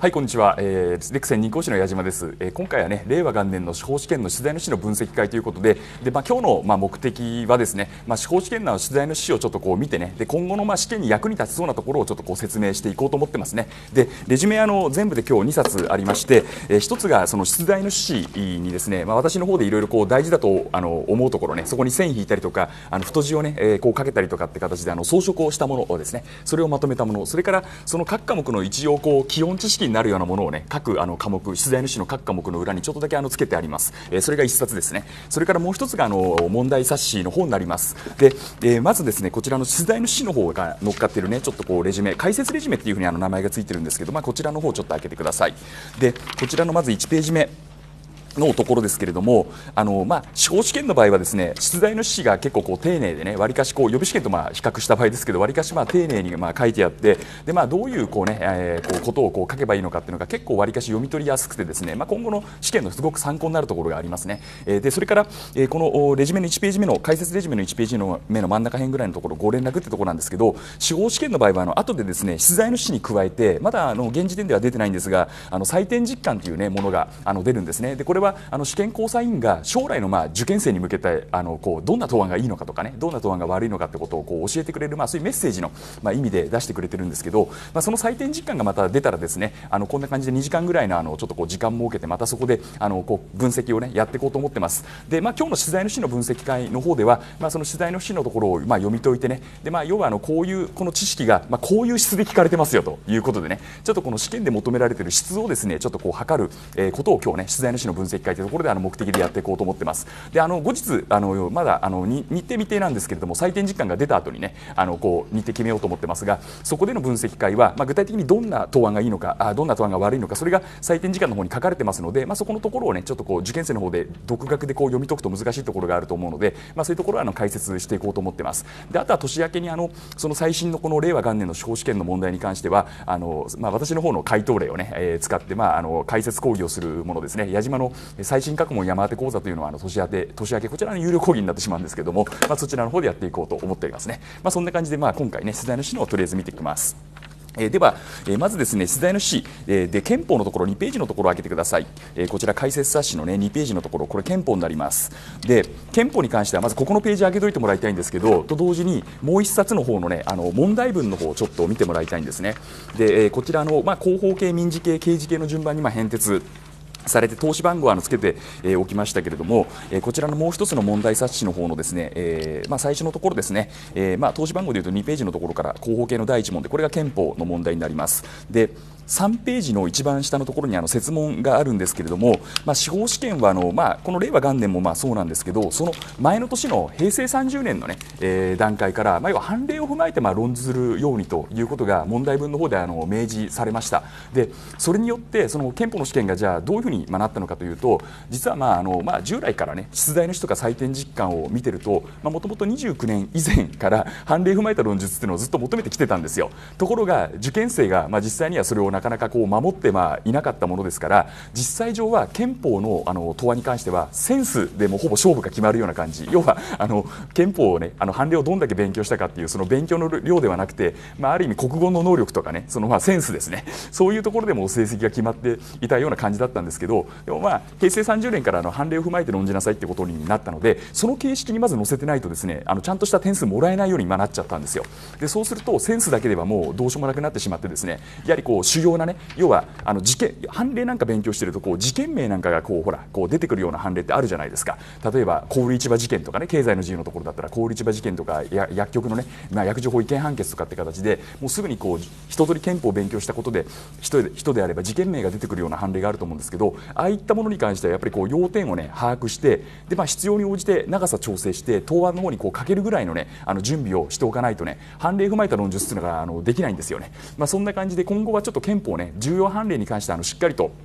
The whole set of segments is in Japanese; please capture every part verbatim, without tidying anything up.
はい、こんにちは、えー、レクセン任講師の矢島です、えー、今回はね、令和元年の司法試験の出題の趣旨の分析会ということで、で、まあ、今日の、まあ、目的はですね、まあ、司法試験の出題の趣旨をちょっとこう見てね、で今後のまあ試験に役に立ちそうなところをちょっとこう説明していこうと思ってますね。で、レジュメあの全部で今日にさつありまして、えー、ひとつがその出題の趣旨にですね、まあ、私の方でいろいろこう大事だとあの思うところね、そこに線引いたりとか、あの太字をね、えー、こうかけたりとかって形であの装飾をしたものをですね、それをまとめたもの、それからその各科目の一応こう基本知識になるようなものをね、各あの科目、出題の趣旨の各科目の裏にちょっとだけあのつけてあります。えー、それがいっさつですね。それからもう一つがあの問題冊子の方になります。で、えー、まずですね、こちらの出題の趣旨の方が乗っかっているね、ちょっとこうレジュメ、解説レジュメっていうふうにあの名前がついてるんですけど、まあ、こちらの方ちょっと開けてください。で、こちらのまずいちページ目のところですけれども、あのまあ、司法試験の場合はですね、出題の趣旨が結構こう丁寧でね、わりかしこう予備試験とまあ比較した場合ですけど、わりかしまあ丁寧にまあ書いてあって、でまあどういうこうね、えー、こうことをこう書けばいいのかっていうのが結構わりかし読み取りやすくてですね、まあ、今後の試験のすごく参考になるところがありますね。えー、でそれから、えー、このレジュメのいちページ目の解説レジュメのいちページ目の真ん中辺ぐらいのところご連絡ってところなんですけど、司法試験の場合はあの後でですね、出題の趣旨に加えてまだあの現時点では出てないんですが、あの採点実感というねものがあの出るんですね。でこれはあの試験交際員が将来のまあ受験生に向けてあのこうどんな答案がいいのかとかね、どんな答案が悪いのかってことをこう教えてくれる、まあ、そういうメッセージのまあ意味で出してくれてるんですけど、まあ、その採点実感がまた出たらですね、あのこんな感じでにじかんぐらいのあのちょっとこう時間を設けてまたそこであのこう分析をねやっていこうと思ってます。で、まあ、今日の取材の趣旨の分析会の方では、まあ、その取材の趣旨のところをまあ読み解いてね、で、まあ、要はあのこういうこの知識がまあこういう質で聞かれてますよということでね、ちょっとこの試験で求められている質をですねちょっとこう測るえーことを今日ね取材の趣旨の分析会というところであの目的でやっていこうと思ってます。であの後日あのまだあの日程未定なんですけれども、採点実感が出た後にねあのこう日程決めようと思ってますが、そこでの分析会は、まあ、具体的にどんな答案がいいのか、あどんな答案が悪いのか、それが採点時間の方に書かれてますので、まあ、そこのところをねちょっとこう受験生の方で独学でこう読み解くと難しいところがあると思うので、まあ、そういうところはあの解説していこうと思ってます。であとは年明けにあのその最新のこの令和元年の司法試験の問題に関してはあの、まあ、私の方の回答例をね、えー、使って、まあ、あの解説講義をするものですね、矢島の最新各問山当て講座というのはあの年明け年明けこちらの有料講義になってしまうんですけども、まあ、そちらの方でやっていこうと思っておりますね。まあ、そんな感じで、まあ、今回ね出題の趣旨をとりあえず見ていきます。えー、では、えー、まずですね出題の趣旨、えー、で憲法のところにページのところを開けてください。えー、こちら解説冊子の、ね、にページのところ、これ憲法になります。で憲法に関してはまずここのページ開けといてもらいたいんですけど、と同時にもう一冊の方のねあの問題文の方をちょっと見てもらいたいんですね。で、えー、こちらの、まあ、公法系民事系刑事系の順番にまあ変哲されて投資番号はつけておきましたけれども、こちらのもう一つの問題冊子の方のですね、えーまあ、最初のところですね、えーまあ、投資番号でいうとにページのところから公法系のだいいち問で、これが憲法の問題になります。でさんページの一番下のところにあの設問があるんですけれども、まあ、司法試験はあの、まあ、この令和元年もまあそうなんですけど、その前の年の平成さんじゅうねんの、ねえー、段階から、まあ、要は判例を踏まえてまあ論ずるようにということが問題文の方であの明示されました。でそれによってその憲法の試験がじゃあどういうふうになったのかというと、実はまああの、まあ、従来からね出題の人とか採点実感を見てると、もともとにじゅうきゅうねん以前から判例を踏まえた論述っていうのをずっと求めてきてたんですよ。ところが受験生がまあ実際にはそれをなかなかこう守ってまあいなかったものですから、実際上は憲法のあの答案に関してはセンスでもほぼ勝負が決まるような感じ、要はあの憲法をねあの判例をどんだけ勉強したかっていうその勉強の量ではなくて、まあ、ある意味国語の能力とかね、そのまあセンスですね、そういうところでも成績が決まっていたような感じだったんですけど、でもまあ平成さんじゅうねんからあの判例を踏まえて論じなさいってことになったので、その形式にまず載せてないとですねあのちゃんとした点数もらえないように今なっちゃったんですよ。でそうするとセンスだけではもうどうしようもなくなってしまってですね、やはりこう主要なね、要はあの事件判例なんか勉強してるとこう事件名なんかがこうほらこう出てくるような判例ってあるじゃないですか。例えば小売市場事件とかね、経済の自由のところだったら小売市場事件とかや薬局のね、まあ、薬事法違憲判決とかって形でもうすぐにこう一通り憲法を勉強したことで人で人であれば事件名が出てくるような判例があると思うんですけど、ああいったものに関してはやっぱりこう要点をね把握して、で、まあ、必要に応じて長さ調整して答案の方にこう書けるぐらいのねあの準備をしておかないとね判例踏まえた論述っていうのがあのできないんですよね。まあ、そんな感じで今後はちょっと憲法ね重要判例に関してあのしっかりと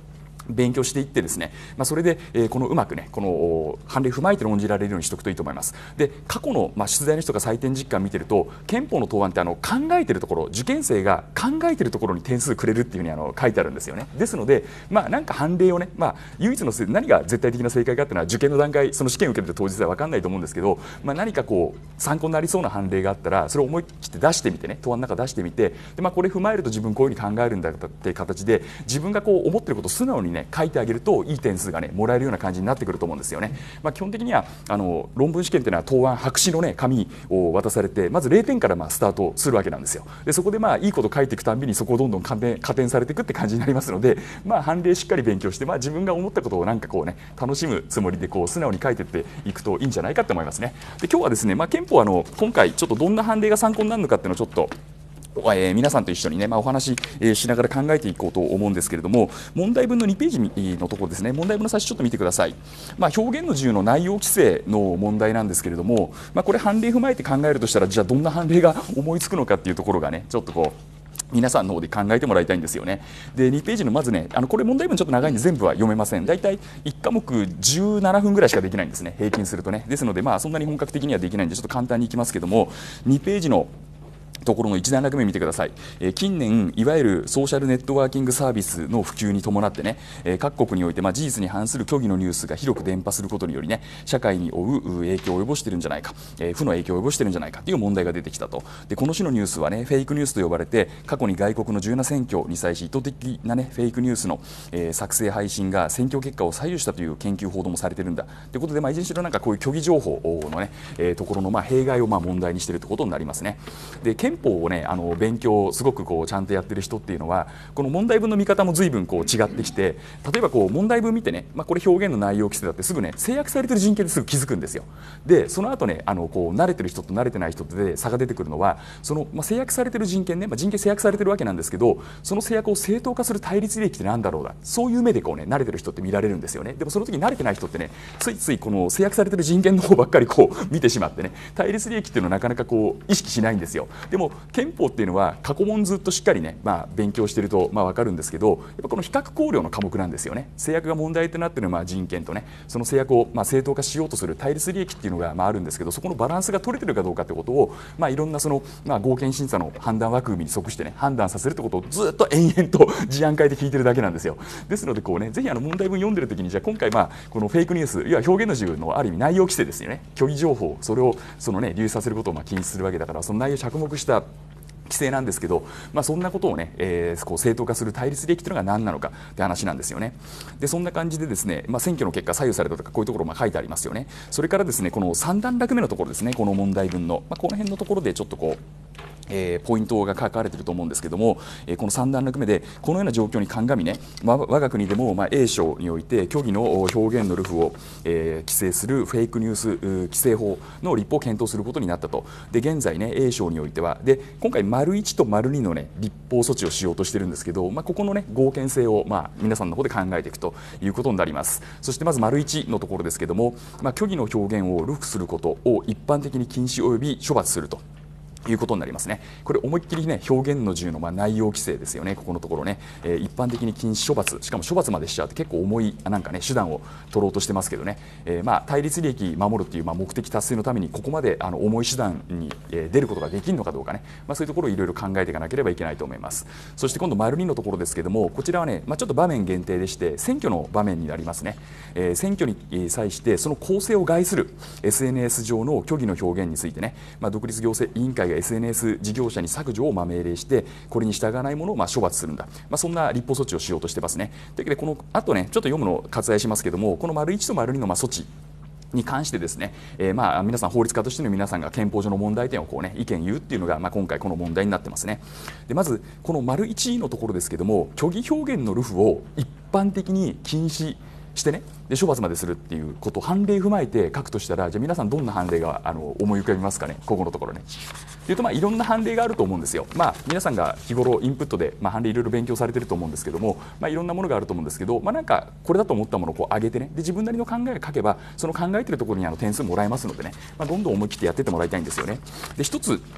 勉強していってですね、まあ、それで、えー、このうまくねこの判例踏まえて論じられるようにしておくといいと思います。で過去の、まあ、出題の人が採点実感見てると憲法の答案ってあの考えてるところ受験生が考えてるところに点数くれるっていうふうにあの書いてあるんですよね。ですので、まあ、なんか判例をね、まあ、唯一の何が絶対的な正解かっていうのは受験の段階その試験を受けてる当日は分かんないと思うんですけど、まあ、何かこう参考になりそうな判例があったらそれを思い切って出してみてね答案の中出してみてで、まあ、これ踏まえると自分こういうふうに考えるんだっていう形で自分がこう思ってることを素直にね書いてあげるといい点数がねもらえるような感じになってくると思うんですよね。まあ、基本的にはあの論文試験というのは答案白紙のね紙を渡されてまずれいてんからまあスタートするわけなんですよ。でそこでまあいいこと書いていくたんびにそこをどんどん加点加点されていくって感じになりますので、まあ、判例しっかり勉強して、まあ、自分が思ったことをなんかこうね楽しむつもりでこう素直に書いていっていくといいんじゃないかと思いますね。で今日はですね、まあ、憲法はあの今回ちょっとどんな判例が参考になるのかっていうのをちょっとえー、皆さんと一緒にね、まあ、お話し、えー、しながら考えていこうと思うんですけれども問題文のにページのところですね問題文の最初ちょっと見てください。まあ、表現の自由の内容規制の問題なんですけれども、まあ、これ判例踏まえて考えるとしたらじゃあどんな判例が思いつくのかっていうところがねちょっとこう皆さんの方で考えてもらいたいんですよね。でにページのまずねあのこれ問題文ちょっと長いんで全部は読めません。だいたいいち科目じゅうななふんぐらいしかできないんですね平均するとね。ですのでまあそんなに本格的にはできないんでちょっと簡単にいきますけどもにページのところのいち段落目見てください。えー、近年いわゆるソーシャルネットワーキングサービスの普及に伴ってね、えー、各国において、まあ、事実に反する虚偽のニュースが広く伝播することによりね社会に負う影響を及ぼしているんじゃないか、えー、負の影響を及ぼしているんじゃないかという問題が出てきたと。でこの種のニュースはねフェイクニュースと呼ばれて過去に外国の重要な選挙に際し意図的なねフェイクニュースの、えー、作成配信が選挙結果を左右したという研究報道もされているんだということで、まあ、いずれにしろなんかこういう虚偽情報のね、えー、ところのまあ弊害をまあ問題にしているということになりますね。で憲法をねあの勉強をすごくこうちゃんとやってる人っていうのはこの問題文の見方も随分こう違ってきて例えばこう問題文見てね、まあ、これ表現の内容規制だってすぐね制約されてる人権ですぐ気づくんですよ。でその後ねあのこう慣れてる人と慣れてない人で差が出てくるのはその、まあ、制約されてる人権ね、まあ、人権制約されてるわけなんですけどその制約を正当化する対立利益ってなんだろうだそういう目でこうね慣れてる人って見られるんですよね。でもその時慣れてない人ってねついついこの制約されてる人権の方ばっかりこう見てしまってね対立利益っていうのをなかなかこう意識しないんですよ。でも憲法っていうのは過去問ずっとしっかりね、まあ、勉強しているとまあ分かるんですけどやっぱこの比較考慮の科目なんですよね。制約が問題となっているのはまあ人権とねその制約をまあ正当化しようとする対立利益っていうのがまああるんですけどそこのバランスが取れているかどうかということをまあいろんなそのまあ合憲審査の判断枠組みに即してね判断させるということをずっと延々と事案会で聞いてるだけなんですよ。ですのでこうねぜひあの問題文読んでる時にじゃあ今回まあこのフェイクニュースいわゆる表現の自由のある意味内容規制ですよね。虚偽情報それをそのね流出させることをまあ禁止するわけだからその内容に着目した規制なんですけど、まあ、そんなことをね、えー、こう正当化する対立利益というのが何なのかって話なんですよね。でそんな感じでですね、まあ、選挙の結果左右されたとかこういうところも書いてありますよね。それからですねこのさん段落目のところですねこの問題文の、まあ、この辺のところでちょっとこうえー、ポイントが書かれていると思うんですけども、えー、このさん段落目でこのような状況に鑑みね、まあ、我が国でも、まあ、英省において虚偽の表現の流布を、えー、規制するフェイクニュース規制法の立法を検討することになったと。で現在ね英省においてはで今回丸いちと丸にのね立法措置をしようとしているんですけど、まあ、ここのね合憲性を、まあ、皆さんの方で考えていくということになります。そしてまず丸いちのところですけども、まあ、虚偽の表現を流布することを一般的に禁止及び処罰するということになりますね。これ思いっきりね表現の自由のまあ内容規制ですよね。ここのところね、えー、一般的に禁止処罰しかも処罰までしちゃうって結構重いなんかね手段を取ろうとしてますけどね、えー、まあ対立利益守るっていうまあ目的達成のためにここまであの重い手段に出ることができるのかどうかね、まあ、そういうところをいろいろ考えていかなければいけないと思います。そして今度丸にのところですけどもこちらはね、まあ、ちょっと場面限定でして選挙の場面になりますね。えー、選挙に際してその公正を害する エスエヌエス 上の虚偽の表現についてね、まあ、独立行政委員会が エスエヌエス 事業者に削除をまあ命令してこれに従わないものをまあ処罰するんだ、まあ、そんな立法措置をしようとしてますね。というわけでこのあとねちょっと読むのを割愛しますけどもこの丸いちと丸にのまあ措置に関してですね、えー、まあ皆さん法律家としての皆さんが憲法上の問題点をこう、ね、意見言うっていうのが、まあ、今回この問題になってますね。でまずこの丸いちのところですけども虚偽表現の流布を一般的に禁止してねで処罰までするっていうことを判例踏まえて書くとしたらじゃあ皆さんどんな判例があの思い浮かびますかね。ここのところねというとまあいろんな判例があると思うんですよ。まあ、皆さんが日頃インプットで、まあ、判例いろいろ勉強されていると思うんですけども、まあ、いろんなものがあると思うんですけど、まあ、なんかこれだと思ったものをこう上げてねで自分なりの考えを書けばその考えているところにあの点数もらえますのでね、まあ、どんどん思い切ってやってってもらいたいんですよね。で一つ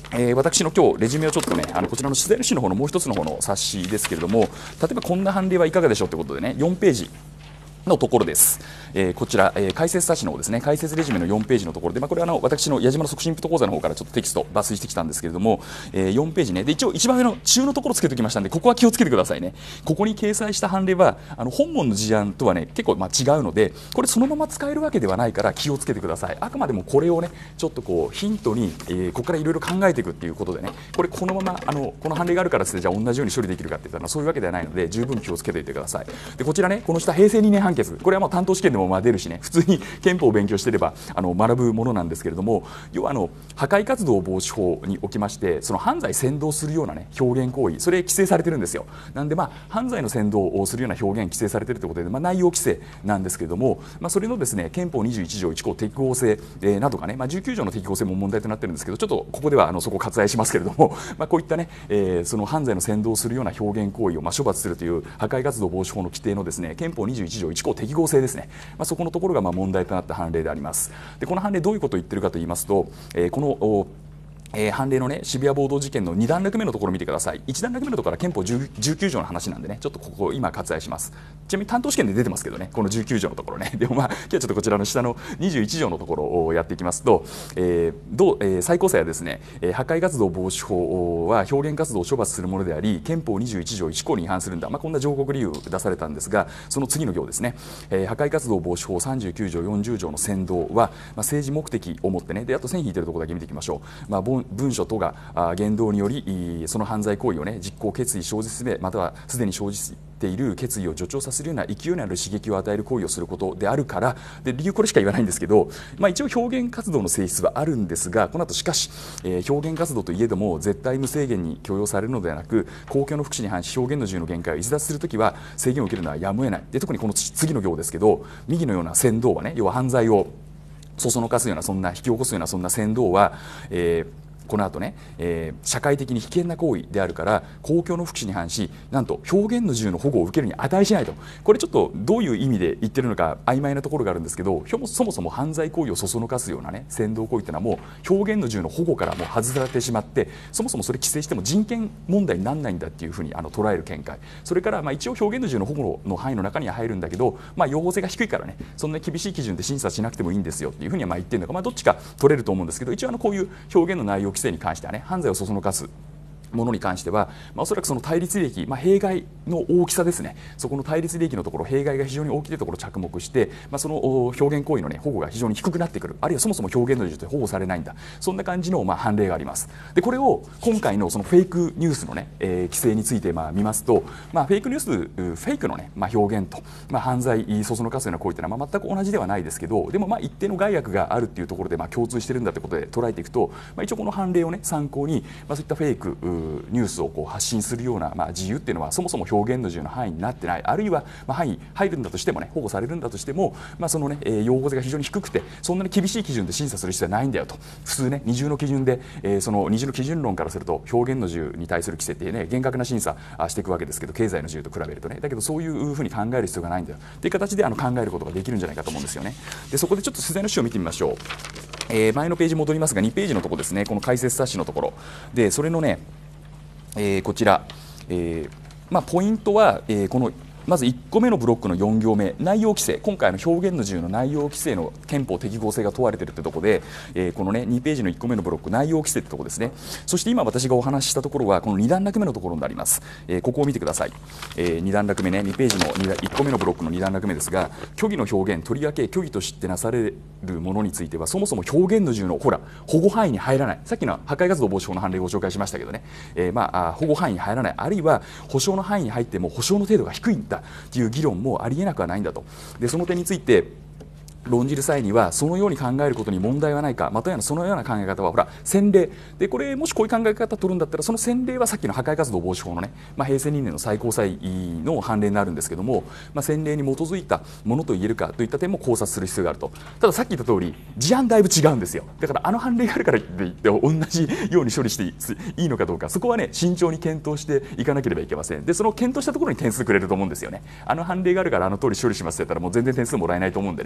えー、私の今日レジュメをちょっとねあのこちらの取材主の方のもう一つの方の冊子ですけれども、例えばこんな判例はいかがでしょうということでねよんページのところです、えー、こちら、えー、解説冊子の方ですね、解説レジュメのよんページのところで、まあ、これはあの私の矢島の促進インプット講座の方からちょっとテキスト抜粋してきたんですけれども、えー、よんページねで一応一番上の中のところつけておきましたので、ここは気をつけてくださいね。ここに掲載した判例はあの本文の事案とはね結構まあ違うので、これそのまま使えるわけではないから気をつけてください。あくまでもこれをねちょっとこうヒントに、えー、ここからいろいろ考えていくっていうことでね、これこのままあのこの判例があるからですねじゃあ同じように処理できるかっていったらそういうわけではないので、十分気をつけておいてください。でこちらねこの下平成にねん判決、これはもう担当試験でもまあ出るしね、普通に憲法を勉強していればあの学ぶものなんですけれども、要はあの破壊活動防止法におきましてその犯罪扇動するような、ね、表現行為、それ規制されてるんですよ。なんで、まあ、犯罪の扇動をするような表現規制されているということで、まあ、内容規制なんですけれども、まあ、それのですね憲法にじゅういち条いち項適合性、えー、などがね、まあ、じゅうきゅう条の適合性も問題となっているんですけど、ちょっとここではあのそこを割愛しますけれども、まあ、こういったね、えー、その犯罪の扇動するような表現行為をまあ処罰するという破壊活動防止法の規定のですね憲法にじゅういち条いち項適合性ですね、まあ、そこのところがまあ問題となった判例であります。でこの判例どういうことを言っているかと言いますと、えー、このえー、判例の、ね、渋谷暴動事件のに段落目のところを見てください。いち段落目のところは憲法じゅうきゅう条の話なんでね、ちょっとここを今割愛します。ちなみに担当試験で出てますけどね、このじゅうきゅう条のところね。でもまあ今日はちょっとこちらの下のにじゅういち条のところをやっていきますと、えーどうえー、最高裁はですね、えー、破壊活動防止法は表現活動を処罰するものであり憲法にじゅういち条いち項に違反するんだ、まあ、こんな上告理由出されたんですが、その次の行ですね、えー、破壊活動防止法さんじゅうきゅう条よんじゅう条の扇動は、まあ、政治目的をもってね、であと線引いてるところだけ見ていきましょう。まあ、文書とが言動によりその犯罪行為を、ね、実行決意生じすべまたはすでに生じている決意を助長させるような勢いのある刺激を与える行為をすることであるから、で理由これしか言わないんですけど、まあ、一応表現活動の性質はあるんですが、この後しかし、えー、表現活動といえども絶対無制限に許容されるのではなく公共の福祉に反し表現の自由の限界を逸脱するときは制限を受けるのはやむを得ない。で特にこの次の行ですけど、右のような扇動はね、要は犯罪をそそのかすようなそんな引き起こすようなそんな扇動は、えーこの後ね、えー、社会的に危険な行為であるから公共の福祉に反しなんと表現の自由の保護を受けるに値しないと。これちょっとどういう意味で言ってるのか曖昧なところがあるんですけど、そもそも犯罪行為をそそのかすようなね扇動行為というのはもう表現の自由の保護からもう外されてしまって、そもそもそれ規制しても人権問題にならないんだっていうふうにあの捉える見解、それからまあ一応表現の自由の保護の範囲の中には入るんだけど、まあ、用法性が低いからねそんな厳しい基準で審査しなくてもいいんですよっていうふうにはまあ言ってるのか、まあ、どっちか取れると思うんですけど、一応あのこういう表現の内容規制に関してはね犯罪をそそのかすものに関しては、まあ、おそらくその対立利益、まあ、弊害の大きさですね、そこの対立利益のところ弊害が非常に大きいところを着目して、まあ、その表現行為の、ね、保護が非常に低くなってくる、あるいはそもそも表現の自由と保護されないんだ、そんな感じの、まあ、判例があります。でこれを今回のそのフェイクニュースの、ねえー、規制についてまあ見ますと、まあ、フェイクニュースフェイクの、ねまあ、表現と、まあ、犯罪そそのかすような行為というのは、まあ、全く同じではないですけど、でもまあ一定の害悪があるというところでまあ共通しているんだということで捉えていくと、まあ、一応この判例を、ね、参考に、まあ、そういったフェイクニュースを発信するような、まあ、自由っていうのはそもそも表現の自由の範囲になってない、あるいは、まあ、範囲入るんだとしてもね保護されるんだとしても、まあそのねえー、用語性が非常に低くてそんなに厳しい基準で審査する必要はないんだよと。普通ね二重の基準で、えー、その二重の基準論からすると表現の自由に対する規制ってね厳格な審査していくわけですけど、経済の自由と比べるとね、だけどそういうふうに考える必要がないんだよっていう形であの考えることができるんじゃないかと思うんですよね。でそこでちょっと取材の資料を見てみましょう。えー、前のページ戻りますがにページのところですね、この解説冊子のところでそれのね、えー、こちらえーまあ、ポイントは、えー、このまずいっこめのブロックのよん行目、内容規制、今回の表現の自由の内容規制の憲法適合性が問われているというところで、えー、この、ね、にページのいっこめのブロック、内容規制というところですね。そして今私がお話ししたところはこのに段落目のところになります。えー、ここを見てください。えー、に段落目ね、にページのいっこめのブロックのに段落目ですが、虚偽の表現、とりわけ虚偽としてなされるものについてはそもそも表現の自由のほら保護範囲に入らない、さっきの破壊活動防止法の判例をご紹介しましたけどね、えーまあ、保護範囲に入らない、あるいは保障の範囲に入っても保障の程度が低いんだという議論もありえなくはないんだと。でその点について論じる際にはそのように考えることに問題はないか、またはそのような考え方はほら先例で、これもしこういう考え方を取るんだったらその先例はさっきの破壊活動防止法のね、まあ、平成にねんの最高裁の判例になるんですけども、まあ、先例に基づいたものと言えるかといった点も考察する必要があると。たださっき言った通り事案だいぶ違うんですよ。だからあの判例があるからといって同じように処理していいのかどうか、そこはね慎重に検討していかなければいけません。でその検討したところに点数くれると思うんですよね。あの判例があるからあの通り処理しますって言ったらもう全然点数もらえないと思うんでね、まあ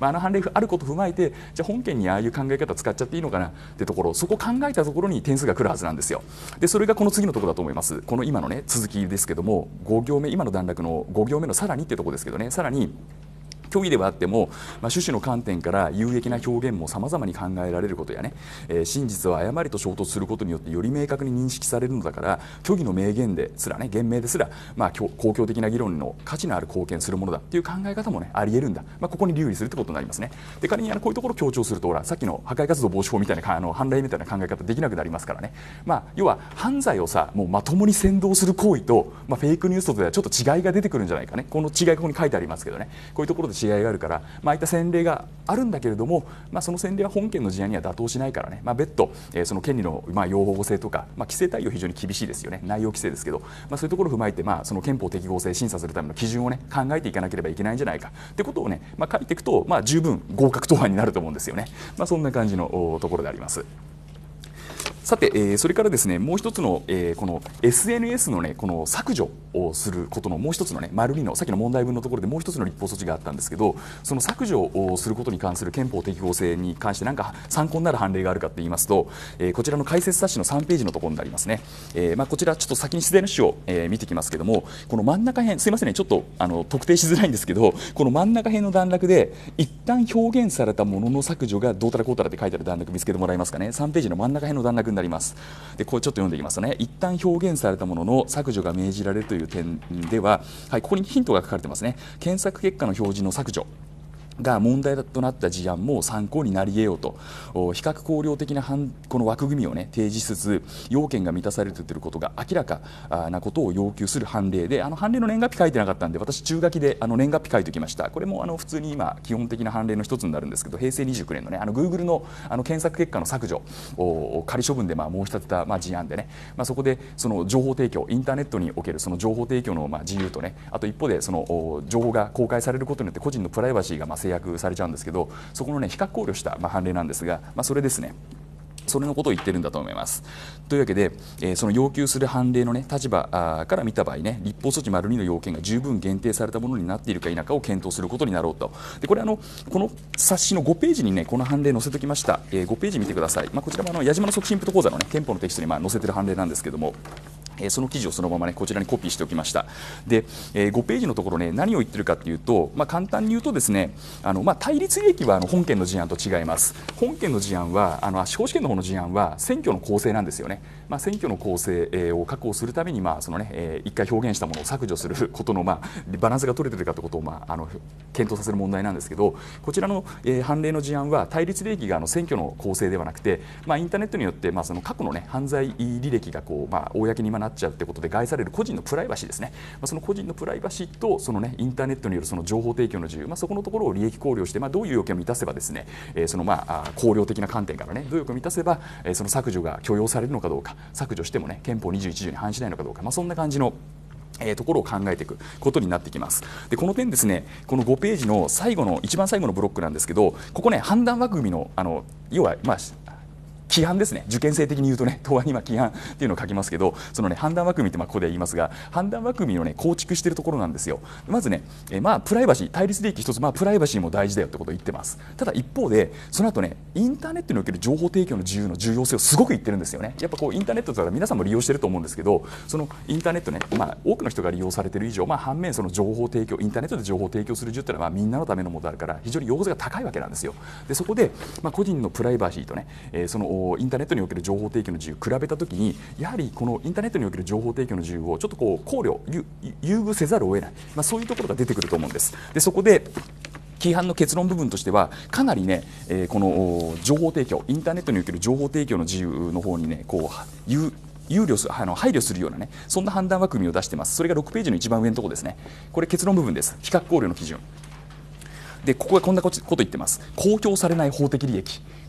まあ、あの判例があることを踏まえて、じゃあ本件にああいう考え方使っちゃっていいのかなってところ、そこを考えたところに点数が来るはずなんですよ。でそれがこの次のところだと思います。この今のね続きですけども、ご行目、今の段落のご行目のさらにってところですけどね、さらに虚偽ではあっても、まあ、趣旨の観点から有益な表現もさまざまに考えられることやね、えー、真実は誤りと衝突することによってより明確に認識されるのだから、虚偽の名言ですらね、言明ですら、まあ、公共的な議論の価値のある貢献するものだっていう考え方もねあり得るんだ、まあ、ここに留意するってことになりますね。で仮にあのこういうところを強調すると、ほらさっきの破壊活動防止法みたいなあの判例みたいな考え方できなくなりますからね、まあ、要は犯罪をさもうまともに扇動する行為と、まあ、フェイクニュースとではちょっと違いが出てくるんじゃないかね。この違いがここに書いてありますけどね、こういうところで違いがあるから、まあ、ああいった先例があるんだけれども、まあ、その先例は本件の事案には妥当しないからね、まあ、別途、えー、その権利の、まあ、要保護性とか、まあ、規制対応非常に厳しいですよね、内容規制ですけど、まあ、そういうところを踏まえて、まあ、その憲法適合性審査するための基準を、ね、考えていかなければいけないんじゃないかということを、ねまあ、書いていくと、まあ、十分合格答案になると思うんですよね。まあ、そんな感じのところであります。さて、えー、それからですねもう一つの、えー、この エスエヌエス の、ね、この削除をすることのもう一つのね丸にのさっきの問題文のところでもう一つの立法措置があったんですけど、その削除をすることに関する憲法適合性に関して何か参考になる判例があるかと言いますと、えー、こちらの解説冊子のさんページのところになりますね。えーまあ、こちらちょっと先に出題の種を、えー、見ていきますけども、この真ん中辺すいませんねちょっとあの特定しづらいんですけど、この真ん中辺の段落で一旦表現されたものの削除がどうたらこうたらって書いてある段落見つけてもらえますかね。さんページの真ん中辺の段落になります。でこれちょっと読んでいきますとね、一旦表現されたものの削除が命じられるという点では、はい、ここにヒントが書かれてますね。検索結果の表示の削除が問題となった事案も参考になり得ようと、比較考慮的なこの枠組みを、ね、提示しつつ要件が満たされていることが明らかなことを要求する判例で、あの判例の年月日書いてなかったんで私中書きであの年月日書いておきました。これもあの普通に今基本的な判例の一つになるんですけど、平成にじゅうきゅうねんのねあの Google の, あの検索結果の削除を仮処分でまあ申し立てたまあ事案でね、まあ、そこでその情報提供インターネットにおけるその情報提供のまあ自由とね、あと一方でその情報が公開されることによって個人のプライバシーがまあ制約されちゃうんですけど、そこのね比較考慮したまあ判例なんですが、まあ、それですね。それのことを言ってるんだと思います。というわけで、えー、その要求する判例の、ね、立場から見た場合、ね、立法措置丸にの要件が十分限定されたものになっているか否かを検討することになろうと。でこれあのこの冊子のごページに、ね、この判例載せておきました。えー、ごページ見てください。まあ、こちらもあの矢島の促進プト講座の、ね、憲法のテキストにまあ載せている判例なんですけども、えー、その記事をそのまま、ね、こちらにコピーしておきました。で、えー、ごページのところ、ね、何を言ってるかというと、まあ、簡単に言うとですね、あの、まあ、対立利益はあの本件の事案と違います。本件の事案はあの司法試験の方の事案は選挙の公正なんですよね。まあ、選挙の公正、えー、を確保するために、まあそのねえー、一回表現したものを削除することの、まあ、バランスが取れているかということを、まあ、あの検討させる問題なんですけど、こちらの、えー、判例の事案は対立利益があの選挙の公正ではなくて、まあ、インターネットによって、まあ、その過去の、ね、犯罪履歴がこう、まあ、公になっちゃうということで害される個人のプライバシーですね。まあ、その個人のプライバシーとその、ね、インターネットによるその情報提供の自由、まあ、そこのところを利益考慮して、まあ、どういう要件を満たせばですね、えーそのまあ、考慮的な観点から、ね、どういう要件を満たせば、えー、その削除が許容されるのかどうか、削除しても、ね、憲法にじゅういち条に反しないのかどうか、まあ、そんな感じのえー、ところを考えていくことになってきます。でこの点ですね、このごページの最後の一番最後のブロックなんですけど、ここね判断枠組みのあの要はまあ規範ですね。受験生的に言うとね、答案に今規範っていうのを書きますけど、そのね判断枠組みってまあここでは言いますが、判断枠組みをね構築しているところなんですよ。まずね、えー、まあプライバシー、対立利益一つ、まあプライバシーも大事だよってことを言ってます。ただ一方でその後ね、インターネットにおける情報提供の自由の重要性をすごく言ってるんですよね。やっぱこうインターネットだから皆さんも利用してると思うんですけど、そのインターネットね、まあ多くの人が利用されている以上、まあ反面その情報提供、インターネットで情報を提供する自由っていうのはまあみんなのためのものであるから非常に要請が高いわけなんですよ。でそこでまあ個人のプライバシーとね、えー、そのインターネットにおける情報提供の自由比べたときに、やはりこのインターネットにおける情報提供の自由をちょっとこう考慮優遇せざるを得ない、まあ、そういうところが出てくると思うんです。でそこで規範の結論部分としてはかなりね、えー、この情報提供、インターネットにおける情報提供の自由の方にねこう有憂慮すあの配慮するようなね、そんな判断枠組みを出してます。それがろくページの一番上のところですね。これ結論部分です。比較考慮の基準で、ここがこんなこと言ってます。公表されない法的利益、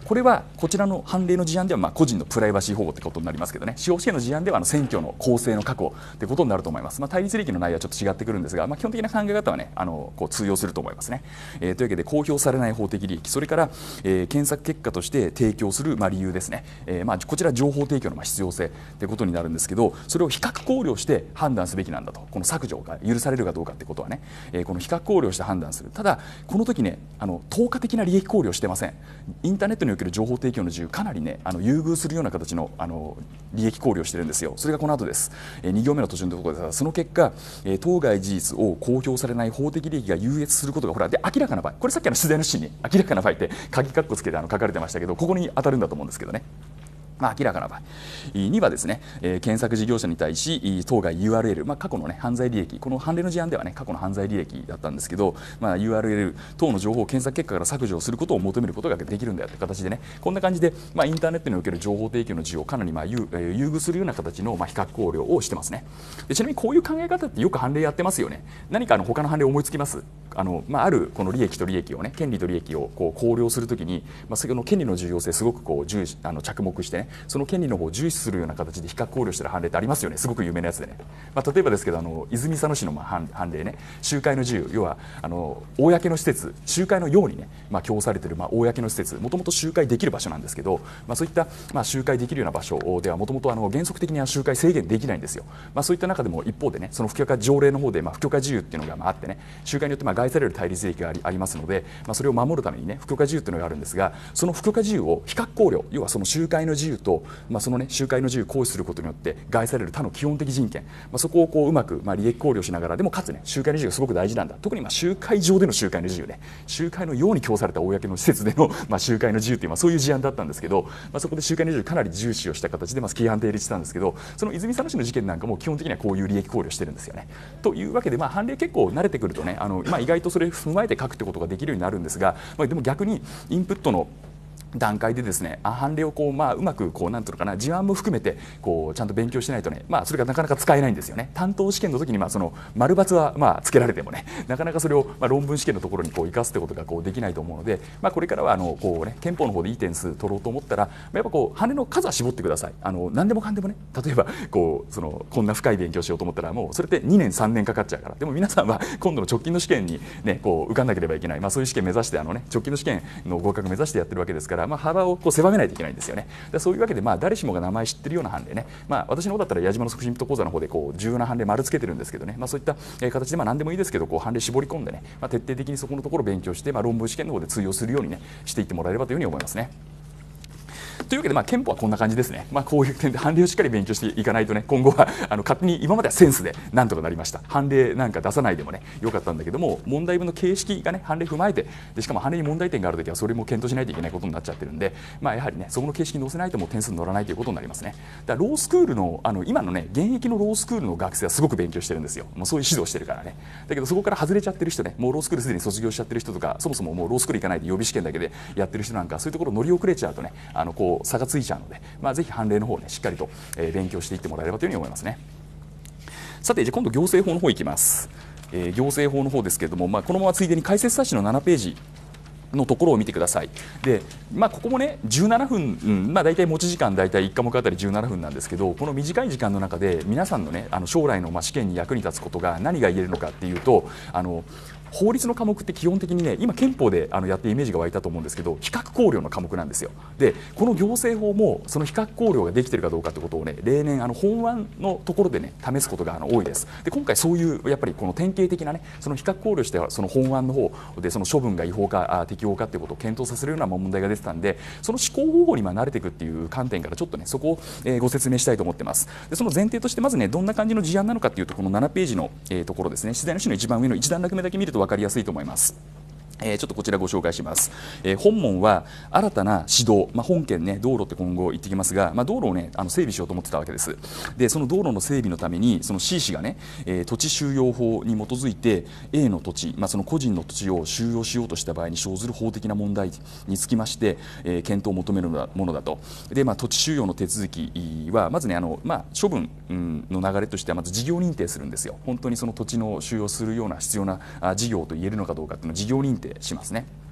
これはこちらの判例の事案ではまあ個人のプライバシー保護ってことになりますけどね、司法試験の事案ではあの選挙の公正の確保ってことになると思います。まあ、対立利益の内容はちょっと違ってくるんですが、まあ、基本的な考え方はねあのこう通用すると思いますね。えー、というわけで公表されない法的利益、それから、えー、検索結果として提供するまあ理由ですね、えー、まあこちら情報提供のまあ必要性ってことになるんですけど、それを比較考慮して判断すべきなんだと、この削除が許されるかどうかってことはね、えー、この比較考慮して判断する。ただこの時ねあの等価的な利益考慮をしてません。インターネットにおける情報提供の自由かなりねあの優遇するような形のあの利益考慮をしてるんですよ。それがこの後です。えー、に行目の途中のところですが、その結果、えー、当該事実を公表されない法的利益が優越することがほらで明らかな場合、これさっきの取材のシーンに明らかな場合って鍵括弧つけてあの書かれてましたけど、ここに当たるんだと思うんですけどね。まあ、明らかな場合にはですね、えー、検索事業者に対し当該 ユーアールエル、まあ、過去の、ね、犯罪利益、この判例の事案では、ね、過去の犯罪利益だったんですけど、まあ、ユーアールエル 等の情報を検索結果から削除することを求めることができるんだよという形でね、こんな感じで、まあ、インターネットにおける情報提供の自由をかなりまあ優優遇するような形のまあ比較考慮をしてますね。でちなみにこういう考え方ってよく判例やってますよね。何かあの他の判例思いつきます？あの、まあ、あるこの利益と利益をね、権利と利益をこう考慮するときに、まあ、その権利の重要性すごくこう重視あの着目してね、その権利の方を重視するような形で比較考慮している判例ってありますよね。すごく有名なやつでね、まあ、例えばですけどあの泉佐野市のまあ 判, 判例ね、集会の自由、要はあの公の施設、集会のようにね、まあ、供されているまあ公の施設、もともと集会できる場所なんですけど、まあ、そういったまあ集会できるような場所ではもともと原則的には集会制限できないんですよ。まあ、そういった中でも一方でね、その不許可条例の方でまあ不許可自由っていうのがまああってね、集会によってまあ害される対立利益があ り, ありますので、まあ、それを守るためにね不許可自由っていうのがあるんですが、その不許可自由を比較考慮、要はその集会の自由と、まあ、そのね集会の自由を行使することによって害される他の基本的人権、まあ、そこをこううまくまあ利益考慮しながら、でもかつね集会の自由がすごく大事なんだ、特にまあ集会上での集会の自由ね、集会のように供された公の施設でのまあ集会の自由っていう、まあ、そういう事案だったんですけど、まあ、そこで集会の自由かなり重視をした形でまあ規範定立したんですけど、その泉佐野市の事件なんかも基本的にはこういう利益考慮してるんですよね。というわけで、まあ、判例結構慣れてくるとね、あの、まあ、意外とそれを踏まえて書くってことができるようになるんですが、まあ、でも逆にインプットの段階でですね、判例をこう、まあ、うまくこうなんていうのかな、事案も含めてこうちゃんと勉強しないとね、まあ、それがなかなか使えないんですよね。担当試験の時にまあその丸×はまあつけられてもね、なかなかそれをまあ論文試験のところにこう生かすってことがこうできないと思うので、まあ、これからはあのこう、ね、憲法の方でいい点数取ろうと思ったら、やっぱこう判例の数は絞ってください。あの何でもかんでもね、例えばこうそのこんな深い勉強しようと思ったらもうそれってにねんさんねんかかっちゃうから。でも皆さんは今度の直近の試験に、ね、こう受かんなければいけない、まあ、そういう試験目指してあの、ね、直近の試験の合格目指してやってるわけですから、まあ、幅をこう狭めないといけないんですよね。でそういうわけで、まあ、誰しもが名前知ってるような判例ね、まあ、私の方だったら矢島の促進講座の方でこう重要な判例丸つけてるんですけどね、まあ、そういった、えー、形でまあ何でもいいですけどこう判例絞り込んでね、まあ、徹底的にそこのところを勉強して、まあ、論文試験の方で通用するように、ね、していってもらえればというふうに思いますね。というわけで、まあ、憲法はこんな感じですね。まあ、こういう点で判例をしっかり勉強していかないとね、今後はあの勝手に今まではセンスでなんとかなりました。判例なんか出さないでもねよかったんだけども、問題文の形式がね判例踏まえて、でしかも判例に問題点があるときはそれも検討しないといけないことになっちゃってるんで、まあ、やはりねそこの形式に載せないともう点数に乗らないということになりますね。だからロースクールのあの今のね現役のロースクールの学生はすごく勉強してるんですよ。もうそういう指導してるからね。だけどそこから外れちゃってる人ね、もうロースクールすでに卒業しちゃってる人とか、そもそももうロースクール行かないで予備試験だけでやってる人なんか、そういうところ乗り遅れちゃうとね、あのこう差がついちゃうので、まあ、ぜひ判例の方を、ね、しっかりと、えー、勉強していってもらえればというふうに思いますね。さて、じゃあ今度行政法の方いきます。えー、行政法の方ですけれども、まあ、このままついでに解説冊子のななページのところを見てください。で、まあ、ここもねじゅうななふん、うんまあ、大体持ち時間大体いち科目あたりじゅうななふんなんですけど、この短い時間の中で皆さんのねあの将来のまあ試験に役に立つことが何が言えるのかっていうと、あの法律の科目って基本的にね今憲法であのやってイメージが湧いたと思うんですけど、比較考慮の科目なんですよ。でこの行政法もその比較考慮ができているかどうかってことをね例年あの本案のところでね試すことがあの多いです。で今回そういうやっぱりこの典型的なねその比較考慮してその本案の方でその処分が違法かあ適法かっていうことを検討させるような問題が出てたんで、その思考方法にまあ慣れていくっていう観点からちょっとねそこをえーご説明したいと思ってます。でその前提としてまずねどんな感じの事案なのかっていうと、このななページのえーところですね、取材の資の一番上の一段落目だけ見ると分かりやすいと思います。えー、ちょっとこちらご紹介します。えー、本門は新たな指導、まあ、本件ね道路って今後言ってきますが、まあ、道路をねあの整備しようと思ってたわけです。でその道路の整備のためにその C 氏がね、えー、土地収用法に基づいて A の土地、まあ、その個人の土地を収用しようとした場合に生ずる法的な問題につきまして、えー、検討を求めるものだと。で、まあ、土地収用の手続きはまずねあの、まあ、処分の流れとしてはまず事業認定するんですよ。本当にその土地の収用するような必要な事業と言えるのかどうかっていうのを事業認定しますね。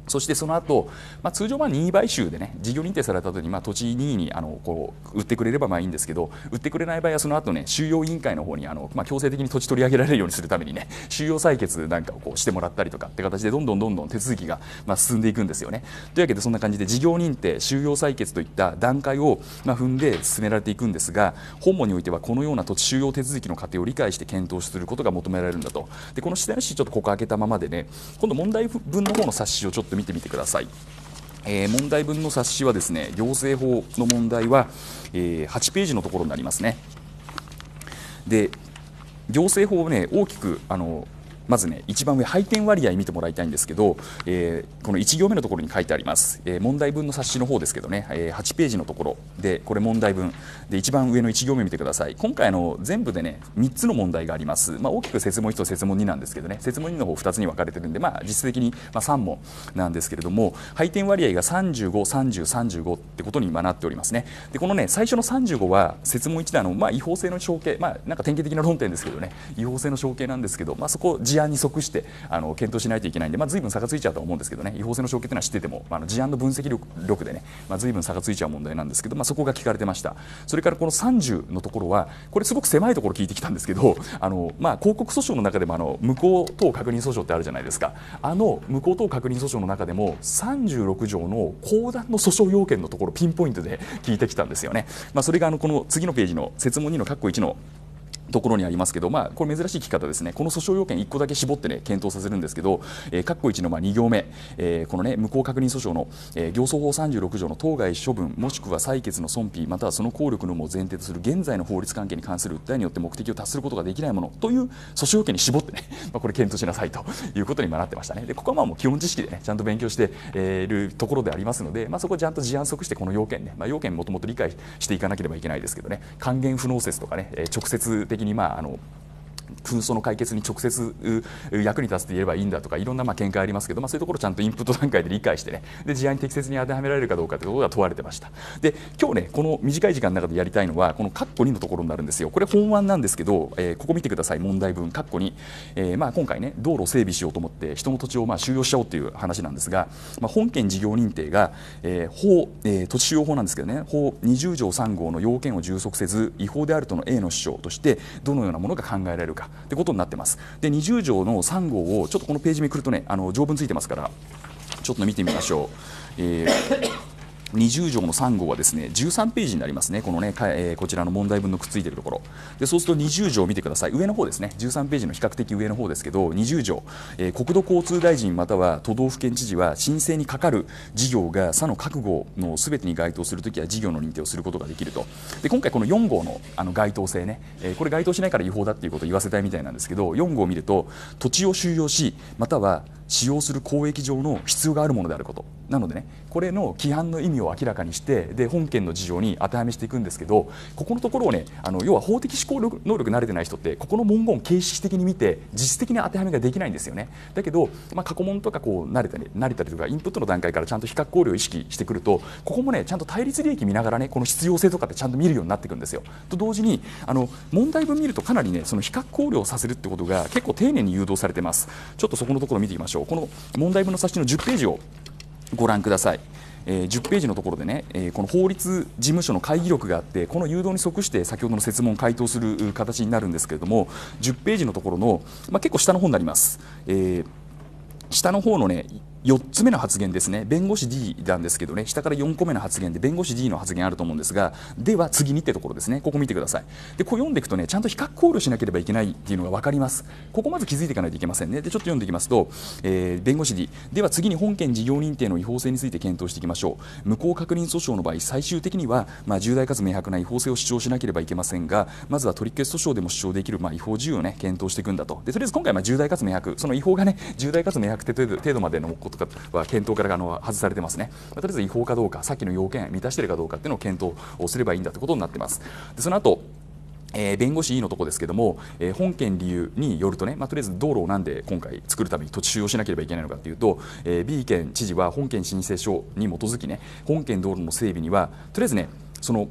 そしてその後、まあ通常は任意買収でね、事業認定された後にまあ土地任意にあのこう売ってくれればまあいいんですけど、売ってくれない場合はその後ね、収容委員会の方にあのまあ強制的に土地取り上げられるようにするためにね、収容採決なんかをこうしてもらったりとかって形でどんどんどんどん手続きがまあ進んでいくんですよね。というわけでそんな感じで事業認定、収容採決といった段階をまあ踏んで進められていくんですが、本文においてはこのような土地収容手続きの過程を理解して検討することが求められるんだと。でこの次第の指示ちょっとここ開けたままでね、今度問題文の方の冊子をちょっと見てみてください。えー、問題文の冊子はですね、行政法の問題は、えー、はちページのところになりますね。で行政法をね大きくあのまずね一番上配点割合見てもらいたいんですけど、えー、このいち行目のところに書いてあります、えー、問題文の冊子の方ですけどね、えー、はちページのところでこれ問題文で一番上のいち行目見てください。今回の全部でねみっつの問題があります。まあ、大きく設問いちと設問になんですけどね、設問にの方ふたつに分かれてるんで、まあ、実質的にまあさん問なんですけれども、配点割合がさんじゅうご、さんじゅう、さんじゅうごってことに今なっておりますね。でこのね最初のさんじゅうごは設問いちであの、まあ、違法性の承継、まあ、なんか典型的な論点ですけどね、違法性の承継なんですけど、まあ、そこを事案に即してあの検討しないといけないんで、まあ、随分差がついちゃうと思うんですけどね、違法性の承継というのは知ってても、まあ、の事案の分析力でね、まあ、随分差がついちゃう問題なんですけど、まあ、そこが聞かれてました。それからこのさんじゅうのところはこれすごく狭いところ聞いてきたんですけど、あの、まあ、広告訴訟の中でもあの無効等確認訴訟ってあるじゃないですか。あの無効等確認訴訟の中でもさんじゅうろく条の公団の訴訟要件のところピンポイントで聞いてきたんですよね。まあ、それがあのこの次のページの設問にの括弧いちのところにありますけど、まあ、これ珍しい聞き方ですね。この訴訟要件いっこだけ絞ってね検討させるんですけど、えー、括弧いちのまあに行目、えー、このね無効確認訴訟の、えー、行訴法さんじゅうろく条の当該処分もしくは採決の損否またはその効力の有無を前提とする現在の法律関係に関する訴えによって目的を達することができないものという訴訟要件に絞ってねまあこれ検討しなさいということになってましたね。でここはまあもう基本知識でねちゃんと勉強してい、えー、るところでありますので、まあ、そこをちゃんと事案即してこの要件ね、まあ、要件もともと理解していかなければいけないですけどね、還元不能説とかね、直接的にまああの紛争の解決に直接役に立つと言えればいいんだとかいろんなまあ見解ありますけど、まあ、そういうところをちゃんとインプット段階で理解してね、で事案に適切に当てはめられるかどうかということが問われてました。で今日ねこの短い時間の中でやりたいのはこの括弧にのところになるんですよ。これ本案なんですけど、えー、ここ見てください。問題文括弧に、えーまあ、今回ね道路を整備しようと思って人の土地をまあ収容しちゃおうという話なんですが、まあ、本件事業認定が、えー法えー、土地収容法なんですけどね、法にじゅう条さん号の要件を充足せず違法であるとの A の主張としてどのようなものが考えられるかということになってます。でにじゅう条のさん号をちょっとこのページめくるとねあの条文ついてますからちょっと見てみましょう。えーにじゅう条のさん号はですねじゅうさんページになりますね。このね、えー、こちらの問題文のくっついているところで、そうするとにじゅう条を見てください。上の方ですね、じゅうさんページの比較的上の方ですけどにじゅう条、えー、国土交通大臣または都道府県知事は申請にかかる事業が差の覚悟のすべてに該当するときは事業の認定をすることができると。で今回このよん号のあの該当性ね、えー、これ該当しないから違法だっていうことを言わせたいみたいなんですけど、よん号を見ると土地を収容しまたは使用する公益上の必要があるものであることなのでね、これの規範の意味を明らかにしてで本件の事情に当てはめしていくんですけど、ここのところをねあの要は法的思考能力慣れてない人ってここの文言を形式的に見て実質的な当てはめができないんですよね。だけど、まあ、過去問とかこう慣れたり慣れたりとかインプットの段階からちゃんと比較考慮を意識してくるとここもねちゃんと対立利益見ながらねこの必要性とかってちゃんと見るようになっていくんですよ。と同時にあの問題文見るとかなりねその比較考慮をさせるってことが結構丁寧に誘導されてます。ちょっとそこのところを見てみましょう。この問題文の冊子のじゅっページをご覧ください。えー、じゅっページのところでね、えー、この法律事務所の会議録があってこの誘導に即して先ほどの設問を回答する形になるんですけれども、じゅっページのところの、まあ、結構下の方になります。えー、下の方のねよっつめの発言ですね、弁護士 D なんですけどね、下からよんこめの発言で弁護士 D の発言あると思うんですが、では次にってところですね、ここ見てください。でこう読んでいくとねちゃんと比較考慮しなければいけないっていうのが分かります。ここまず気づいていかないといけませんね。でちょっと読んでいきますと、えー、弁護士 D では次に本件事業認定の違法性について検討していきましょう。無効確認訴訟の場合最終的には、まあ、重大かつ明白な違法性を主張しなければいけませんが、まずは取り消し訴訟でも主張できる、まあ、違法事由をね検討していくんだと。でとりあえず今回まあ重大かつ明白、その違法がね重大かつ明白程度程度までのことかは検討からあの外されてますね。とりあえず違法かどうかさっきの要件満たしているかどうかっていうのを検討をすればいいんだということになってます。でその後えー、弁護士 E のところですけども、えー、本件理由によるとね、まあ、とりあえず道路をなんで今回作るために土地収容しなければいけないのかというと、えー、B 県知事は本件申請書に基づきね本件道路の整備にはとりあえずねその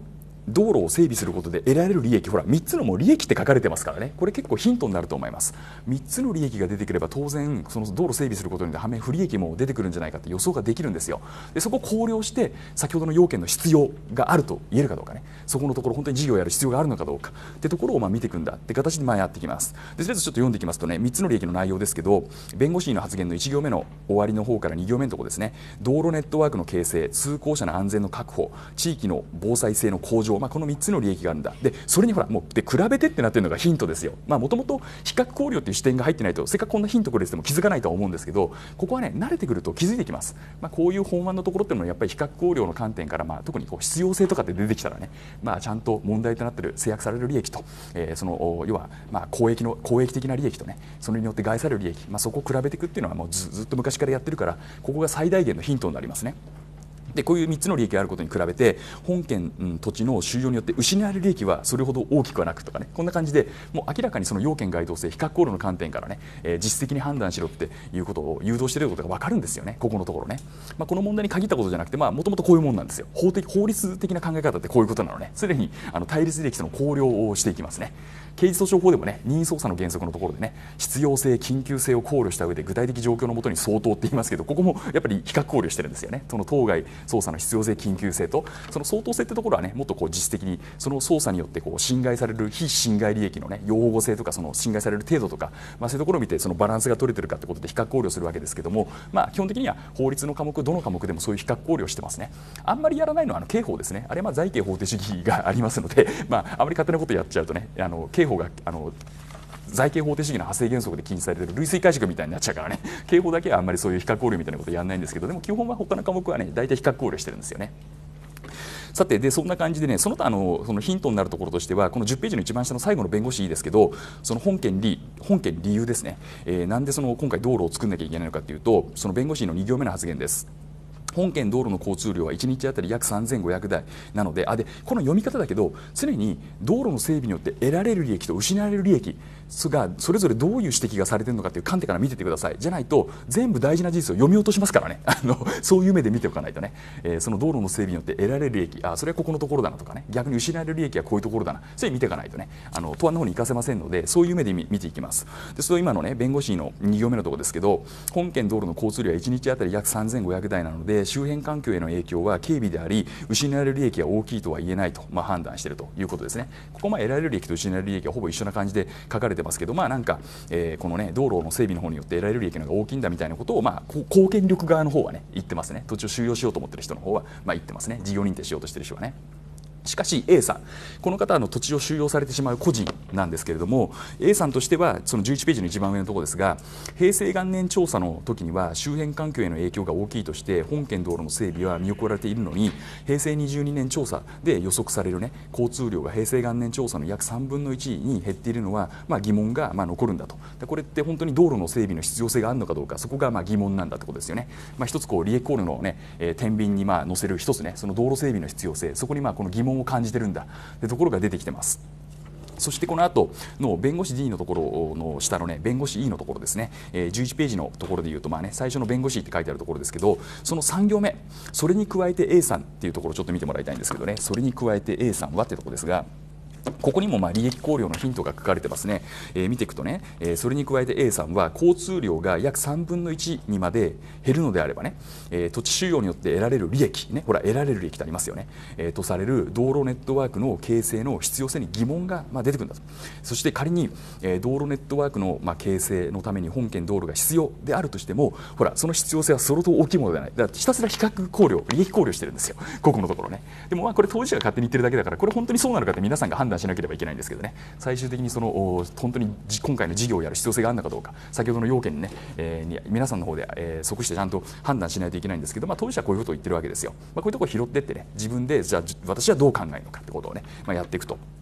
道路を整備することで得られる利益、ほらみっつのもう利益って書かれてますからね、これ結構ヒントになると思います。みっつの利益が出てくれば当然その道路整備することによって反面不利益も出てくるんじゃないかって予想ができるんですよ。でそこを考慮して先ほどの要件の必要があると言えるかどうかね、そこのところ本当に事業をやる必要があるのかどうかってところをまあ見ていくんだって形でまあやってきます。でとりあえずちょっと読んでいきますとね、みっつの利益の内容ですけど、弁護士の発言のいち行目の終わりの方からに行目のところですね、道路ネットワークの形成、通行者の安全の確保、地域の防災性の向上、まあ、このみっつの利益があるんだ。でそれにほらもうで比べてってなってるのがヒントですよ。もともと比較考慮っていう視点が入ってないとせっかくこんなヒントくれてても気づかないとは思うんですけど、ここはね慣れてくると気づいてきます。まあ、こういう本案のところっていうのはやっぱり比較考慮の観点から、まあ、特にこう必要性とかって出てきたらね、まあ、ちゃんと問題となっている制約される利益と、えー、その要はまあ公益の公益的な利益とね、それによって害される利益、まあ、そこを比べていくっていうのはもう ず, ずっと昔からやってるから、ここが最大限のヒントになりますね。でこういうみっつの利益があることに比べて本件、うん、土地の収容によって失われる利益はそれほど大きくはなくとかね、こんな感じでもう明らかにその要件該当性比較考慮の観点からね、えー、実質的に判断しろっていうことを誘導していることが分かるんですよね、ここのところね。まあ、この問題に限ったことじゃなくてもともとこういうもんなんですよ。法的法律的な考え方ってこういうことなのね。すでにあの対立利益との考慮をしていきますね。刑事訴訟法でもね、任意捜査の原則のところでね、必要性緊急性を考慮した上で具体的状況のもとに相当って言いますけど、ここもやっぱり比較考慮してるんですよね。その当該捜査の必要性緊急性とその相当性ってところはね、もっとこう実質的にその捜査によってこう侵害される非侵害利益のね擁護性とかその侵害される程度とか、まあ、そういうところを見てそのバランスが取れてるかってことで比較考慮するわけですけども、まあ、基本的には法律の科目どの科目でもそういう比較考慮をしてますね。あんまりやらないのはあの刑法ですね。あれはまあ罪刑法定主義がありますので、まあ、あまり勝手なことやっちゃうとね、あの刑法があの罪刑法定主義の派生原則で禁止されている類推解釈みたいになっちゃうからね、刑法だけはあんまりそういう比較考慮みたいなことやらないんですけど、でも基本は他の科目はね大体比較考慮してるんですよね。さてでそんな感じでね、その他のそのヒントになるところとしてはこのじゅっページの一番下の最後の弁護士いいですけど、その本件理本件理由ですね、えー、なんでその今回道路を作んなきゃいけないのかというと、その弁護士のに行目の発言です。本件道路の交通量はいちにちあたり約さんぜんごひゃくだいなので、あでこの読み方だけど常に道路の整備によって得られる利益と失われる利益がそれぞれどういう指摘がされているのかという観点から見ててください。じゃないと全部大事な事実を読み落としますからね、あのそういう目で見ておかないとね、えー、その道路の整備によって得られる利益、あそれはここのところだなとかね、逆に失われる利益はこういうところだな、それ見ていかないとね、あの答案の方に行かせませんので、そういう目で見ていきます。でそれ今のね弁護士のに行目のところですけど、本件道路の交通量はいちにちあたり約さんぜんごひゃくだいなので周辺環境への影響は軽微であり失われる利益は大きいとは言えないと、まあ、判断しているということですね。ここまあ得られる利益と失われる利益はほぼ一緒な感じで書かれてますけど、まあなんか、えー、このね道路の整備の方によって得られる利益の方が大きいんだみたいなことを、まあ公権力側の方はね言ってますね。土地を収容しようと思っている人の方はまあ言ってますね。事業認定しようとしている人はね。しかし A さん、この方はの土地を収容されてしまう個人なんですけれども、 A さんとしてはそのじゅういちページの一番上のところですが、平成元年調査の時には周辺環境への影響が大きいとして本件道路の整備は見送られているのに、平成にじゅうにねん調査で予測される、ね、交通量が平成元年調査の約さんぶんのいちに減っているのは、まあ、疑問がまあ残るんだと。これって本当に道路の整備の必要性があるのかどうか、そこがまあ疑問なんだということですよね。まあ、一つこう利益考慮の、ねえー、天秤にまあ載せる一つね、その道路整備の必要性、そこにまあこの疑問を感じているんだというところが出てきてます。そしてこの後の弁護士 D のところの下のね弁護士 E のところですね、えー、じゅういちページのところでいうと、まあね、最初の弁護士って書いてあるところですけど、そのさん行目、それに加えて A さんっていうところをちょっと見てもらいたいんですけどね、それに加えて A さんはっていうところですが、ここにもまあ利益考慮のヒントが書かれてますね。えー、見ていくとね、えー、それに加えて A さんは交通量が約さんぶんのいちにまで減るのであればね、えー、土地収容によって得られる利益、ね、ほら得られる利益ってありますよね、えー、とされる道路ネットワークの形成の必要性に疑問がまあ出てくるんだと。そして仮に、えー、道路ネットワークのまあ形成のために本件道路が必要であるとしても、ほらその必要性は相当大きいものではない。だからひたすら比較考慮、利益考慮してるんですよ、ここのところね。でもまあこれ当事者が勝手に言ってるだけだから、これ本当にそうなるかって皆さんが判断しなければいけないんですけどね、最終的にその本当に今回の事業をやる必要性があるのかどうか、先ほどの要件にね、えー、に皆さんの方で、えー、即してちゃんと判断しないといけないんですけど、まあ、当事者はこういうことを言ってるわけですよ。まあ、こういうところを拾ってってね、自分でじゃあ私はどう考えるのかってことをね、まあ、やっていくと。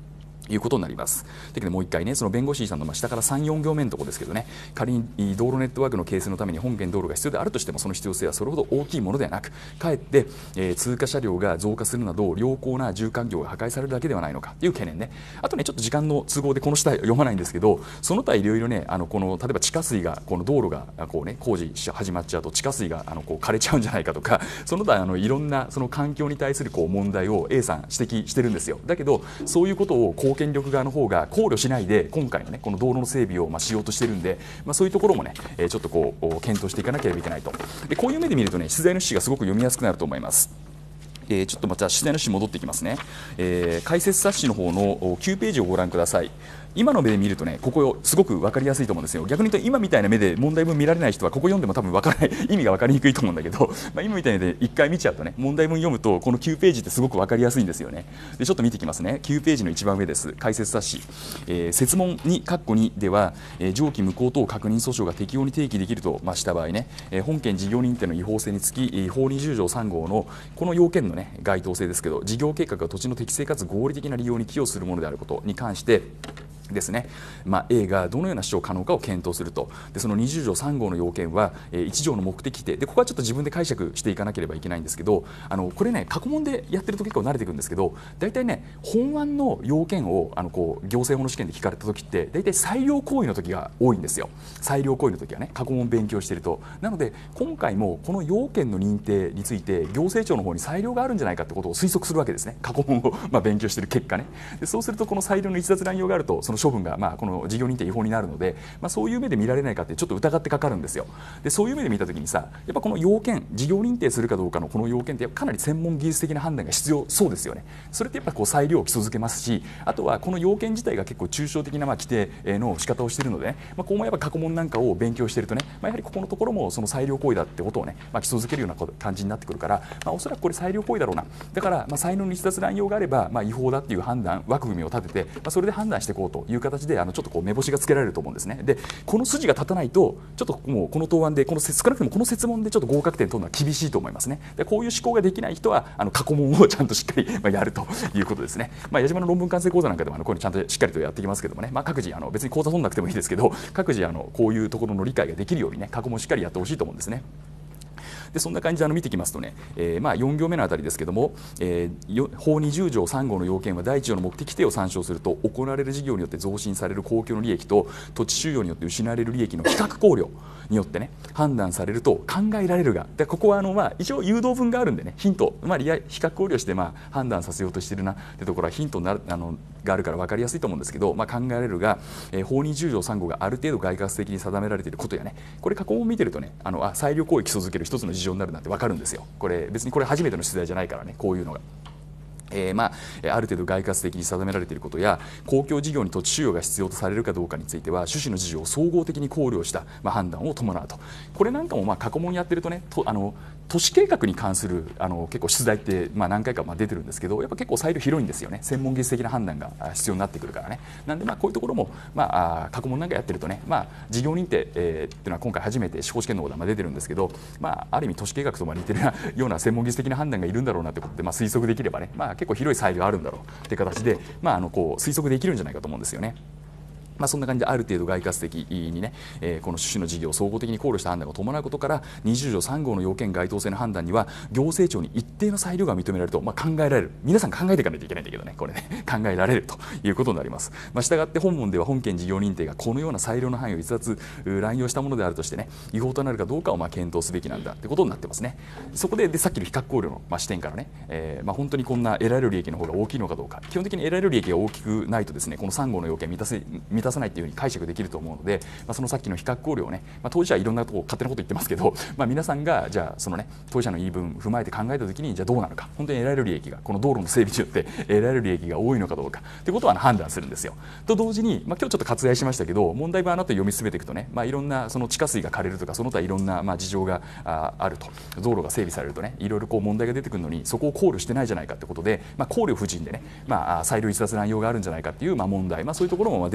いうことになります。だけどもう一回ね、その弁護士さんのまあ下からさん、よん行目のところですけどね、仮に道路ネットワークの形成のために本件道路が必要であるとしても、その必要性はそれほど大きいものではなく、かえって、えー、通過車両が増加するなど良好な住環境が破壊されるだけではないのかという懸念ね。あとね、ちょっと時間の都合でこの下読まないんですけど、その他いろいろね、あのこの例えば地下水がこの道路がこうね工事し始まっちゃうと地下水があのこう枯れちゃうんじゃないかとか、その他あのいろんなその環境に対するこう問題を A さん指摘してるんですよ。だけどそういうことを公権力側の方が考慮しないで今回のねこの道路の整備をまあしようとしてるんで、まあ、そういうところもね、えー、ちょっとこう検討していかなければいけないと。でこういう目で見るとね、取材の趣旨がすごく読みやすくなると思います。えー、ちょっとまた取材の趣旨戻っていきますね。えー、解説冊子の方のきゅうページをご覧ください。今の目で見るとね、ここすごく分かりやすいと思うんですよ。逆に言うと今みたいな目で問題文見られない人はここ読んでも多分分からない意味が分かりにくいと思うんだけど、まあ、今みたいでいっかい見ちゃうとね、問題文読むとこのきゅうページってすごく分かりやすいんですよね。でちょっと見ていきますね。きゅうページの一番上です。解説冊子、えー、設問に括弧にでは、えー、上記無効等確認訴訟が適用に提起できると、まあ、した場合ね、えー、本件事業認定の違法性につき法にじゅう条さん号のこの要件のね該当性ですけど、事業計画が土地の適正かつ合理的な利用に寄与するものであることに関してですね、まあ、A がどのような主張可能かを検討すると。でそのにじゅう条さん号の要件は、えー、いち条の目的規定で、ここはちょっと自分で解釈していかなければいけないんですけど、あのこれね過去問でやってると結構慣れていくんですけど、大体ね本案の要件をあのこう行政法の試験で聞かれた時って大体裁量行為の時が多いんですよ。裁量行為の時はね過去問勉強していると。なので今回もこの要件の認定について行政庁の方に裁量があるんじゃないかってことを推測するわけですね。過去問をまあ勉強している結果ね。でそうするとこの裁量の逸脱乱用があるとその処分がまあこの事業認定違法になるので、まあ、そういう目で見られないかってちょっと疑ってかかるんですよ。でそういう目で見たときにさ、やっぱこの要件、事業認定するかどうかのこの要件ってかなり専門技術的な判断が必要そうですよね。それってやっぱこう裁量を基礎づけますし、あとはこの要件自体が結構抽象的なまあ規定の仕方をしているので、ね、まあ、ここもやっぱ過去問なんかを勉強しているとね、まあ、やはりここのところもその裁量行為だってことをね、まあ、基礎づけるような感じになってくるから、まあ、おそらくこれ裁量行為だろうな。だからまあ才能の逸脱乱用があればまあ違法だっていう判断枠組みを立てて、まあ、それで判断していこうという形であのちょっとこう目星がつけられると思うんですね。でこの筋が立たないとちょっともうこの答案でこの少なくともこの設問でちょっと合格点取るのは厳しいと思いますね。でこういう思考ができない人はあの過去問をちゃんとしっかりまあやるということですね。まあ、矢島の論文完成講座なんかでもあのこういうのちゃんとしっかりとやっていきますけどもね、まあ、各自あの別に講座取んなくてもいいですけど、各自あのこういうところの理解ができるようにね過去問しっかりやってほしいと思うんですね。でそんな感じであの見てきますとね、えー、まあよん行目のあたりですけども、えー、法にじゅう条さん号の要件は第一条の目的規定を参照すると行われる事業によって増進される公共の利益と土地収用によって失われる利益の比較考慮によってね判断されると考えられるが、でここはあのまあ一応誘導文があるんでねヒント、まあ、比較考慮してまあ判断させようとしているなってところはヒントになるあのがあるから分かりやすいと思うんですけど、まあ、考えられるが、えー、法にじゅう条さん号がある程度外括的に定められていることやね、これ過去問を見てるとねあのあ裁量行為基礎づける一つの事情になるなって分かるんですよ。これ別にこれ初めての取材じゃないからね、こういうのが。えーまあ、ある程度外括的に定められていることや公共事業に土地収用が必要とされるかどうかについては趣旨の事情を総合的に考慮した、まあ、判断を伴うと。これなんかもまあ過去問やってるとねとあの都市計画に関するあの結構出題ってまあ何回かまあ出てるんですけど、やっぱ結構裁量広いんですよね。専門技術的な判断が必要になってくるからね。なんでまあこういうところもまあ過去問なんかやってるとね、まあ事業認定、えー、っていうのは今回初めて司法試験の方でまあ出てるんですけど、まあある意味都市計画とまあ似てるような専門技術的な判断がいるんだろうなってことでまあ推測できればね、まあ結構広い裁量あるんだろうって形でまああのこう推測できるんじゃないかと思うんですよね。まあ、そんな感じである程度外括的にね、えー、この趣旨の事業を総合的に考慮した判断が伴うことからにじゅう条さん号の要件該当性の判断には行政庁に一定の裁量が認められると、まあ、考えられる。皆さん考えていかないといけないんだけどね、これね考えられるということになります。まあ、したがって本文では本件事業認定がこのような裁量の範囲を逸脱乱用したものであるとしてね違法となるかどうかをまあ検討すべきなんだってことになってますね。そこで、でさっきの比較考慮のまあ視点からね、えー、まあ本当にこんな得られる利益の方が大きいのかどうか、基本的に得られる利益が大きくないとですねこのさん号の要件満たせ満たさないというふうに解釈できると思うので、まあ、そのさっきの比較考慮をね、まあ、当事者はいろんなとこ勝手なこと言ってますけど、まあ、皆さんがじゃあそのね当事者の言い分踏まえて考えたときにじゃあどうなのか、本当に得られる利益がこの道路の整備によって得られる利益が多いのかどうかということは判断するんですよ。と同時に、まあ、今日ちょっと割愛しましたけど問題文あなた読み進めていくとね、まあ、いろんなその地下水が枯れるとかその他いろんなまあ事情が あ, あると道路が整備されるとねいろいろこう問題が出てくるのにそこを考慮してないじゃないかということで、まあ、考慮不尽でね、まあ、裁量逸脱乱用があるんじゃないかというまあ問題、まあ、そういうところも出てくると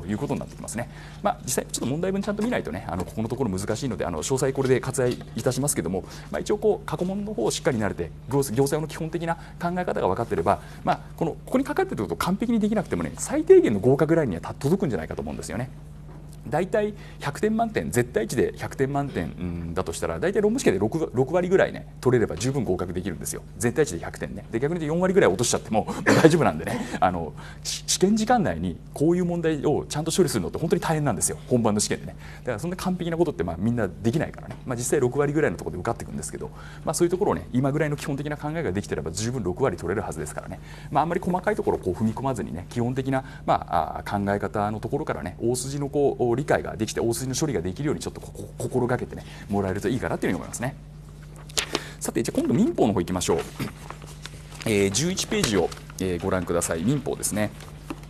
いうことになってきますね。まあ、実際ちょっと問題文ちゃんと見ないとね、あのここのところ難しいので、あの詳細これで割愛いたしますけども、まあ、一応こう過去問の方をしっかり慣れて行政の基本的な考え方が分かっていれば、まあ、このここに書かれていることを完璧にできなくてもね、最低限の合格ラインには届くんじゃないかと思うんですよね。だいたいひゃくてん満点、絶対値でひゃくてん満点、うん、だとしたらだいたい論文試験で 6, ろく割ぐらいね取れれば十分合格できるんですよ。絶対値でひゃくてんね。で逆に言うとよん割ぐらい落としちゃっても大丈夫なんでね、あの試験時間内にこういう問題をちゃんと処理するのって本当に大変なんですよ、本番の試験でね。だからそんな完璧なことってまあみんなできないからね、まあ、実際ろく割ぐらいのところで受かっていくんですけど、まあ、そういうところをね今ぐらいの基本的な考えができてれば十分ろく割取れるはずですからね、まあ、あんまり細かいところをこう踏み込まずにね、基本的な、まあ、考え方のところからね大筋のこう理解ができて大筋の処理ができるようにちょっとここ心がけてねもらえるといいかなというふうに思いますね。さてじゃあ今度民法の方行きましょう。えー、じゅういちページを、えー、ご覧ください。民法ですね。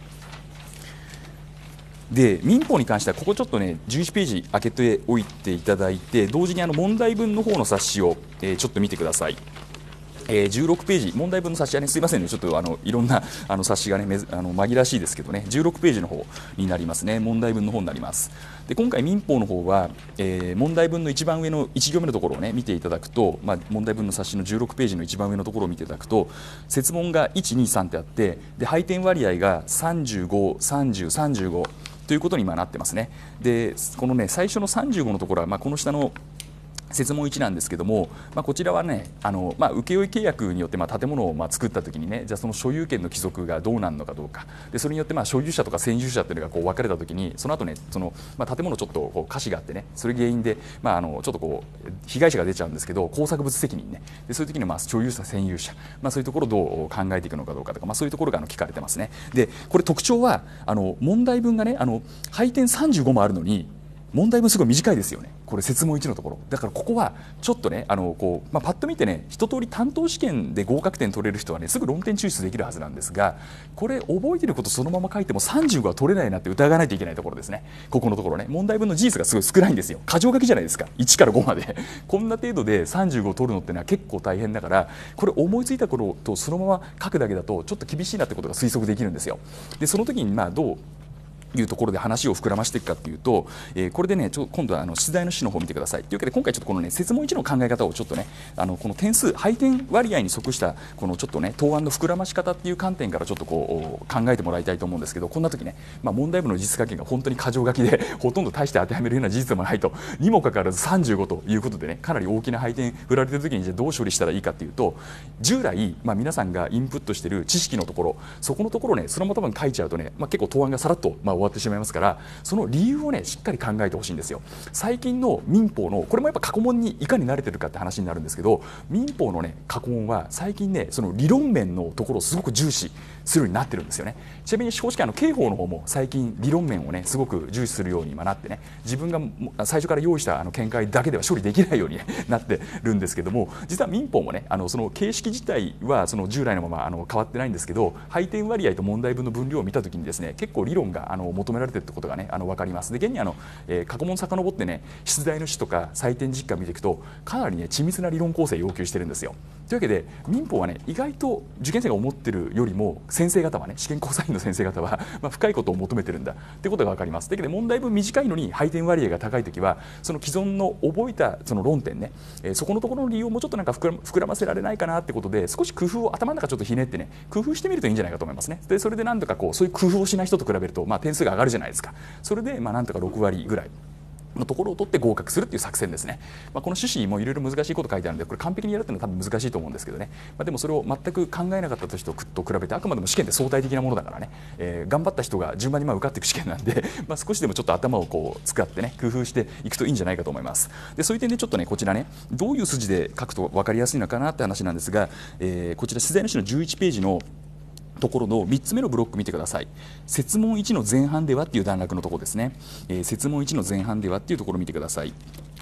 で民法に関してはここちょっとねじゅういちページ開けておいていただいて、同時にあの問題文の方の冊子を、えー、ちょっと見てください。えー、じゅうろくページ、問題文の冊子はね、すいませんね、ちょっとあのいろんなあの冊子がね、めずあの紛らわしいですけどね、じゅうろくページの方になりますね、問題文の方になります。で今回、民法の方は、えー、問題文の一番上のいち行目のところをね、見ていただくと、まあ、問題文の冊子のじゅうろくページの一番上のところを見ていただくと、設問がいち、に、さんってあって、で配点割合がさんじゅうご、さんじゅう、さんじゅうごということに今なってますね。でこのね、最初のさんじゅうごのところは、まあ、この下の設問いちなんですけども、まあ、こちらはねあの、まあ、請負契約によって、まあ、建物をまあ作ったときにね、じゃあその所有権の帰属がどうなるのかどうかで、それによってまあ所有者とか占有者っていうのがこう分かれたときに、その後ねその、まあ、建物ちょっとこう瑕疵があってね、それ原因で、まあ、あのちょっとこう被害者が出ちゃうんですけど、工作物責任ね、でそういう時にまあ所有者占有者、まあ、そういうところをどう考えていくのかどうかとか、まあ、そういうところがあの聞かれてますね。でこれ特徴はあの問題文がね、あの配点さんじゅうごもあるのに問題文すごい短いですよね、これ設問いちのところだから、ここはちょっとねあのこう、まあ、パッと見てね一通り担当試験で合格点取れる人はねすぐ論点抽出できるはずなんですが、これ覚えていることそのまま書いてもさんじゅうごは取れないなって疑わないといけないところですね。ここのところね問題文の事実がすごい少ないんですよ。箇条書きじゃないですか、いちからごまでこんな程度でさんじゅうごを取るのってのは結構大変だから、これ思いついた頃とそのまま書くだけだとちょっと厳しいなってことが推測できるんですよ。でその時にまあどういうところで話を膨らましていくかというと、えー、これでねちょ今度はあの出題の指の方を見てください。というわけで今回ちょっとこのね設問いちの考え方をちょっとねあのこの点数配点割合に即したこのちょっとね答案の膨らまし方っていう観点からちょっとこう考えてもらいたいと思うんですけど、こんな時ね、まあ、問題文の実書きが本当に箇条書きでほとんど大して当てはめるような事実もないとにもかかわらずさんじゅうごということでね、かなり大きな配点振られてる時にじゃあどう処理したらいいかというと、従来、まあ、皆さんがインプットしている知識のところ、そこのところねそのまま書いちゃうとね、まあ、結構答案がさらっと、まあ、終わってしまいますから、その理由をねしっかり考えてほしいんですよ。最近の民法のこれもやっぱ過去問にいかに慣れてるかって話になるんですけど、民法のね過去問は最近ねその理論面のところをすごく重視するようになってるんですよね。ちなみに司法試験の刑法の方も最近理論面をねすごく重視するように今なってね、自分が最初から用意したあの見解だけでは処理できないように、ね、なってるんですけども、実は民法もねあのその形式自体はその従来のままあの変わってないんですけど、配点割合と問題文の分量を見たときにですね結構理論があの求められているってことがねあの分かります。で現にあの、えー、過去問遡ってね出題の種とか採点実感見ていくとかなりね緻密な理論構成を要求してるんですよ。というわけで民法はね意外と受験生が思ってるよりも先生方はね試験交際員の先生方は、まあ、深いことを求めてるんだってことが分かります。だけど問題文短いのに配点割合が高いときはその既存の覚えたその論点ね、えー、そこのところの理由をもうちょっとなんか膨ら膨らませられないかなってことで少し工夫を頭の中ちょっとひねってね工夫してみるといいんじゃないかと思いますね。でそれでなんとかこうそういう工夫をしない人と比べると、まあ、点数が上がるじゃないですか。それでまあなんとかろく割ぐらいのところを取って合格するっていう作戦ですね。まあ、この趣旨もいろいろ難しいこと書いてあるのでこれ完璧にやるっていうのは多分難しいと思うんですけどね、まあ、でもそれを全く考えなかった人と比べてあくまでも試験って相対的なものだからね、えー、頑張った人が順番にまあ受かっていく試験なんで、まあ、少しでもちょっと頭をこう使ってね工夫していくといいんじゃないかと思います。でそういう点でちょっとねこちらねどういう筋で書くと分かりやすいのかなって話なんですが、えー、こちら出題の種のじゅういちページのところのみっつめのブロック見てください。設問いちの前半ではっていう段落のところですね、えー、設問いちの前半ではっていうところを見てください。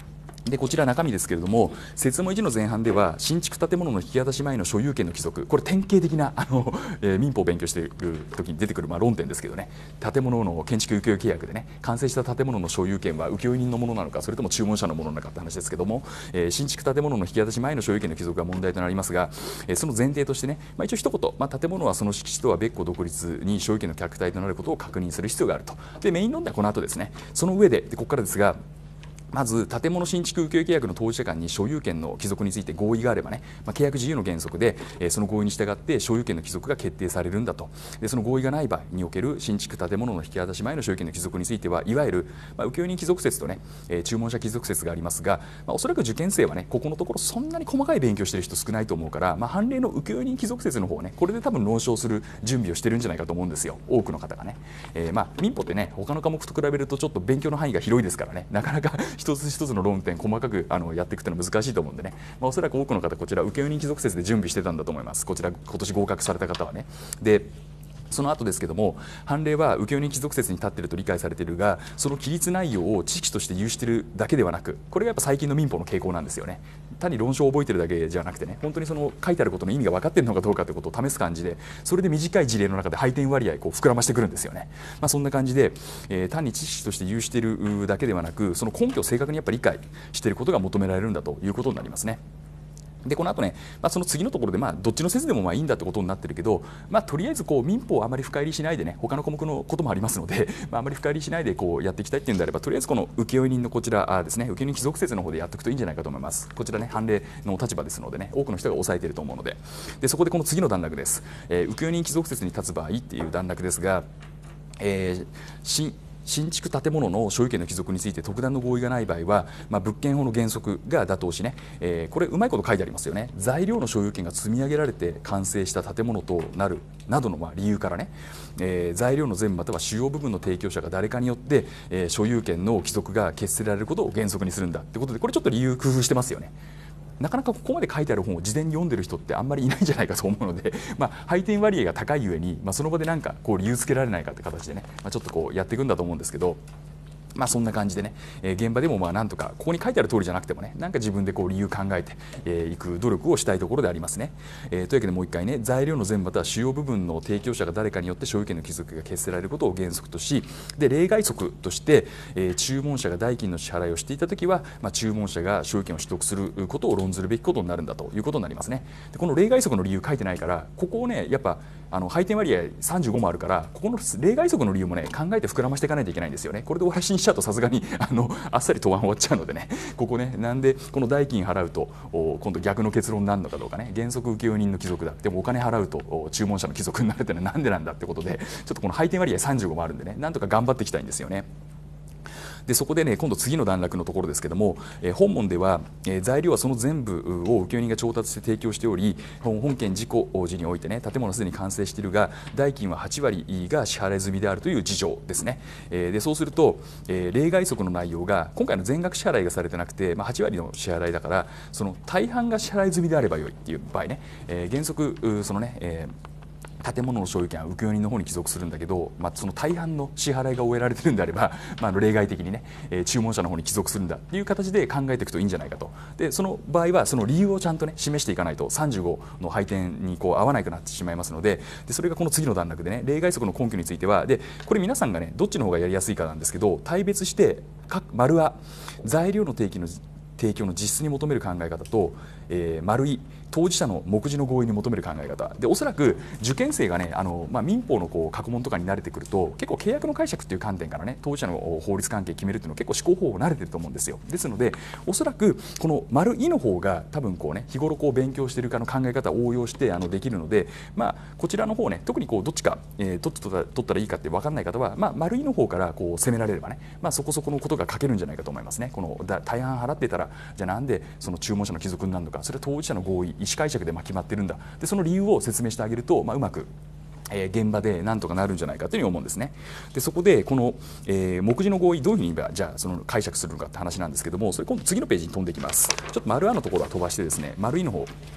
でこちら中身ですけれども、設問いちの前半では新築建物の引き渡し前の所有権の帰属、これ典型的なあの、えー、民法を勉強している時に出てくる、まあ、論点ですけどね、建物の建築請負契約でね、完成した建物の所有権は請負人のものなのか、それとも注文者のものなのかって話ですけども、えー、新築建物の引き渡し前の所有権の帰属が問題となりますが、えー、その前提としてね、まあ、一応一言、まあ、建物はその敷地とは別個独立に所有権の客体となることを確認する必要があると。でメイン論点はこの後ですね。その上で、でここからですが、まず建物新築請負契約の当事者間に所有権の帰属について合意があればね、まあ、契約自由の原則で、えー、その合意に従って所有権の帰属が決定されるんだと。でその合意がない場合における新築建物の引き渡し前の所有権の帰属については、いわゆる、まあ、請負人帰属説とね、えー、注文者帰属説がありますが、まあ、おそらく受験生はねここのところそんなに細かい勉強している人少ないと思うから、まあ、判例の請負人帰属説の方ね、これで多分論証する準備をしてるんじゃないかと思うんですよ、多くの方がね。えー、まあ民法ってね他の科目と比べるとちょっと勉強の範囲が広いですからね、なかなか一つ一つの論点細かくあのやっていくというのは難しいと思うんでね、まあ、おそらく多くの方こちら請負人帰属説で準備してたんだと思います。こちら今年合格された方はね。でその後ですけども、判例は請負人帰属説に立っていると理解されているが、その記述内容を知識として有しているだけではなく、これがやっぱ最近の民法の傾向なんですよね。単に論証を覚えているだけじゃなくてね、本当にその書いてあることの意味が分かっているのかどうかということを試す感じで、それで短い事例の中で配点割合こう膨らましてくるんですよね。まあ、そんな感じで、えー、単に知識として有しているだけではなく、その根拠を正確にやっぱり理解していることが求められるんだということになりますね。でこの後ね、まあ、その次のところで、まあ、どっちの説でもまあいいんだってことになってるけど、まあ、とりあえずこう民法をあまり深入りしないでね、他の項目のこともありますので、まあ、あまり深入りしないでこうやっていきたいっていうんであれば、とりあえずこの請負人のこちらあですね、請負人帰属説の方でやっていくといいんじゃないかと思います。こちらね判例の立場ですのでね、多くの人が押さえていると思うので、でそこでこの次の段落です。えー、請負人帰属説に立つ場合っていう段落ですが、えー、新新築建物の所有権の帰属について特段の合意がない場合は、まあ、物件法の原則が妥当しね、えー、これうまいこと書いてありますよね。材料の所有権が積み上げられて完成した建物となるなどのまあ理由からね、えー、材料の全または主要部分の提供者が誰かによって、えー、所有権の帰属が決せられることを原則にするんだってことで、これちょっと理由工夫してますよね。なかなかここまで書いてある本を事前に読んでる人ってあんまりいないんじゃないかと思うので、まあ、配点割合が高いゆえに、まあ、その場でなんかこう理由つけられないかって形でね、まあ、ちょっとこうやっていくんだと思うんですけど、まあそんな感じでね、えー、現場でもまあなんとかここに書いてある通りじゃなくてもね、なんか自分でこう理由考えてい、えー、く努力をしたいところでありますね。えー、というわけでもう一回ね、材料の全または主要部分の提供者が誰かによって所有権の帰属が決せられることを原則とし、で例外則として、えー、注文者が代金の支払いをしていたときは、まあ、注文者が所有権を取得することを論ずるべきことになるんだということになりますね。でこの例外則の理由書いてないから、ここをねやっぱあの配点割合さんじゅうごもあるから、ここの例外則の理由もね考えて膨らましていかないといけないんですよね。これで終わらしにしちゃうとさすがにあのあっさり答案終わっちゃうのでね、ここねなんでこの代金払うと今度逆の結論になるのかどうかね、原則請負人の帰属だ、でもお金払うと注文者の帰属になるってのはなんでなんだってことで、ちょっとこの配点割合さんじゅうごもあるんでね、なんとか頑張っていきたいんですよね。でそこでね今度次の段落のところですけども、えー、本文では、えー、材料はその全部を請負人が調達して提供しており、本本件事故時においてね建物はすでに完成しているが代金ははち割が支払い済みであるという事情ですね。えー、でそうすると、えー、例外則の内容が今回の全額支払いがされてなくて、まあ、はち割の支払いだからその大半が支払い済みであればよいっていう場合ね、えー、原則そのね、えー建物の所有権は請負人の方に帰属するんだけど、まあ、その大半の支払いが終えられているんであれば、まあ、例外的にね、えー、注文者の方に帰属するんだっていう形で考えていくといいんじゃないかと。でその場合はその理由をちゃんとね示していかないとさんじゅうごの配点にこう合わなくなってしまいますので、でそれがこの次の段落でね、例外則の根拠についてはでこれ皆さんがねどっちの方がやりやすいかなんですけど、対別して各丸は材料の提供の提供の実質に求める考え方と、えー、丸い当事者の目次の合意に求める考え方で、おそらく受験生がねあの、まあ、民法のこう過去問とかに慣れてくると結構契約の解釈っていう観点からね当事者の法律関係決めるっていうのは結構思考方法慣れてると思うんですよ。ですのでおそらくこの丸いの方が多分こうね日頃こう勉強しているかの考え方を応用してあのできるので、まあ、こちらの方ね特にこうどっちか、えー、どっち取ったらいいかって分かんない方は、まあ、丸いの方からこう攻められればね、まあ、そこそこのことが書けるんじゃないかと思いますね。このだ大半払ってたらじゃあなんでその注文者の帰属になるのか、それは当事者の合意意思解釈でまあ決まってるんだ、でその理由を説明してあげると、まあ、うまくえー、現場でなんとかなるんじゃないかというふうに思うんですね。でそこでこの、えー、目次の合意どういうふうにじゃあその解釈するのかって話なんですけども、それ今度次のページに飛んでいきます。ちょっと丸あのところは飛ばしてですね、丸いの方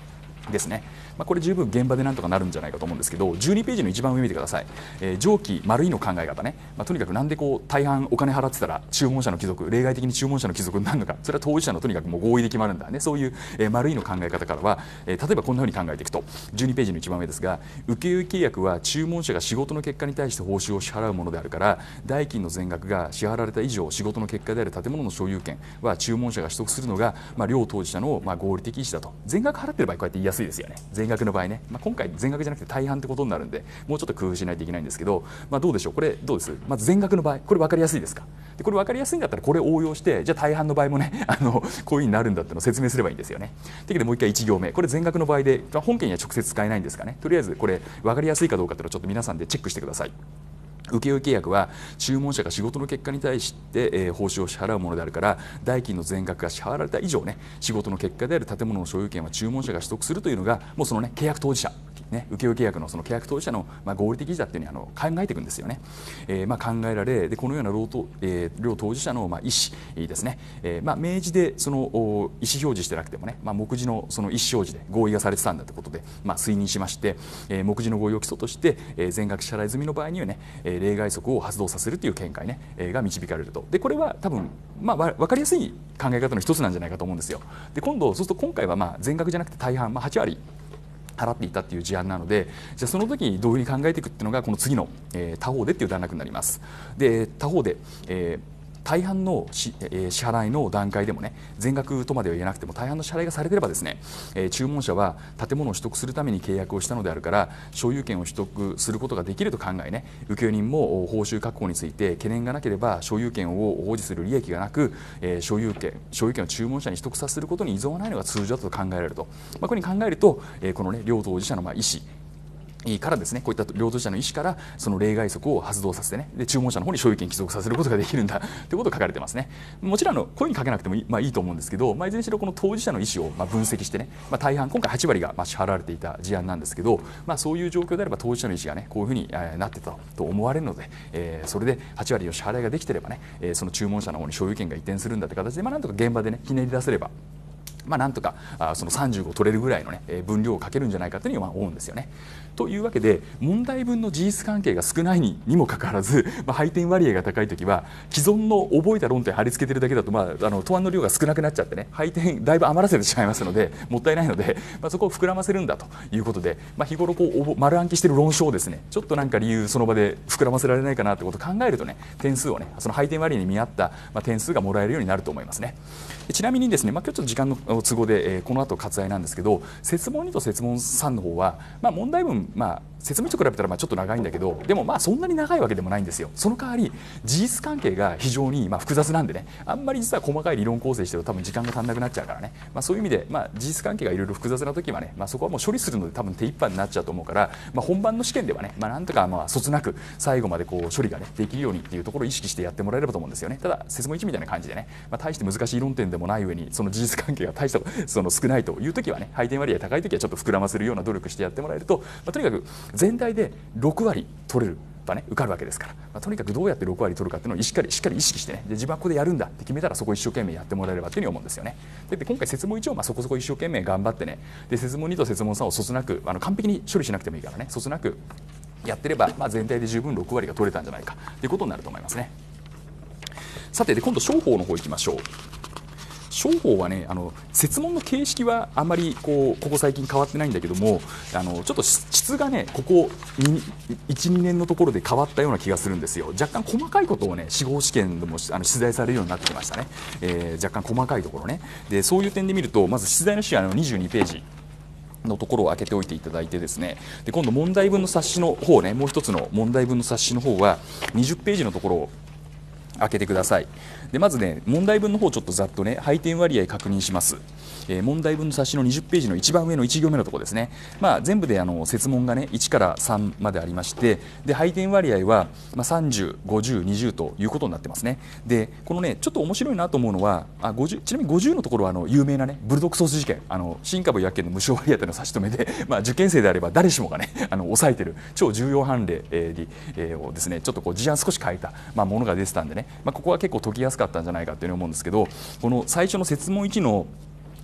ですね。まあ、これ十分現場でなんとかなるんじゃないかと思うんですけど、じゅうにページの一番上見てください。えー、上記丸いの考え方ね、まあ、とにかくなんでこう大半お金払ってたら注文者の帰属、例外的に注文者の帰属になるのか、それは当事者のとにかくもう合意で決まるんだね。そういう、えー、丸いの考え方からは、えー、例えばこんなふうに考えていくと、じゅうにページの一番上ですが、請負契約は注文者が仕事の結果に対して報酬を支払うものであるから、代金の全額が支払われた以上、仕事の結果である建物の所有権は注文者が取得するのが、まあ、両当事者のまあ合理的意思だと。全額払っている場合こうやって言いやすいですよね。全額の場合ね、まあ、今回全額じゃなくて大半ってことになるんで、もうちょっと工夫しないといけないんですけど、まあ、どうでしょう、これどうです。まず全額の場合これ分かりやすいですか。でこれ分かりやすいんだったらこれを応用して、じゃあ大半の場合もねあのこういう風になるんだっていうのを説明すればいいんですよね。というわけでもう一回いち行目、これ全額の場合で本件には直接使えないんですかね。とりあえずこれ分かりやすいかどうかっていうのをちょっと皆さんでチェックしてください。請負契約は注文者が仕事の結果に対して、えー、報酬を支払うものであるから、代金の全額が支払われた以上ね、仕事の結果である建物の所有権は注文者が取得するというのがもうそのね契約当事者ね、請負契約のその契約当事者のまあ合理的意思だっていうのにあの考えていくんですよね。えー、まあ考えられで、このような両当、えー、両当事者のまあ意思ですね、えー、まあ明示でその意思表示してなくてもね、まあ、目次のその意思表示で合意がされてたんだということで、まあ、推認しまして、えー、目次の合意を基礎として、えー、全額支払い済みの場合にはね、えー、例外則を発動させるという見解ね、えー、が導かれると。でこれは多分、まあ、分かりやすい考え方の一つなんじゃないかと思うんですよ。で今度そうすると今回はまあ全額じゃなくて大半、まあ、はち割払っていたっていう事案なので、じゃあその時にどういうふうに考えていくっていうのがこの次の、えー、他方でっていう段落になります。で他方で、えー大半の支払いの段階でもね、全額とまでは言えなくても大半の支払いがされていればですね、注文者は建物を取得するために契約をしたのであるから、所有権を取得することができると考えね、請負人も報酬確保について懸念がなければ所有権を保持する利益がなく、所有権所有権を注文者に取得させることに依存はないのが通常だと考えられると。まあ、これに考えると、このね両当事者のまあ意思からですね、こういった両当事者の意思からその例外則を発動させてね、で注文者の方に所有権帰属させることができるんだということが書かれてますね。もちろんあのこういうふうに書けなくてもいい、まあ、いいと思うんですけど、まあ、いずれにしろこの当事者の意思をまあ分析してね、まあ、大半今回はち割がまあ支払われていた事案なんですけど、まあ、そういう状況であれば当事者の意思がねこういうふうになってたと思われるので、えー、それではち割の支払いができてればね、えー、その注文者の方に所有権が移転するんだという形で、まあ、なんとか現場でねひねり出せれば、まあ、なんとかあそのさんじゅうご取れるぐらいの、ね、分量をかけるんじゃないかというふうには思うんですよね。というわけで問題分の事実関係が少ないににもかかわらず、まあ、配点割合が高いときは既存の覚えた論点貼り付けてるだけだと、まあ、あの答案の量が少なくなっちゃってね、配点だいぶ余らせてしまいますのでもったいないので、まあ、そこを膨らませるんだということで、まあ、日頃こう丸暗記している論証をですねちょっとなんか理由その場で膨らませられないかなということを考えるとね、点数をねその配点割合に見合った、まあ、点数がもらえるようになると思いますね。ちなみにですね、まあ、今日ちょっと時間の都合で、えー、この後割愛なんですけど、設問にと設問さんの方は、まあ、問題文、まあ説明と比べたらまあちょっと長いんだけど、でもまあそんなに長いわけでもないんですよ。その代わり事実関係が非常にまあ複雑なんでね、あんまり実は細かい理論構成してると多分時間が足んなくなっちゃうからね、まあ、そういう意味でまあ事実関係がいろいろ複雑な時はね、まあ、そこはもう処理するので多分手一杯になっちゃうと思うから、まあ、本番の試験ではね、まあ、なんとかまあそつなく最後までこう処理が、ね、できるようにっていうところを意識してやってもらえればと思うんですよね。ただ設問いちみたいな感じでね、まあ、大して難しい論点でもない上にその事実関係が大したその少ないという時はね、配点割合高い時はちょっと膨らませるような努力してやってもらえると、まあ、とにかく全体でろく割取れるとね受かるわけですから、まあ、とにかくどうやってろく割取るかっていうのをしっかりしっかり意識してね、で自分はここでやるんだって決めたらそこを一生懸命やってもらえればというふうに思うんですよね。で今回設問いちをまあそこそこ一生懸命頑張ってね、で設問にと設問さんをそつなくあの完璧に処理しなくてもいいからね、そつなくやってれば、まあ、全体で十分ろく割が取れたんじゃないかということになると思いますね。さてで今度商法の方いきましょう。商法はね、あの設問の形式はあんまりこうここ最近変わってないんだけども、あのちょっと質がねここいち、にねんのところで変わったような気がするんですよ。若干細かいことをね司法試験でもあの出題されるようになってきましたね、えー、若干細かいところね。でそういう点で見るとまず出題の資料のにじゅうにページのところを開けておいていただいてですね、で今度問題文の冊子の方ね、もう一つの問題文の冊子の方はにじゅっページのところを開けてください。でまずね問題文の方ちょっとざっとね配点割合確認します。えー、問題文の冊子のにじゅっページの一番上のいち行目のところですね、まあ、全部であの設問がねいちからさんまでありまして、で配点割合はまあさんじゅう、ごじゅう、にじゅうということになってますね。でこのねちょっと面白いなと思うのはあごじゅうちなみにごじゅうのところはあの有名なねブルドックソース事件、あの新株薬権の無償割当の差し止めで、まあ、受験生であれば誰しもがねあの抑えてる超重要判例、えーえー、をですねちょっとこう事案少し変えた、まあ、ものが出てたんでね、まあ、ここは結構解きやすかったんじゃないかというふうに思うんですけど、この最初の設問いちの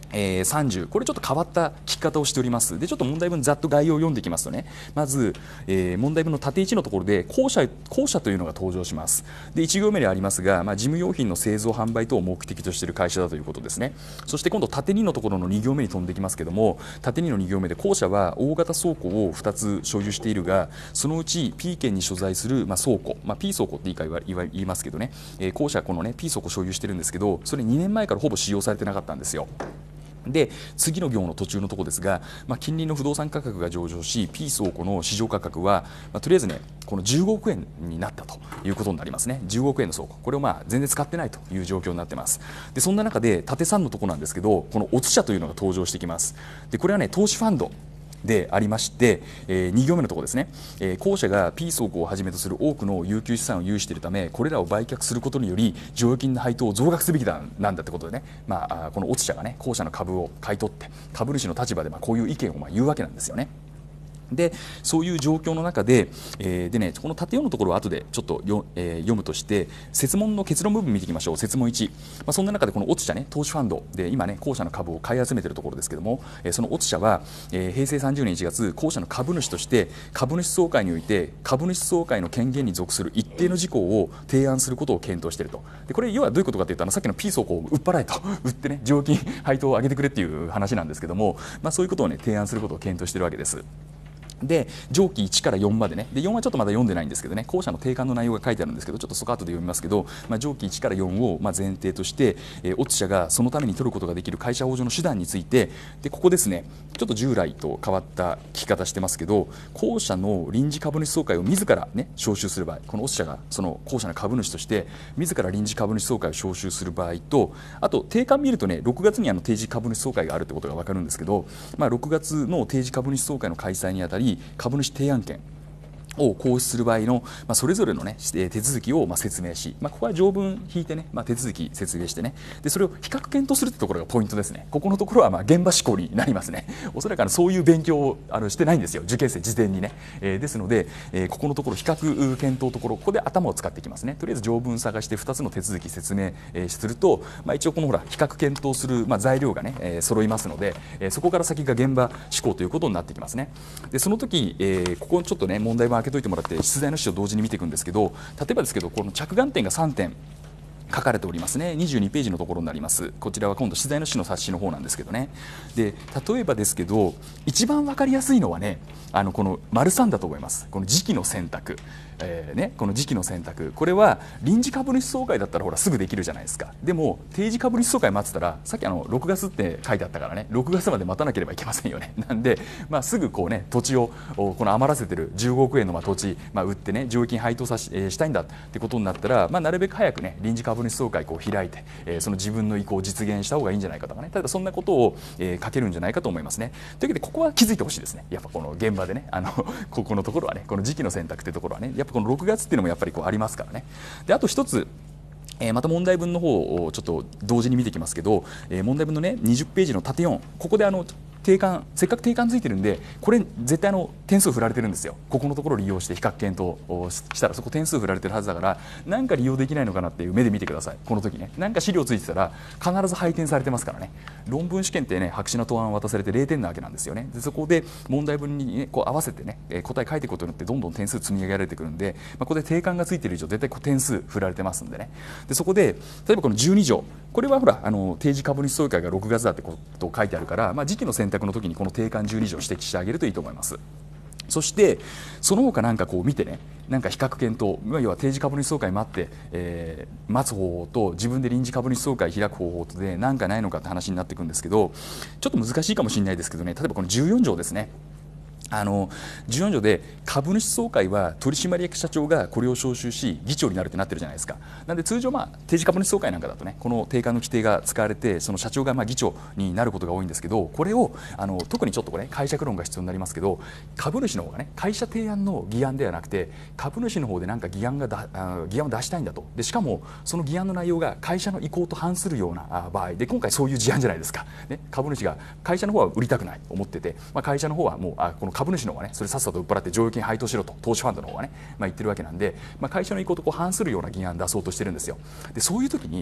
えー、さんじゅうこれちょっと変わった聞き方をしております。でちょっと問題文ざっと概要を読んでいきますとね、まず、えー、問題文の縦いちのところで後者後者というのが登場します。でいち行目にありますが、まあ、事務用品の製造販売等を目的としている会社だということですね。そして今度縦にのところのに行目に飛んできますけども、縦にのに行目で後者は大型倉庫をふたつ所有しているが、そのうち P 県に所在する、まあ、倉庫、まあ、P 倉庫って言い言わ言いますけどね、えー、後者はこの、ね、P 倉庫を所有しているんですけど、それにねんまえからほぼ使用されてなかったんですよ。で次の行の途中のところですが、まあ、近隣の不動産価格が上昇し P 倉庫の市場価格は、まあ、とりあえずねこのじゅうごおくえんになったということになりますね。じゅうごおくえんの倉庫、これをまあ全然使ってないという状況になってます。でそんな中で縦さんのところなんですけど、このオツ社というのが登場してきます。でこれはね投資ファンドでありまして、えー、に行目のところですね、えー、後者が P 倉庫をはじめとする多くの有給資産を有しているため、これらを売却することにより剰余金の配当を増額すべきだなんだってことでね、まあ、このオツ社がね後者の株を買い取って株主の立場でまあこういう意見をまあ言うわけなんですよね。でそういう状況の中で、えーでね、この縦よんのところは後でちょっとよ、えー、読むとして設問の結論部分見ていきましょう。設問いち、まあ、そんな中でこのオツ社ね投資ファンドで今ね後者の株を買い集めているところですけども、えー、そのオツ社は、えー、平成さんじゅうねんいちがつ後者の株主として株主総会において株主総会の権限に属する一定の事項を提案することを検討していると。でこれ要はどういうことかというと、あのさっきの P 倉庫を売っ払えと売ってね剰余金配当を上げてくれっていう話なんですけども、まあ、そういうことをね提案することを検討しているわけです。で上記いちからよんまでね、でよんはちょっとまだ読んでないんですけどね、後者の定款の内容が書いてあるんですけど、ちょっとそこ後で読みますけど、まあ、上記いちからよんをまあ前提として、えー、オツ社がそのために取ることができる会社法上の手段について、でここですねちょっと従来と変わった聞き方してますけど、後者の臨時株主総会を自らね招集する場合、このオツ社がその後者の株主として自ら臨時株主総会を招集する場合と、あと定款見るとねろくがつにあの定時株主総会があるってことが分かるんですけど、まあ、ろくがつの定時株主総会の開催にあたり株主提案権を行使する場合の、まあ、それぞれの、ね、手続きをまあ説明し、まあ、ここは条文引いて、ねまあ、手続き説明してね、でそれを比較検討するというところがポイントですね。ここのところはまあ現場志向になりますね。おそらくあのそういう勉強をあのしてないんですよ、受験生事前にね、えー、ですので、えー、ここのところ比較検討ところ、ここで頭を使っていきますね。とりあえず条文探してふたつの手続き説明、えー、すると、まあ、一応このほら比較検討する、まあ、材料がね、えー、揃いますので、えー、そこから先が現場志向ということになってきますね。でその時、えー、ここちょっとね問題文開けといてもらって出題の紙を同時に見ていくんですけど、例えばですけどこの着眼点がさんてん書かれておりますね。にじゅうにページのところになります。こちらは今度取材の紙の冊子の方なんですけどね。で例えばですけど一番分かりやすいのはね、あのこの丸さんだと思います。この時期の選択、えーね、この時期の選択、これは臨時株主総会だったらほらすぐできるじゃないですか。でも定時株主総会待ってたら、さっきあのろくがつって書いてあったからね、ろくがつまで待たなければいけませんよね。なんで、まあ、すぐこうね土地をこの余らせてるじゅうごおくえんのまあ土地、まあ、売ってね剰余金配当さし、えー、したいんだってことになったら、まあ、なるべく早くね臨時株主総会こう開いて、えー、その自分の意向を実現した方がいいんじゃないかとかね、ただそんなことを、えー、書けるんじゃないかと思いますね。というわけでここは気づいてほしいですね。やっぱこの現場でね、あのここのところはね、この時期の選択というところはね、やっぱこのろくがつっていうのもやっぱりこうありますからね。であと一つ、えー、また問題文の方をちょっと同時に見ていきますけど、えー、問題文のねにじゅっページの縦よん、ここであの定款、せっかく定款ついてるんで、これ絶対あの点数振られてるんですよ。ここのところを利用して比較検討をしたらそこ点数振られてるはずだから、なんか利用できないのかなっていう目で見てください。この時ね、なんか資料ついてたら必ず配点されてますからね。論文試験ってね白紙の答案を渡されてれいてんなわけなんですよね。でそこで問題文に、ね、こう合わせてね答え書いていくことによってどんどん点数積み上げられてくるんで、まあ、ここで定款がついている以上絶対こう点数振られてますんでね。でそこで例えばこのじゅうに条、これはほらあの定時株主総会がろくがつだってことを書いてあるから、まあ、時期の選択の時にこの定款じゅうに条を指摘してあげるといいと思います。そしてその他なんかこう見てね、なんか比較検討、要は定時株主総会待って、えー、待つ方法と自分で臨時株主総会開く方法とでなんかないのかって話になっていくんですけど、ちょっと難しいかもしれないですけどね、例えばこのじゅうよん条ですね。あのじゅうよん条で株主総会は取締役社長がこれを招集し議長になるってなってるじゃないですか。なんで通常、まあ、定時株主総会なんかだとねこの定款の規定が使われてその社長がまあ議長になることが多いんですけど、これをあの特にちょっとこれ、ね、解釈論が必要になりますけど、株主の方がね会社提案の議案ではなくて株主の方でなんか議案がだあ議案を出したいんだと。でしかもその議案の内容が会社の意向と反するような場合で、今回そういう事案じゃないですか、ね、株主が会社の方は売りたくないと思ってて、まあ、会社の方はもうあこの株主の方がねそれさっさと売っ払って剰余金配当しろと投資ファンドの方がね、まあ、言ってるわけなんで、まあ、会社の意向とこう反するような議案を出そうとしてるんですよ。でそういう時に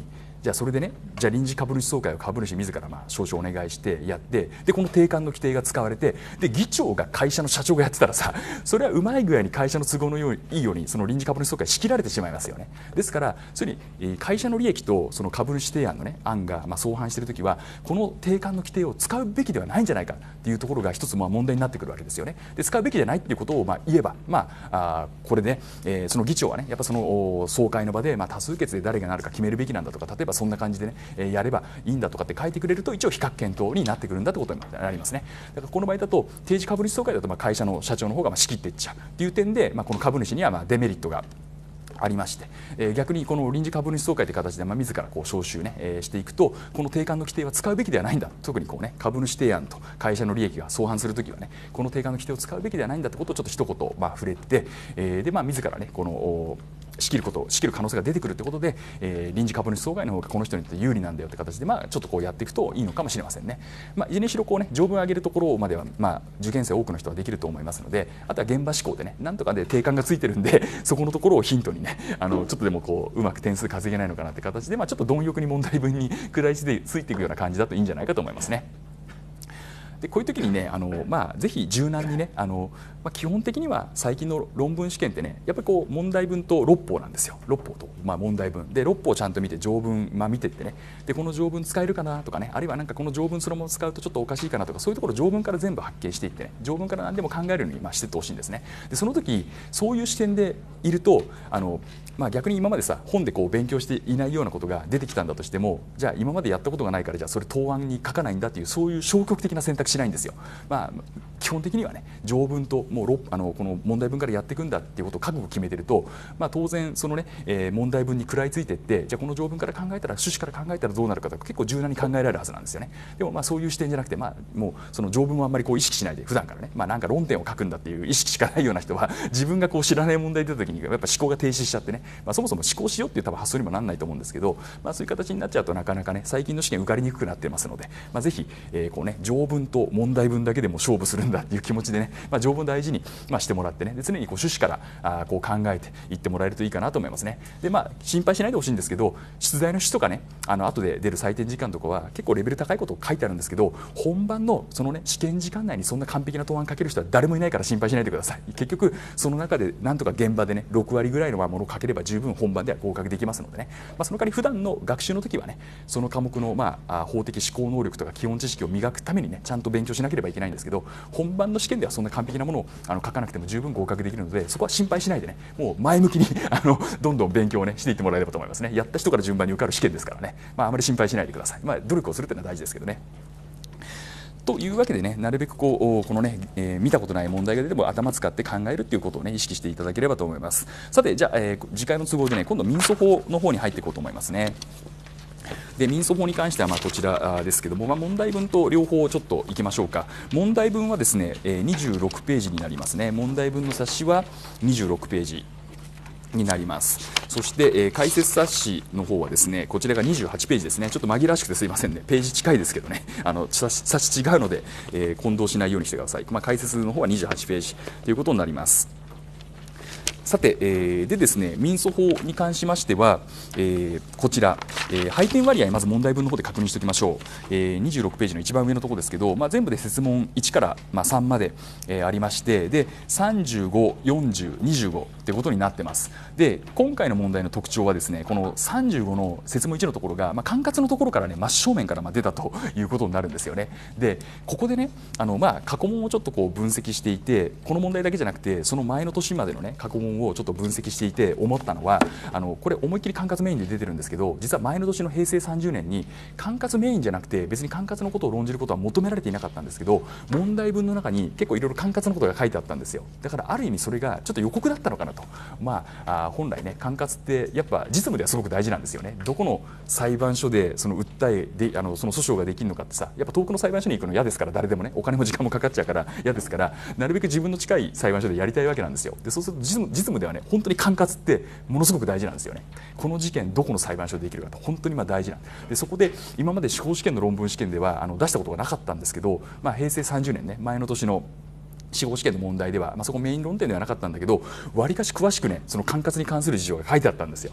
じゃあそれでね、じゃあ臨時株主総会を株主自らまあ招集お願いしてやって、でこの定款の規定が使われて、で議長が会社の社長がやってたらさ、それはうまい具合に会社の都合のようにいいようにその臨時株主総会仕切られてしまいますよね。ですからそれに会社の利益とその株主提案のね案がまあ相反しているときは、この定款の規定を使うべきではないんじゃないかっていうところが一つまあ問題になってくるわけですよね。で使うべきじゃないっていうことをまあ言えば、まあ、あこれで、ねえー、その議長はねやっぱその総会の場でまあ多数決で誰がなるか決めるべきなんだとか、例えばそんな感じでね、えー、やればいいんだとかって書いてくれると、一応比較検討になってくるんだってことになりますね。だからこの場合だと定時株主総会だとまあ会社の社長の方がまあ仕切っていっちゃうっていう点で、まあ、この株主にはまあデメリットがありまして、えー、逆にこの臨時株主総会という形でまあ自らこう招集、ねえー、していくと、この定款の規定は使うべきではないんだ、特にこう、ね、株主提案と会社の利益が相反するときはね、この定款の規定を使うべきではないんだということをちょっと一言まあ触れて、えー、でまあ自らねこの仕切ること仕切る可能性が出てくるということで、えー、臨時株主総会の方がこの人にとって有利なんだよという形で、まあ、ちょっとこうやっていくといいのかもしれませんね。まあ、いずれにしろこう、ね、条文を上げるところまでは、まあ、受験生多くの人はできると思いますので、あとは現場志向でねなんとかで定款がついてるんで、そこのところをヒントにね、あのちょっとでもこううまく点数稼げないのかなという形で、まあ、ちょっと貪欲に問題文に下りでついていくような感じだといいんじゃないかと思いますね。でこういう時にね、あの、まあ、ぜひ柔軟にね、あの、まあ、基本的には最近の論文試験ってね、やっぱりこう問題文と六法なんですよ。六法と、まあ、問題文で六法をちゃんと見て条文、まあ、見てってね、でこの条文使えるかなとかね、あるいはなんかこの条文そのまま使うとちょっとおかしいかなとか、そういうところ条文から全部発見していってね、条文から何でも考えるようにまあしていってほしいんですね。でその時そういう視点でいると、あのまあ、逆に今までさ本でこう勉強していないようなことが出てきたんだとしても、じゃあ今までやったことがないからじゃあそれ答案に書かないんだっていう、そういう消極的な選択しないんですよ。まあ、基本的にはね条文ともうあのこの問題文からやっていくんだっていうことを覚悟を決めてると、まあ、当然そのね、えー、問題文に食らいついていって、じゃあこの条文から考えたら趣旨から考えたらどうなるかとか結構柔軟に考えられるはずなんですよね。でもまあそういう視点じゃなくて、まあ、もうその条文をあんまりこう意識しないで普段からね、まあ、なんか論点を書くんだっていう意識しかないような人は、自分がこう知らない問題出た時にやっぱ思考が停止しちゃってね、まあ、そもそも思考しようっていう多分発想にもならないと思うんですけど、まあ、そういう形になっちゃうとなかなかね最近の試験受かりにくくなってますので、まあ、ぜひ、えーこうね、条文と問題文だけでも勝負するんだっていう気持ちでね、まあ、条文大事に、まあ、してもらってね、で常にこう趣旨からあこう考えていってもらえるといいかなと思いますね。で、まあ、心配しないでほしいんですけど、出題の趣旨とかね、あの後で出る採点時間とかは結構レベル高いことを書いてあるんですけど、本番のその、ね、試験時間内にそんな完璧な答案書ける人は誰もいないから心配しないでください。結局その中でなんとか現場でねろくわりぐらいのものを書ければ十分本番では合格できますのでね、まあ、その代わり普段の学習の時はねその科目の、まあ、法的思考能力とか基本知識を磨くためにねちゃんと勉強しなければいけないんですけど、本番の試験ではそんな完璧なものをあの書かなくても十分合格できるので、そこは心配しないでね、もう前向きにあのどんどん勉強を、ね、していってもらえればと思いますね。やった人から順番に受かる試験ですからね、まあ、あまり心配しないでください。まあ、努力をするというのは大事ですけどね。というわけでね、なるべくこうこのね、えー、見たことない問題が出ても頭使って考えるということをね意識していただければと思います。さてじゃあ、えー、次回の都合でね今度民訴法の方に入っていこうと思いますね。で民訴法に関してはまあこちらですけども、まあ、問題文と両方ちょっといきましょうか。問題文はですね、えー、にじゅうろくページになりますね。問題文の冊子はにじゅうろくページになります。そして、えー、解説冊子の方はですねこちらがにじゅうはちページですね。ちょっと紛らわしくてすいませんね、ページ近いですけどね、あの冊子違うので、えー、混同しないようにしてください。まあ、解説の方はにじゅうはちページということになります。さて、えー、でですね民訴法に関しましては、えー、こちら、えー、配点割合まず問題文の方で確認しておきましょう。えー、にじゅうろくページの一番上のところですけど、まあ、全部で設問いちから、まあ、さんまで、えー、ありまして、でさんじゅうご、よんじゅう、にじゅうごということになってます。で今回の問題の特徴はですねこのさんじゅうごの設問いちのところが、まあ、管轄のところからね真正面からまあ出たということになるんですよね。でここでねあの、まあ、過去問をちょっとこう分析していて、この問題だけじゃなくてその前の年までのね過去問をちょっと分析していて思ったのは、あのこれ思いっきり管轄メインで出てるんですけど、実は前の年の平成さんじゅうねんに管轄メインじゃなくて別に管轄のことを論じることは求められていなかったんですけど、問題文の中に結構いろいろ管轄のことが書いてあったんですよ。だからある意味それがちょっと予告だったのかなと。まあ、あ本来ね管轄ってやっぱ実務ではすごく大事なんですよね。どこの裁判所でその訴えであのその訴訟ができるのかってさ、やっぱ遠くの裁判所に行くの嫌ですから、誰でもねお金も時間もかかっちゃうから嫌ですから、なるべく自分の近い裁判所でやりたいわけなんですよ。でそうすると実務、実務ではね本当に管轄ってものすごく大事なんですよね。この事件どこの裁判所でできるかって本当にまあ大事なんで、そこで今まで司法試験の論文試験ではあの出したことがなかったんですけど、まあ、平成さんじゅうねんね前の年の司法試験の問題では、まあ、そこメイン論点ではなかったんだけど、わりかし詳しくねその管轄に関する事情が書いてあったんですよ。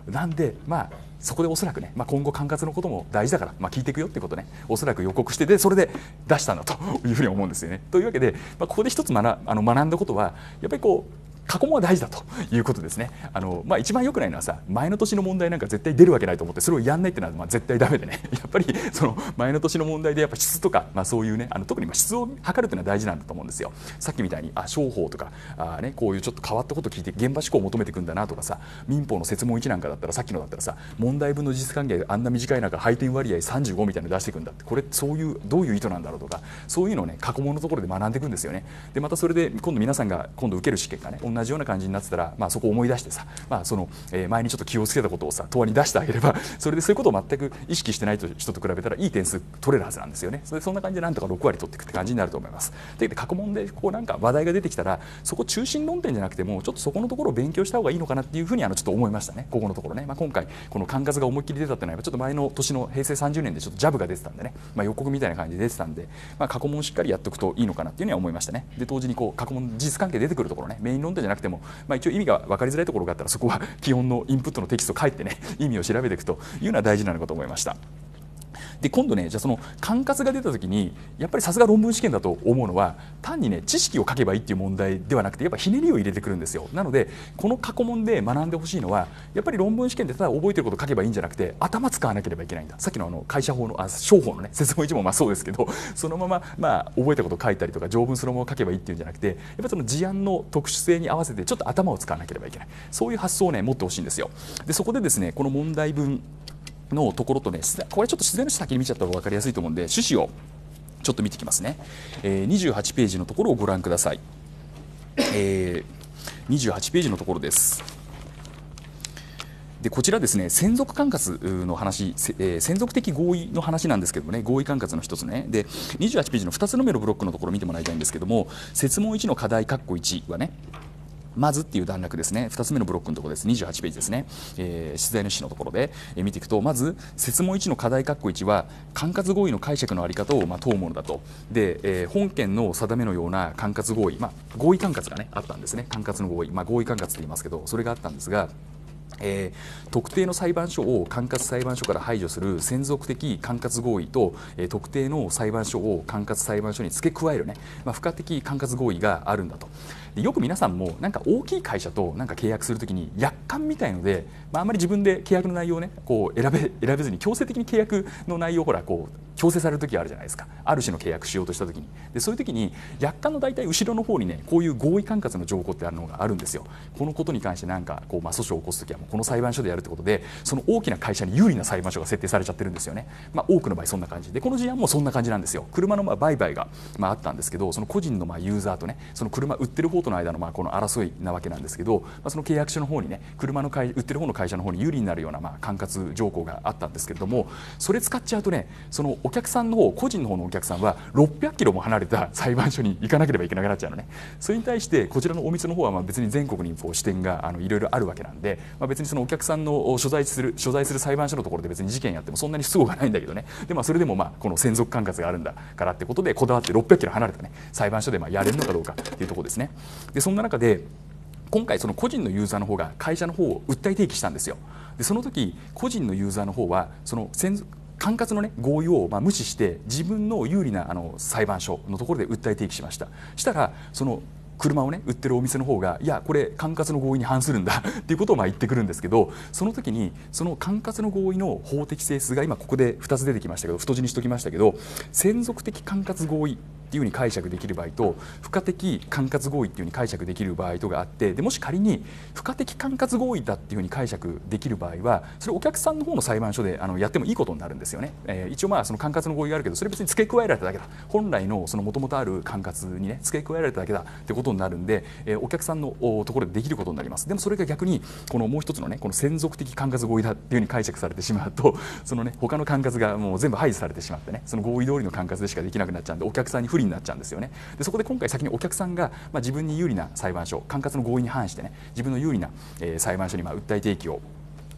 なんでまあそこでおそらくね、まあ、今後管轄のことも大事だから、まあ、聞いていくよってことね、おそらく予告してでそれで出したんだというふうに思うんですよね。というわけで、まあ、ここで一つ学あの学んだことはやっぱりこう過去問は大事だということですね。あの、まあ、一番良くないのはさ、前の年の問題なんか絶対出るわけないと思ってそれをやんないっていうのはまあ絶対ダメでね、やっぱりその前の年の問題でやっぱ質とか、まあ、そういうね、あの特にまあ質を測るっていうのは大事なんだと思うんですよ。さっきみたいにあ商法とかあ、ね、こういうちょっと変わったことを聞いて現場思考を求めていくんだなとかさ、民法の設問いちなんかだったらさっきのだったらさ、問題文の事実関係があんな短い中配点割合さんじゅうごみたいなの出していくんだって、これそういうどういう意図なんだろうとか、そういうのをね過去問のところで学んでいくんですよね。でまたそれで今度皆さんが今度受ける試験がね同じような感じになってたら、まあ、そこを思い出してさ、まあそのえー、前にちょっと気をつけたことをさ答案に出してあげれば、それでそういうことを全く意識してない人と比べたらいい点数取れるはずなんですよね。それでそんな感じでなんとかろく割取っていくって感じになると思います。で過去問でこうなんか話題が出てきたらそこ中心論点じゃなくてもちょっとそこのところを勉強した方がいいのかなっていうふうにあのちょっと思いましたね。ここのところね、まあ、今回この管轄が思いっきり出たっていうのはちょっと前の年の平成さんじゅうねんでちょっとジャブが出てたんでね、まあ、予告みたいな感じで出てたんで、まあ、過去問をしっかりやっておくといいのかなっていうふうには思いましたね。で同時にこう過去問事実関係出てくるところね、メイン論点じゃなくても、まあ、一応意味が分かりづらいところがあったらそこは基本のインプットのテキストを書いてね意味を調べていくというのは大事なのかと思いました。で今度ね、じゃあその管轄が出た時にやっぱりさすが論文試験だと思うのは単にね知識を書けばいいっていう問題ではなくてやっぱひねりを入れてくるんですよ。なのでこの過去問で学んでほしいのはやっぱり論文試験でただ覚えてることを書けばいいんじゃなくて頭使わなければいけないんだ。さっきのあの会社法のあ商法のね設問いちもまあそうですけど、そのまままあ覚えたことを書いたりとか条文そのまま書けばいいっていうんじゃなくて、やっぱりその事案の特殊性に合わせてちょっと頭を使わなければいけない、そういう発想をね持ってほしいんですよ。でそこでですねこの問題文のところとね、これちょっと自然の先に見ちゃった方が分かりやすいと思うんで趣旨をちょっと見てきますね。えー、にじゅうはちページのところをご覧ください。えー、にじゅうはちページのところです。でこちらですね専属管轄の話、えー、専属的合意の話なんですけどもね、合意管轄の一つね。でにじゅうはちページのふたつの目のブロックのところを見てもらいたいんですけども、設問いちの課題括弧いちはねまずっていう段落ですね、ふたつめのブロックのところです。にじゅうはちページですね、えー、出題の趣旨のところで、えー、見ていくと、まず設問いちの課題括弧いちは管轄合意の解釈の在り方をまあ問うものだと。で、えー、本件の定めのような管轄合意、まあ、合意管轄が、ね、あったんですね。管轄の合意、まあ、合意管轄って言いますけどそれがあったんですが、えー、特定の裁判所を管轄裁判所から排除する専属的管轄合意と、えー、特定の裁判所を管轄裁判所に付け加える、ねまあ、付加的管轄合意があるんだと。でよく皆さんもなんか大きい会社となんか契約するときに約款みたいので、まあ、あんまり自分で契約の内容を、ね、こう選べ、選べずに強制的に契約の内容をほらこう強制されるときあるじゃないですか。ある種の契約しようとしたときに、でそういうときに約款の大体後ろの方にねこういう合意管轄の条項ってあるのがあるんですよ。このことに関してなんかこう、まあ、訴訟を起こすときはもうこの裁判所でやるってことで、その大きな会社に有利な裁判所が設定されちゃってるんですよね。まあ、多くの場合そんな感じで、この事案もそんな感じなんですよ。車のまあ売買がまああったんですけど、その個人のまあユーザーとねその車売ってる方との間のまあこの争いなわけなんですけど、まあ、その契約書の方にね車の売ってる方の会社の方に有利になるようなまあ管轄条項があったんですけれども、それ使っちゃうとねそのお客さんの方個人の方のお客さんはろっぴゃくキロも離れた裁判所に行かなければいけなくなっちゃうのね。それに対してこちらのお店の方はまあ別に全国にこう支店があのいろいろあるわけなんで、まあ、別にそのお客さんの所在する所在する裁判所のところで別に事件やってもそんなに不都合がないんだけどね。で、まあ、それでもまあこの専属管轄があるんだからってことでこだわってろっぴゃくキロ離れたね裁判所でまあやれるのかどうかっていうところですね。でそんな中で今回その個人のユーザーの方が会社の方を訴え提起したんですよ。でその時個人のユーザーの方はその専属管轄の、ね、合意をまあ無視して自分の有利なあの裁判所のところで訴え提起しました。したらその車をね売ってるお店の方がいやこれ管轄の合意に反するんだっていうことをまあ言ってくるんですけど、その時にその管轄の合意の法的性数が今ここでふたつ出てきましたけど太字にしときましたけど、専属的管轄合意っていうふうに解釈できる場合と付加的管轄合意っていうふうに解釈できる場合とがあって、でもし仮に付加的管轄合意だっていうふうに解釈できる場合はそれお客さんの方の裁判所であのやってもいいことになるんですよね。えー、一応まあその管轄の合意があるけどそれ別に付け加えられただけだ、本来のその元々ある管轄にね付け加えられただけだってことになるんで、えー、お客さんのところでできることになります。でもそれが逆にこのもう一つのねこの専属的管轄合意だっていうふうに解釈されてしまうとそのね他の管轄がもう全部排除されてしまってねその合意通りの管轄でしかできなくなっちゃうんでお客さんに不利になっちゃうんですよね。でそこで今回先にお客さんが、まあ、自分に有利な裁判所管轄の合意に反してね自分の有利な、えー、裁判所にまあ訴え提起を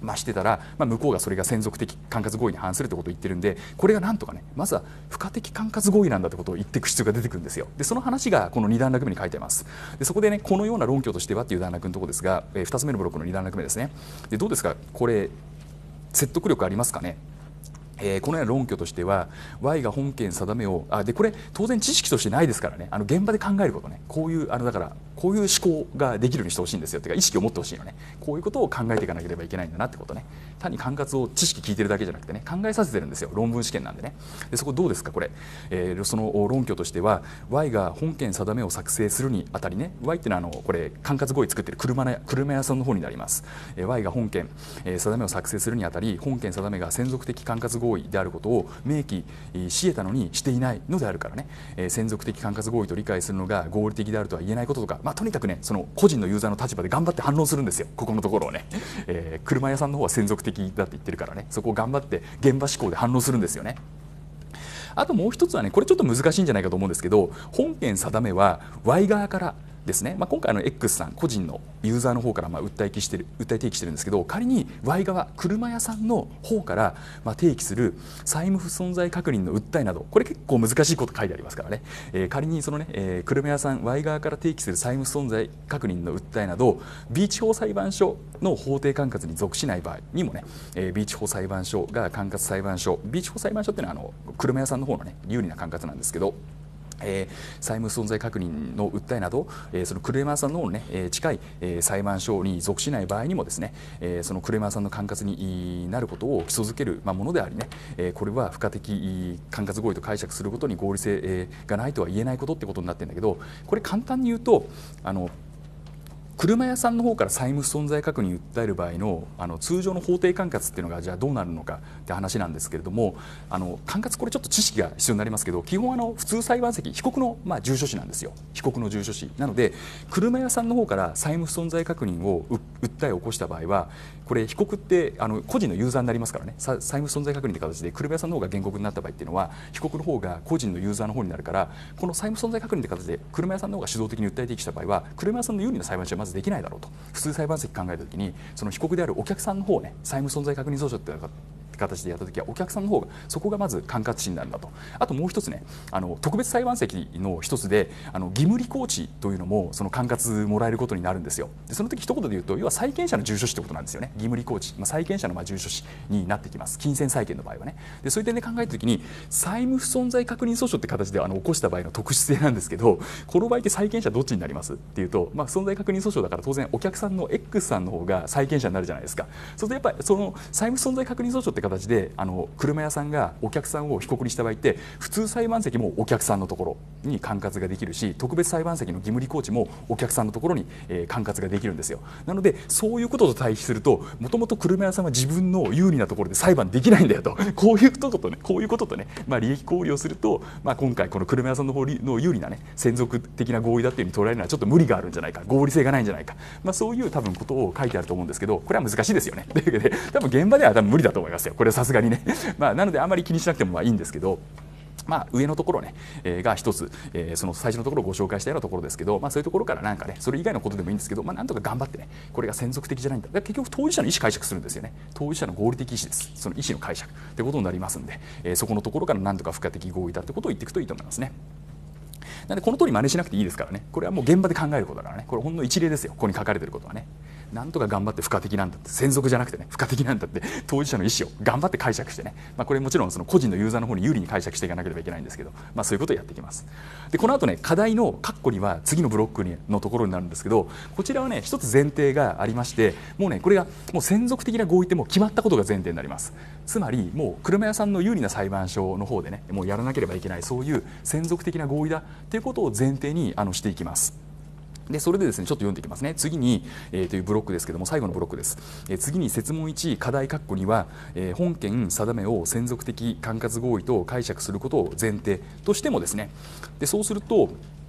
まあ、してたら、まあ、向こうがそれが専属的管轄合意に反するということを言ってるんで、これがなんとかね、まずは付加的管轄合意なんだということを言っていく必要が出てくるんですよ。でその話がこのに段落目に書いてあります。でそこでね、このような論拠としてはっていう段落のところですが、えー、ふたつめのブロックのに段落目ですね。でどうですか、これ説得力ありますかね。えー、このような論拠としては Y が本件定めをあでこれ当然知識としてないですからね、あの現場で考えることね、こういうあのだからこういう思考ができるようにしてほしいんですよ。というか意識を持ってほしいのね、こういうことを考えていかなければいけないんだなってことね。単に管轄を知識聞いてるだけじゃなくてね、考えさせてるんですよ、論文試験なんでね。でそこどうですかこれ、えー、その論拠としては Y が本件定めを作成するにあたりね、 Y っていうのはあのこれ管轄合意作ってる車な車屋さんの方になります。えー、Y が本件、えー、定めを作成するにあたり、本件定めが専属的管轄合意であることを明記し得たのにしていないのであるからね、えー、専属的管轄合意と理解するのが合理的であるとは言えないこととか、まあ、とにかくね、その個人のユーザーの立場で頑張って反論するんですよ、ここのところをね。えー、車屋さんの方は専属的だって言ってるからね、そこを頑張って現場思考で反論するんですよね。あともう一つはね、これちょっと難しいんじゃないかと思うんですけど、本件定めは Y 側からですね、まあ、今回の X さん個人のユーザーの方からまあ訴え提起してる訴え提起してるんですけど、仮に Y 側車屋さんの方からまあ提起する債務不存在確認の訴えなど、これ結構難しいこと書いてありますからね、えー、仮にそのね、えー、車屋さん Y 側から提起する債務不存在確認の訴えなど B 地方裁判所の法定管轄に属しない場合にもね、えー、B 地方裁判所が管轄裁判所 B 地方裁判所っていうのはあの車屋さんの方のね有利な管轄なんですけど、えー、債務存在確認の訴えなど、えー、その車屋さんの方の、ねえー、近い、えー、裁判所に属しない場合にもですね、えー、その車屋さんの管轄になることを基礎づける、まあ、ものでありね、えー、これは付加的管轄合意と解釈することに合理性、えー、がないとは言えないことってことになってるんだけど、これ簡単に言うとあの車屋さんの方から債務不存在確認を訴える場合 の, あの通常の法定管轄っていうのがじゃあどうなるのかって話なんですけれども、あの管轄これちょっと知識が必要になりますけど、基本あの普通裁判席被告のまあ住所紙なんですよ。被告の住所紙なので、車屋さんの方から債務不存在確認を訴えを起こした場合は、これ被告ってあの個人のユーザーになりますからね、債務不存在確認って形で車屋さんの方が原告になった場合っていうのは被告の方が個人のユーザーの方になるから、この債務不存在確認って形で車屋さんの方が主導的に訴え提起した場合は、車屋さんの有利な裁判所はまずできないだろうと。普通裁判席考えたときに、その被告であるお客さんの方をね、債務存在確認訴訟って形でやったときはお客さんの方がそこがまず管轄地になるんだと。あともう一つね、あの特別裁判席の一つであの義務履行地というのもその管轄もらえることになるんですよ。でその時一言で言うと、要は債権者の住所地ってことなんですよね。義務履行地、まあ、債権者のまあ住所地になってきます。金銭債権の場合はね。でそういう点で考えた時に債務不存在確認訴訟って形であの起こした場合の特殊性なんですけど、この場合って債権者どっちになりますっていうと、まあ、存在確認訴訟だから当然お客さんの X さんの方が債権者になるじゃないですか。そうするとやっぱりその債務存在確認訴訟って形であの車屋さんがお客さんを被告にした場合って、普通裁判席もお客さんのところに管轄ができるし、特別裁判席の義務履行地もお客さんのところに、えー、管轄ができるんですよ。なのでそういうことと対比すると、もともと車屋さんは自分の有利なところで裁判できないんだよと、こういうこととね、こういうこととね、まあ、利益考慮をすると、まあ、今回この車屋さんの方の有利なね専属的な合意だっていうふうに捉えるのはちょっと無理があるんじゃないか、合理性がないんじゃないか、まあ、そういう多分ことを書いてあると思うんですけど、これは難しいですよね。というわけで多分現場では多分無理だと思いますよ、これはさすがにね。まあ、なのであんまり気にしなくてもまあいいんですけど、まあ、上のところね、えー、が一つ、えー、その最初のところをご紹介したようなところですけど、まあ、そういうところからなんかね、それ以外のことでもいいんですけど、まあ、なんとか頑張ってね、これが専属的じゃないんだ、だから結局当事者の意思解釈するんですよね。当事者の合理的意思です。その意思の解釈ということになりますんで、えー、そこのところからなんとか付加的合意だということを言っていくといいと思いますね。なのでこの通り真似しなくていいですからね、これはもう現場で考えることだからね、これほんの一例ですよ、ここに書かれていることはね。なんとか頑張って付加的なんだって、専属じゃなくてね付加的なんだって当事者の意思を頑張って解釈してね、まあ、これもちろんその個人のユーザーの方に有利に解釈していかなければいけないんですけど、まあ、そういうことをやっていきます。でこの後ね、課題の括弧には次のブロックにのところになるんですけど、こちらはね一つ前提がありまして、もうねこれがもう専属的な合意ってもう決まったことが前提になります。つまりもう車屋さんの有利な裁判所の方でねもうやらなければいけない、そういう専属的な合意だということを前提にあのしていきます。でそれでですねちょっと読んでいきますね。次に、えー、というブロックですけども、最後のブロックです。えー、次に設問いち課題括弧には、えー、本件定めを専属的管轄合意と解釈することを前提としてもですね、でそうすると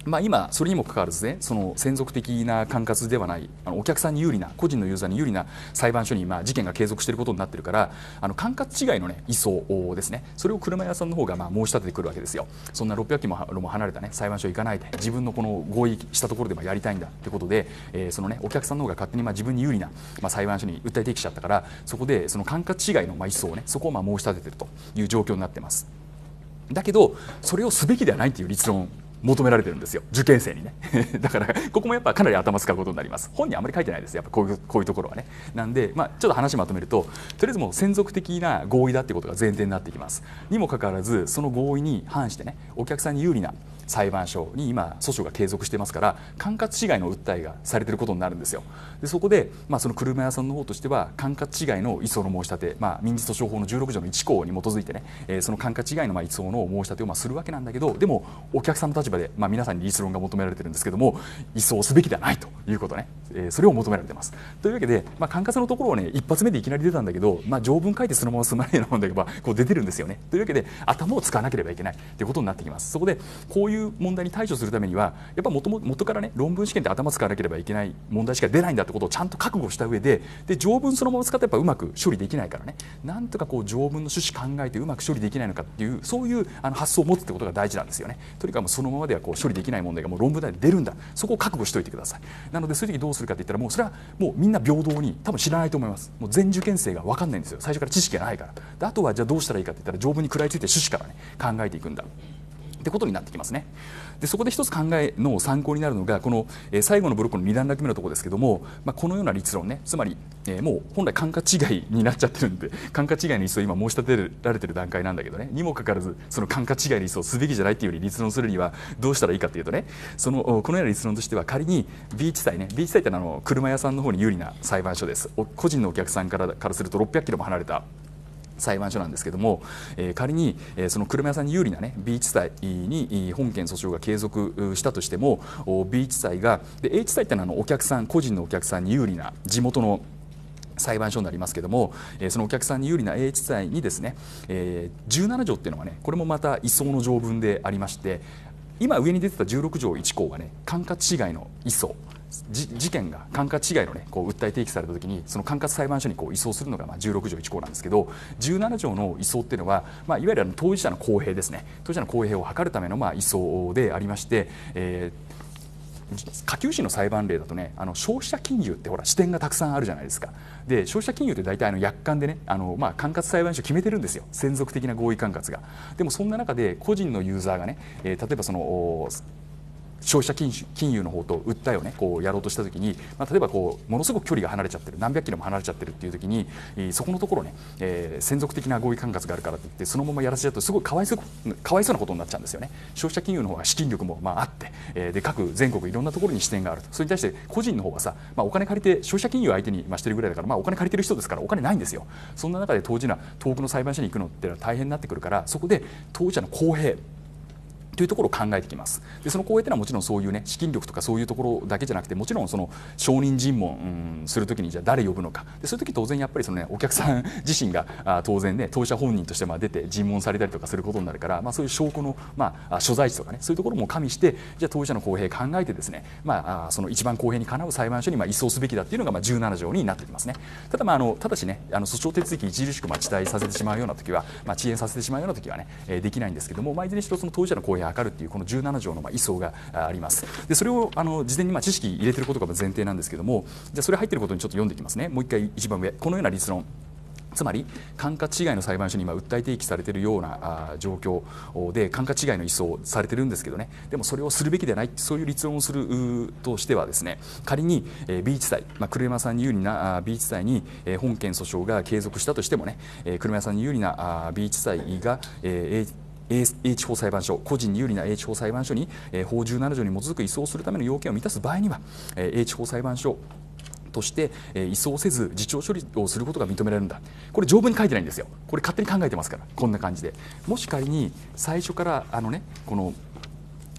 まあ、今、それにもかかわらずね、その専属的な管轄ではないあのお客さんに有利な個人のユーザーに有利な裁判所にまあ事件が継続していることになっているから、あの管轄違いの、ね、移送ですね、それを車屋さんの方がまあ申し立ててくるわけですよ。そんなろっぴゃくキロも離れた、ね、裁判所行かないで自分のこの合意したところでもやりたいんだということで、えーそのね、お客さんの方が勝手にまあ自分に有利な、まあ、裁判所に訴え提起しちゃったから、そこでその管轄違いのまあ移送を、ね、そこをまあ申し立てているという状況になっています。だけどそれをすべきではないという立論求められてるんですよ、受験生にねだからここもやっぱかなり頭使うことになります。本にあまり書いてないです、やっぱこういうこういうところはね。なんで、まあ、ちょっと話まとめると、とりあえずもう専属的な合意だっていうことが前提になってきます。にもかかわらずその合意に反してね、お客さんに有利な裁判所に今訴訟が継続してますから、管轄違いの訴えがされていることになるんですよ。でそこで、まあ、その車屋さんの方としては管轄違いの移送の申し立て、まあ、民事訴訟法のじゅうろく条のいち項に基づいてね、えー、その管轄違いのまあ移送の申し立てをまあするわけなんだけど、でもお客さんの立場で、まあ、皆さんに立論が求められているんですけども、移送すべきではないということね、えー、それを求められています。というわけで、まあ、管轄のところをね一発目でいきなり出たんだけど、まあ、条文書いてそのまま進まないようなもんだけど、こう出てるんですよね。というわけで頭を使わなければいけないということになってきます。そこでこういう問題に対処するためにはやっぱ元々元からね、論文試験って頭使わなければいけない問題しか出ないんだってことをちゃんと覚悟した上で、で条文そのまま使ってやっぱうまく処理できないからね、なんとかこう条文の趣旨考えてうまく処理できないのかっていう、そういうあの発想を持つってことが大事なんですよね。とにかくもうそのままではこう処理できない問題がもう論文で出るんだ、そこを覚悟しておいてください。なのでそういう時どうするかって言ったら、もうそれはもうみんな平等に多分知らないと思います。もう全受験生が分かんないんですよ、最初から知識がないから。であとはじゃあどうしたらいいかって言ったら、条文に食らいついて趣旨からね考えていくんだってことになってきますね。でそこで一つ考えの参考になるのがこの、えー、最後のブロックのに段落目のところですけども、まあ、このような立論ね、つまり、えー、もう本来管轄違いになっちゃってるんで、管轄違いの理想を今申し立てられてる段階なんだけどね、にもかかわらずその管轄違いの理想をすべきじゃないっていうより立論するにはどうしたらいいかというとね、そのこのような立論としては、仮に B 地裁ね、 B 地裁ってのはあの車屋さんの方に有利な裁判所です。個人のお客さんからからするとろっぴゃくキロも離れた裁判所なんですけども、えー、仮に、えー、その車屋さんに有利な、ね、B 地裁に本件訴訟が継続したとしても、 B 地裁がで A 地裁ってのはあのお客さん個人のお客さんに有利な地元の裁判所になりますけども、えー、そのお客さんに有利な A 地裁にですね、えー、じゅうなな条っていうのはね、これもまた移送の条文でありまして、今上に出てたじゅうろく条いち項がね、管轄違いの移送、事件が管轄違いの、ね、こう訴え提起されたときに、その管轄裁判所にこう移送するのがまあじゅうろく条いち項なんですけど、じゅうなな条の移送っていうのは、まあ、いわゆるあの当事者の公平ですね、当事者の公平を図るためのまあ移送でありまして、えー下級審の裁判例だとね、あの消費者金融ってほら視点がたくさんあるじゃないですか。で消費者金融って大体あの約款でね、あの、まあ、管轄裁判所決めてるんですよ、専属的な合意管轄が。でもそんな中で個人のユーザーがね、えー、例えばその消費者金金融の方と訴えを、ね、こうやろうとしたときに、まあ、例えばこうものすごく距離が離れちゃってる、何百キロも離れちゃってるっていうときに、そこのところね、えー、専属的な合意管轄があるからといってそのままやらせちゃうとすごいかわいそう、かわいそうなことになっちゃうんですよね。消費者金融の方が資金力もまああって、えー、で各全国いろんなところに支店があると。それに対して個人の方はさ、まあ、お金借りて消費者金融相手にまあしてるぐらいだから、まあ、お金借りてる人ですからお金ないんですよ。そんな中で当事者遠くの裁判所に行くのって大変になってくるから、そこで当事者の公平というところを考えてきます。でその公平というのはもちろんそういうね資金力とかそういうところだけじゃなくて、もちろんその証人尋問、うん、するときにじゃあ誰呼ぶのか、でそういうとき当然やっぱりその、ね、お客さん自身があ当然ね当事者本人としてまあ出て尋問されたりとかすることになるから、まあ、そういう証拠の、まあ、所在地とかねそういうところも加味して、じゃあ当事者の公平考えてですね、まあ、その一番公平にかなう裁判所にまあ移送すべきだっていうのがまあじゅうなな条になってきますね。ただ、まあ、あのただしね、あの訴訟手続き著しくまあ遅滞させてしまうようなときは、まあ、遅延させてしまうようなときはね、えー、できないんですけども、まあ、いずれにしろその当事者の公平を図るっていうこのじゅうなな条のまあ移送があります。でそれをあの事前にまあ知識入れていることが前提なんですけども、じゃあそれ入っていることにちょっと読んでいきますね。もう一回一番上、このような立論、つまり管轄違いの裁判所に今訴え提起されているようなあ状況で管轄違いの移送されているんですけどね、でもそれをするべきではない、そういう立論をするとしてはですね、仮に、えー、B 地裁、まあ、車屋さんに有利なあ B 地裁に、えー、本件訴訟が継続したとしてもね、えー、車屋さんに有利なあ B 地裁が、えー A, A 地方裁判所、個人に有利な A 地方裁判所に、えー、法じゅうなな条に基づく移送するための要件を満たす場合には、えー、A 地方裁判所として、えー、移送せず自重処理をすることが認められるんだ。これ条文に書いてないんですよ。これ勝手に考えてますから、こんな感じで。もし仮に最初からあのねこの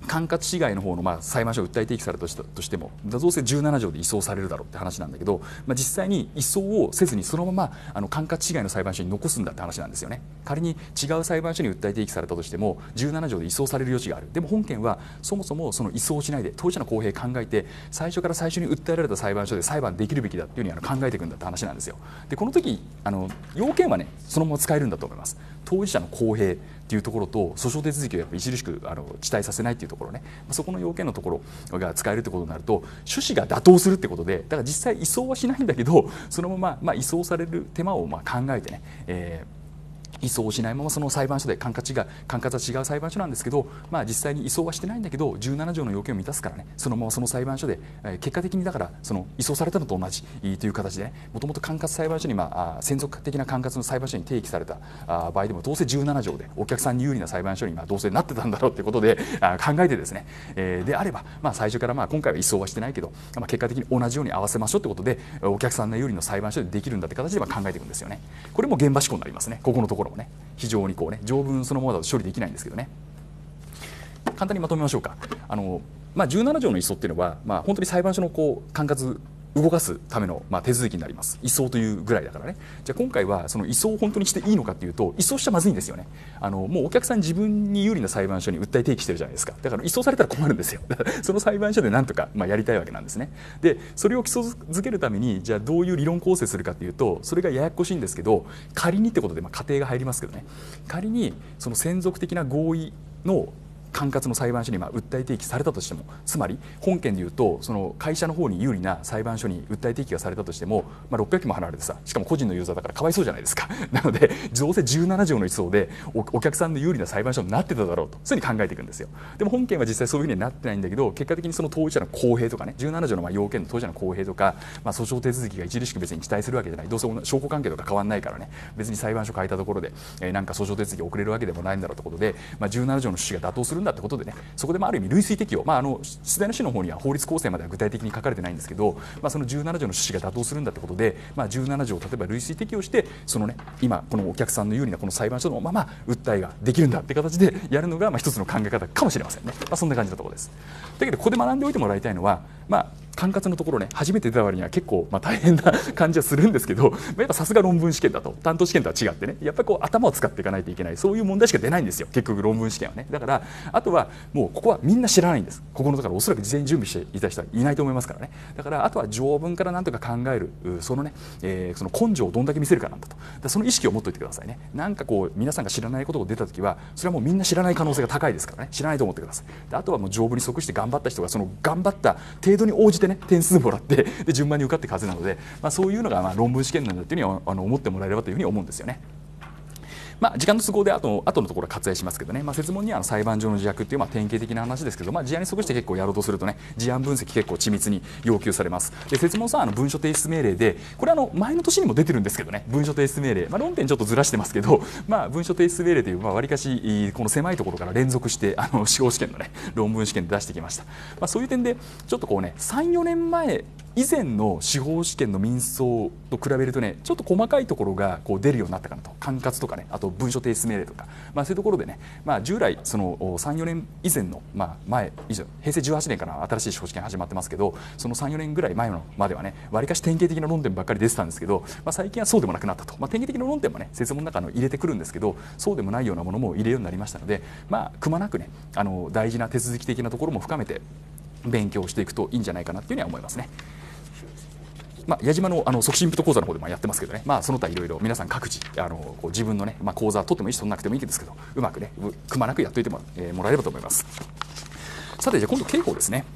管轄市外の方のまあ裁判所が訴え提起されたとしたとしてもどうせじゅうなな条で移送されるだろうって話なんだけど、まあ、実際に移送をせずにそのままあの管轄市外の裁判所に残すんだって話なんですよね。仮に違う裁判所に訴え提起されたとしてもじゅうなな条で移送される余地がある。でも本件はそもそもその移送しないで当事者の公平考えて最初から最初に訴えられた裁判所で裁判できるべきだっていうふうにあの考えていくんだって話なんですよ。でこの時あの要件はねそのまま使えるんだと思います。当事者の公平っていうところと訴訟手続きをやっぱ著しくあの遅滞させないっていうところね、そこの要件のところが使えるってことになると趣旨が妥当するってことで、だから実際移送はしないんだけどそのまま、まあ、移送される手間をまあ考えてね、えー移送をしないままその裁判所で管轄が管轄は違う裁判所なんですけど、まあ、実際に移送はしてないんだけどじゅうなな条の要件を満たすからねそのままその裁判所で、えー、結果的にだからその移送されたのと同じという形でねもともと管轄裁判所に、まあ、専属的な管轄の裁判所に提起されたあ場合でもどうせじゅうなな条でお客さんに有利な裁判所にまあどうせなってたんだろうということであ考えてですね、えー、であれば、まあ、最初からまあ今回は移送はしてないけど、まあ、結果的に同じように合わせましょうということでお客さんの有利の裁判所でできるんだという形でまあ考えていくんですよね。これも現場思考になりますね。ここのところもね非常にこうね条文そのままだと処理できないんですけどね。簡単にまとめましょうか。あの、まあ、じゅうなな条の移送っていうのは、まあ、本当に裁判所のこう管轄動かすための、まあ、手続きになります。移送というぐらいだからね。じゃあ今回はその移送を本当にしていいのかというと移送しちゃまずいんですよね。あのもうお客さん自分に有利な裁判所に訴え提起してるじゃないですか。だから移送されたら困るんですよ。だからその裁判所でなんとか、まあ、やりたいわけなんですね。でそれを基礎づけるためにじゃあどういう理論構成するかというとそれがややこしいんですけど仮にってことで、まあ、仮定が入りますけどね仮にその専属的な合意の管轄の裁判所にまあ訴え提起されたとしてもつまり本件でいうとその会社の方に有利な裁判所に訴え提起がされたとしても、まあ、ろっぴゃくきも離れてさしかも個人のユーザーだからかわいそうじゃないですか。なのでどうせじゅうなな条の移送で お, お客さんの有利な裁判所になってただろうとそういうふうに考えていくんですよ。でも本件は実際そういうふうにはなってないんだけど結果的にその当事者の公平とかねじゅうなな条のまあ要件の当事者の公平とか、まあ、訴訟手続きが著しく別に期待するわけじゃないどうせ証拠関係とか変わらないからね別に裁判所変えたところで、えー、なんか訴訟手続き遅れるわけでもないんだろうということで、まあ、じゅうなな条の趣旨が妥当するんだってことでねそこでまあある意味類推適用、まあ、あの出題の種の方には法律構成までは具体的に書かれてないんですけど、まあ、そのじゅうなな条の趣旨が妥当するんだということで、まあ、じゅうなな条を例えば類推適用してその、ね、今このお客さんの有利なこの裁判所のまま訴えができるんだという形でやるのがまあ一つの考え方かもしれませんね。まあ、そんな感じのところです。だけどここで学んでおいてもらいたいのは、まあ管轄のところね初めて出た割には結構まあ大変な感じはするんですけどやっぱさすが論文試験だと担当試験とは違ってねやっぱりこう頭を使っていかないといけないそういう問題しか出ないんですよ結局論文試験はね。だからあとはもうここはみんな知らないんです。ここのだからおそらく事前に準備していた人はいないと思いますからね。だからあとは条文からなんとか考えるそのね、えー、その根性をどんだけ見せるかなんだとだその意識を持っておいてくださいね。なんかこう皆さんが知らないことが出た時はそれはもうみんな知らない可能性が高いですからね知らないと思ってください。であとはもう条文に即して頑張った人がその頑張った程度に応じてね点数もらってで順番に受かっていくはずなので、まあ、そういうのがまあ論文試験なんだというふうにあの思ってもらえればというふうに思うんですよね。まあ、時間の都合であと後のところは割愛しますけどね、まあ、設問には裁判上の自白というまあ典型的な話ですけど、まあ、事案に即して結構やろうとするとね事案分析結構緻密に要求されます。で設問さんあの文書提出命令でこれあの前の年にも出てるんですけどね文書提出命令、まあ、論点ちょっとずらしてますけど、まあ、文書提出命令というわりかしこの狭いところから連続してあの司法試験のね論文試験で出してきました。まあ、そういう点でちょっとこうねさんよねんまえ以前の司法試験の民訴と比べるとねちょっと細かいところがこう出るようになったかなと管轄とかねあと文書提出命令とか、まあ、そういうところでね、まあ、従来そのさんよねん以前の、まあ、前以上平成じゅうはちねんから新しい司法試験始まってますけどそのさんよねんぐらい前のまではねわりかし典型的な論点ばっかり出てたんですけど、まあ、最近はそうでもなくなったと、まあ、典型的な論点もね設問の中の入れてくるんですけどそうでもないようなものも入れるようになりましたので、まあ、くまなくねあの大事な手続き的なところも深めて勉強していくといいんじゃないかなというふうには思いますね。まあ、矢島 の, あの促進プト講座の方でもやってますけどね、まあ、その他いろいろ皆さん各自あのこう自分の、ねまあ、講座を取ってもいいし取らなくてもいいんですけどうまくねくまなくやっておいても、えー、もらえればと思います。さてじゃあ今度刑法ですね。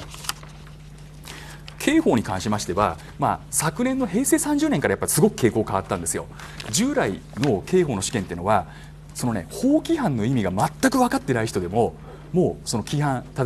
刑法に関しましては、まあ、昨年の平成さんじゅうねんからやっぱりすごく傾向変わったんですよ。従来の刑法の試験っていうのはその、ね、法規範の意味が全く分かってない人でももうその規範例えば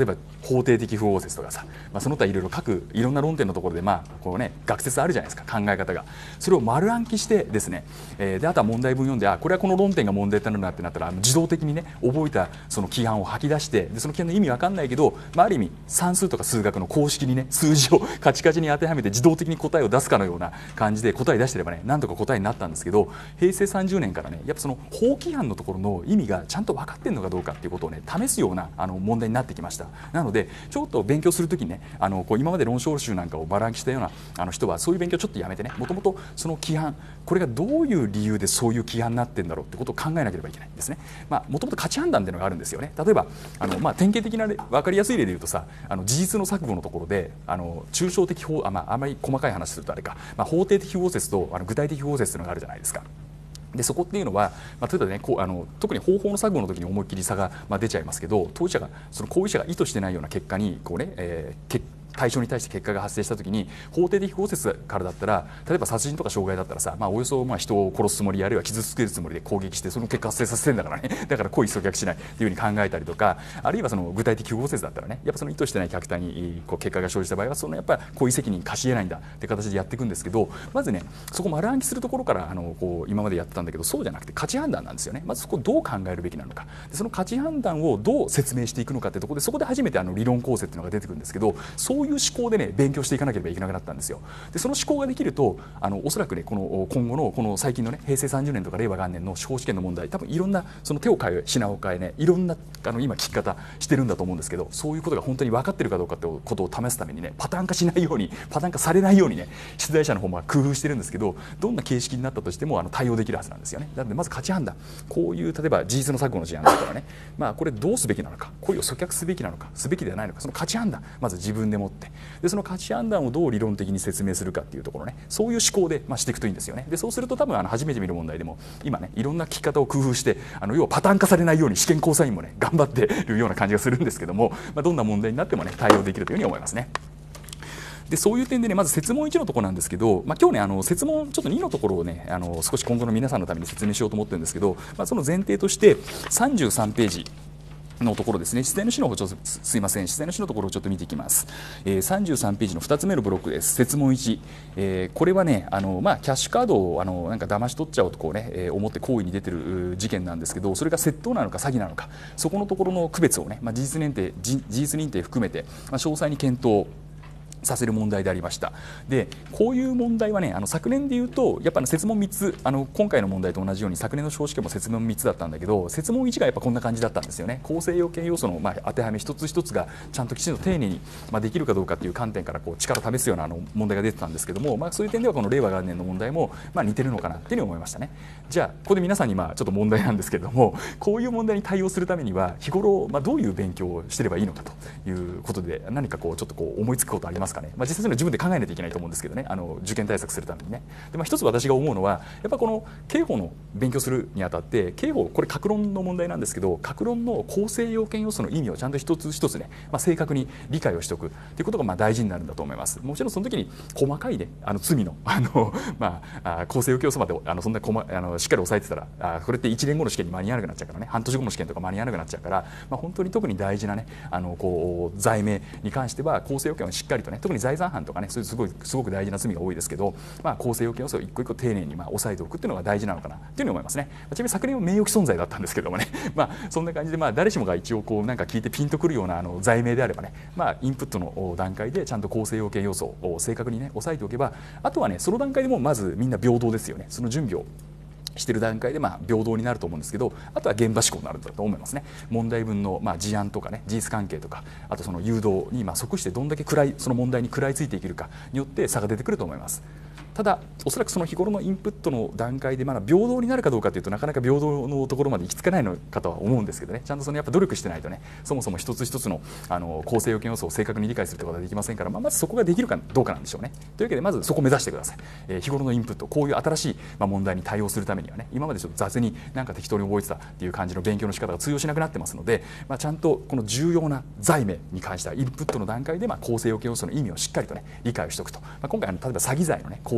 法定的不法説とかさ、まあ、その他いろいろ各いろんな論点のところで、まあこうね、学説あるじゃないですか、考え方が。それを丸暗記してですね、えー、であとは問題文読んで、あこれはこの論点が問題点なんだってなったら自動的にね覚えたその規範を吐き出して、でその規範の意味わかんないけど、まあ、ある意味算数とか数学の公式にね数字をカチカチに当てはめて自動的に答えを出すかのような感じで答え出してればねなんとか答えになったんですけど、平成さんじゅうねんからねやっぱその法規範のところの意味がちゃんと分かってんのかどうかっていうことをね試すようなあの問題になってきました。なのでちょっと勉強するときにね、あのこう今まで論証集なんかを丸暗記したようなあの人はそういう勉強ちょっとやめてね、もともとその規範、これがどういう理由でそういう規範になってんだろうってことを考えなければいけないんですね。まあもともと価値判断っていうのがあるんですよね。例えばあの、まあ、典型的な分かりやすい例で言うとさ、あの事実の錯誤のところであの抽象的法、あ、まあ、あまり細かい話するとあれか、まあ、法定的不法説とあの具体的不法説というのがあるじゃないですか。でそこっていうのは、まあ、例えばねこうあの特に方法の錯誤の時に思いっきり差が、まあ、出ちゃいますけど、当事者がその行為者が意図してないような結果にこう、ねえー、結対象に対して結果が発生したときに、法定的不法説からだったら、例えば殺人とか傷害だったらさ、まあ、およそまあ人を殺すつもり、あるいは傷つけるつもりで攻撃してその結果発生させてんだからね、だから故意阻却しないというふうに考えたりとか、あるいはその具体的不法説だったらね、やっぱその意図してない客体にこう結果が生じた場合はそのやっぱ故意責任課し得ないんだって形でやっていくんですけど、まずねそこ丸暗記するところからあのこう今までやってたんだけど、そうじゃなくて価値判断なんですよね。まずそこをどう考えるべきなのか、でその価値判断をどう説明していくのかってところで、そこで初めてあの理論構成っていうのが出てくるんですけど、そういう思考でね勉強していかなければいけなくなったんですよ。でその思考ができるとあのおそらくねこの今後のこの最近のね平成さんじゅうねんとか令和元年の司法試験の問題、多分いろんなその手を変え品を変えね、いろんなあの今聞き方してるんだと思うんですけど、そういうことが本当に分かってるかどうかってことを試すためにねパターン化しないようにパターン化されないようにね出題者の方も工夫してるんですけど、どんな形式になったとしてもあの対応できるはずなんですよね。なのでまず価値判断、こういう例えば事実の錯誤の事案だったらね、まあこれどうすべきなのか、故意を阻却すべきなのかすべきではないのか、その価値判断まず自分で持って、でその価値判断をどう理論的に説明するかっていうところね、そういう思考で、まあ、していくといいんですよね。でそうすると多分あの初めて見る問題でも今ねいろんな聞き方を工夫して、あの要はパターン化されないように試験交際員もね頑張っているような感じがするんですけども、まあ、どんな問題になってもね対応できるというふうに思いますね。でそういう点でねまず設問いちのところなんですけど、まあ、今日ねあの設問ちょっとにのところをねあの少し今後の皆さんのために説明しようと思ってるんですけど、まあ、その前提としてさんじゅうさんページのところですね、出題の資料をちょっとすいません、出題の資料のところをちょっと見ていきます。えー、さんじゅうさんページのふたつめのブロックです。設問いち、えー、これはねあの、まあ、キャッシュカードをあのなんか騙し取っちゃおうとこう、ねえー、思って行為に出てる事件なんですけど、それが窃盗なのか詐欺なのか、そこのところの区別をね、まあ、事実認定事実認定含めて、まあ、詳細に検討させる問題でありました。でこういう問題はねあの昨年でいうとやっぱり設問みっつ、あの今回の問題と同じように昨年の司法試験も設問みっつだったんだけど、設問いちがやっぱこんな感じだったんですよね。構成要件要素のまあ当てはめ一つ一つがちゃんときちんと丁寧にまあできるかどうかという観点からこう力を試すようなあの問題が出てたんですけども、まあ、そういう点ではこの令和元年の問題もまあ似てるのかなっていうふうに思いましたね。じゃあここで皆さんにまあちょっと問題なんですけれども、こういう問題に対応するためには日頃まあどういう勉強をしてればいいのかということで、何かこうちょっとこう思いつくことありますかね。まあ、実際の自分で考えないといけないと思うんですけどね、あの受験対策するためにね。で、まあ、一つ私が思うのはやっぱこの刑法の勉強するにあたって刑法これ各論の問題なんですけど、各論の構成要件要素の意味をちゃんと一つ一つね、まあ、正確に理解をしておくということがまあ大事になるんだと思います。もちろんその時に細かいねあの罪のあの、まあ、構成要件要素まであのそんな細あのしっかり押さえてたらあこれっていちねんごの試験に間に合わなくなっちゃうからね、半年後の試験とか間に合わなくなっちゃうから、まあ、本当に特に大事なねあのこう罪名に関しては構成要件をしっかりとね、特に財産犯とかねそういうすごいすごく大事な罪が多いですけど、まあ、構成要件要素を一個一個丁寧にまあ押さえておくっていうのが大事なのかなというふうに思いますね。ちなみに昨年は名誉毀損罪だったんですけどもね、まあ、そんな感じでまあ誰しもが一応こうなんか聞いてピンとくるようなあの罪名であればね、まあ、インプットの段階でちゃんと構成要件要素を正確にね押さえておけば、あとはねその段階でもまずみんな平等ですよね。その準備をしている段階でまあ平等になると思うんですけど、あとは現場思考になるんだと思いますね。問題文のまあ事案とかね事実関係とか、あとその誘導にまあ即してどんだけ食らいその問題に食らいついていけるかによって差が出てくると思います。ただおそらくその日頃のインプットの段階でまだ平等になるかどうかというとなかなか平等のところまで行き着かないのかとは思うんですけどね、ちゃんとそのやっぱ努力してないとねそもそも一つ一つのあの構成要件要素を正確に理解することができませんから、まあ、まずそこができるかどうかなんでしょうね。というわけでまずそこを目指してください。えー、日頃のインプットこういう新しいまあ問題に対応するためにはね、今までちょっと雑になんか適当に覚えてたっていう感じの勉強の仕方が通用しなくなってますので、まあ、ちゃんとこの重要な罪名に関してはインプットの段階でまあ構成要件要素の意味をしっかりとね理解をしておくと、まあ、今回あの例えば詐欺罪のね構成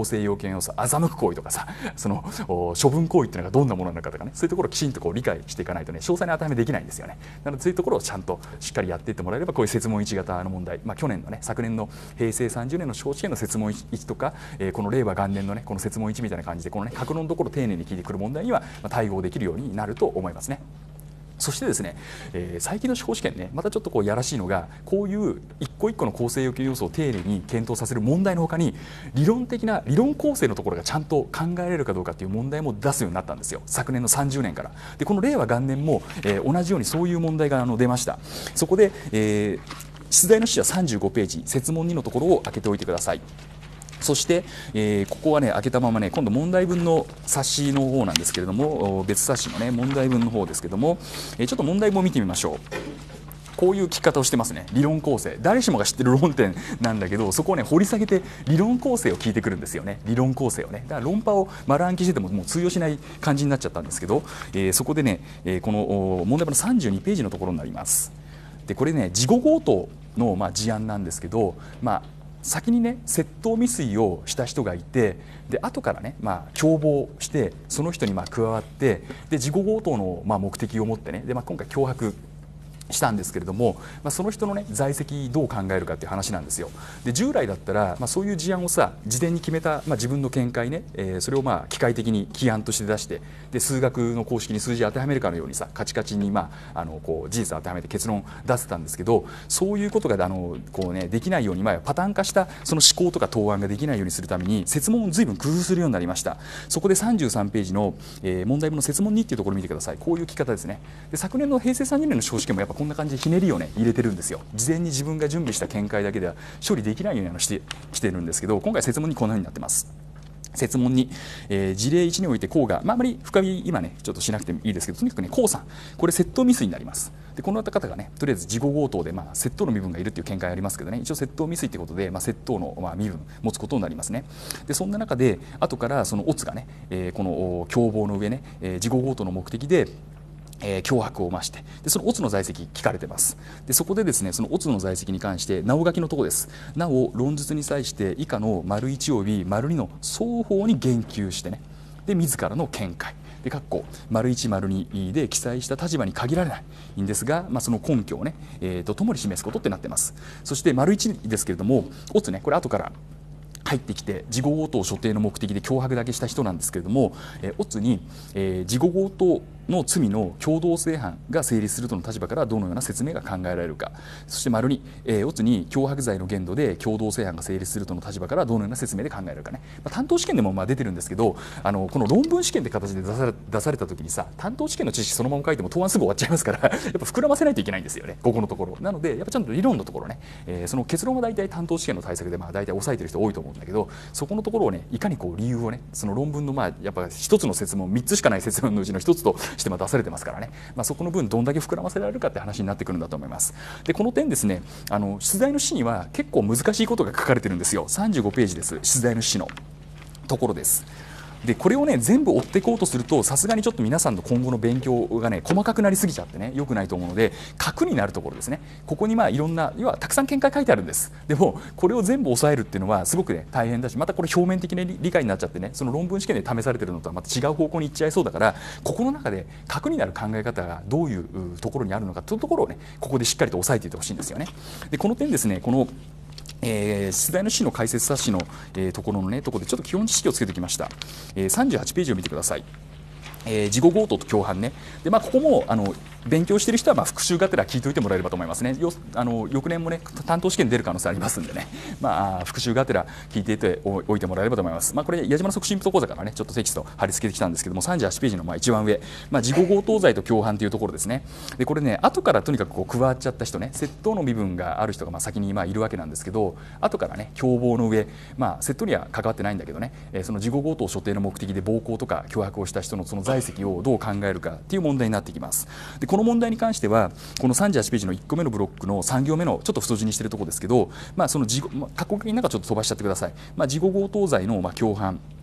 正要件要素、欺く行為とかさ、その処分行為っていうのがどんなものなのかとかね、そういうところをきちんとこう理解していかないとね、詳細に当てはめできないんですよね。なのでそういうところをちゃんとしっかりやっていってもらえれば、こういう設問いち型の問題、まあ、去年のね、昨年の平成さんじゅうねんの司法試験の設問いちとか、えー、この令和元年のねこの設問いちみたいな感じで、このね格論のところを丁寧に聞いてくる問題には対応できるようになると思いますね。そしてですね、えー、最近の司法試験ね、またちょっとこうやらしいのが、こういう一個一個の構成要件要素を丁寧に検討させる問題のほかに、理論的な理論構成のところがちゃんと考えられるかどうかという問題も出すようになったんですよ、昨年のさんじゅうねんから。でこの令和元年も、えー、同じようにそういう問題があの出ました。そこで、えー、出題の紙はさんじゅうごページ、設問にのところを開けておいてください。そして、えー、ここはね開けたままね、今度問題文の冊子の方なんですけれども、別冊子のね問題文の方ですけれども、えー、ちょっと問題文を見てみましょう。こういう聞き方をしてますね。理論構成、誰しもが知ってる論点なんだけど、そこをね掘り下げて理論構成を聞いてくるんですよね。理論構成をね、だから論破を丸暗記しててももう通用しない感じになっちゃったんですけど、えー、そこでね、えー、この問題文のさんじゅうにページのところになります。でこれね事後強盗のまあ事案なんですけど、まあ先にね窃盗未遂をした人がいて、で後からね、まあ、共謀してその人にまあ加わって、で事後強盗のまあ目的を持ってね、で、まあ、今回脅迫したんですけれども、まあ、その人の、ね、在籍どう考えるかという話なんですよ。で従来だったら、まあ、そういう事案をさ事前に決めた、まあ、自分の見解ね、えー、それをまあ機械的に起案として出して、で数学の公式に数字を当てはめるかのようにさカチカチに、まあ、あのこう事実を当てはめて結論を出せたんですけど、そういうことがあのこう、ね、できないように、まあ、パターン化したその思考とか答案ができないようにするために設問を随分工夫するようになりました。そこでさんじゅうさんページの、えー、問題文の設問にっていうところを見てください。こういう聞き方ですね。で昨年の平成さんじゅうねんの司法試験もやっぱこんな感じでひねりをね入れてるんですよ。事前に自分が準備した見解だけでは処理できないようにしてきてるんですけど、今回設問にこのようになってます。設問に、えー、事例いちにおいて甲が、まあ、あまり深み今ねちょっとしなくてもいいですけど、とにかくね甲さん、これ窃盗未遂になります。でこの方がねとりあえず事後強盗で、まあ、窃盗の身分がいるという見解ありますけどね、一応窃盗未遂ということで、まあ、窃盗の、まあ、身分持つことになりますね。でそんな中で後からそのオツがね、えー、この共謀の上ね、えー、事後強盗の目的でえー、脅迫を増して、でそのオツの在籍聞かれてます。でそこでですねそのオツの在籍に関してなお書きのところです。なお論述に際して以下の丸いちおよび丸にの双方に言及してね、で自らの見解で括弧丸いち丸にで記載した立場に限られないんですが、まあ、その根拠をね、えー、とともに示すことってなってます。そして丸いちですけれども、オツねこれ後から入ってきて事後強盗所定の目的で脅迫だけした人なんですけれども、えー、オツに、えー、事後強盗の罪の共同正犯が成立するとの立場からどのような説明が考えられるか、そして丸に、えー、オツに脅迫罪の限度で共同正犯が成立するとの立場からどのような説明で考えられるかね、まあ、担当試験でもまあ出てるんですけど、あのこの論文試験って形で出され、出された時にさ担当試験の知識そのまま書いても答案すぐ終わっちゃいますからやっぱ膨らませないといけないんですよね、ここのところなので、やっぱちゃんと理論のところね、えー、その結論は大体担当試験の対策でまあ大体押さえてる人多いと思うんだけど、そこのところをねいかにこう理由をねその論文のまあやっぱ一つの説問みっつしかない説問のうちの一つとしてまあ出されてますからね、まあ、そこの分どんだけ膨らませられるかって話になってくるんだと思います。でこの点ですね、あの出題の紙には結構難しいことが書かれてるんですよ。さんじゅうごページです。出題の紙のところです。でこれをね全部追っていこうとするとさすがにちょっと皆さんの今後の勉強がね細かくなりすぎちゃってね良くないと思うので、核になるところですね、ここにまあいろんな要はたくさん見解書いてあるんです。でもこれを全部抑えるっていうのはすごくね大変だし、またこれ表面的な理解になっちゃってね、その論文試験で試されてるのとはまた違う方向に行っちゃいそうだから、ここの中で核になる考え方がどういうところにあるのかというところをねここでしっかりと押さえていってほしいんですよね。でこの点ですね、このえー、出題の紙の解説冊子の、えー、ところのねところでちょっと基本知識をつけてきました。えー、さんじゅうはちページを見てください。えー、事後強盗と共犯ね。で、まあ、ここもあの勉強している人はまあ復習がてら聞いておいてもらえればと思いますね。よあの翌年もね担当試験に出る可能性ありますんでね、まあ、復習がてら聞いていておいてもらえればと思います。まあ、これ矢島の促進歩講座からねちょっとテキスト貼り付けてきたんですけども、さんじゅうはちページのまあ一番上、まあ、事後強盗罪と共犯というところですね。でこれね後からとにかくこう加わっちゃった人ね、窃盗の身分がある人がまあ先にまあいるわけなんですけど、後からね共謀の上、まあ、窃盗には関わってないんだけどね、えー、その事後強盗所定の目的で暴行とか脅迫をした人のその在籍をどう考えるかっていう問題になってきます。でこの問題に関してはこのさんじゅうはちページのいっこめのブロックのさん行目のちょっと太字にしているところですけど、まあ、その事後、まあ、過去形の中ちょっと飛ばしちゃってください。まあ、事後強盗罪のまあ共犯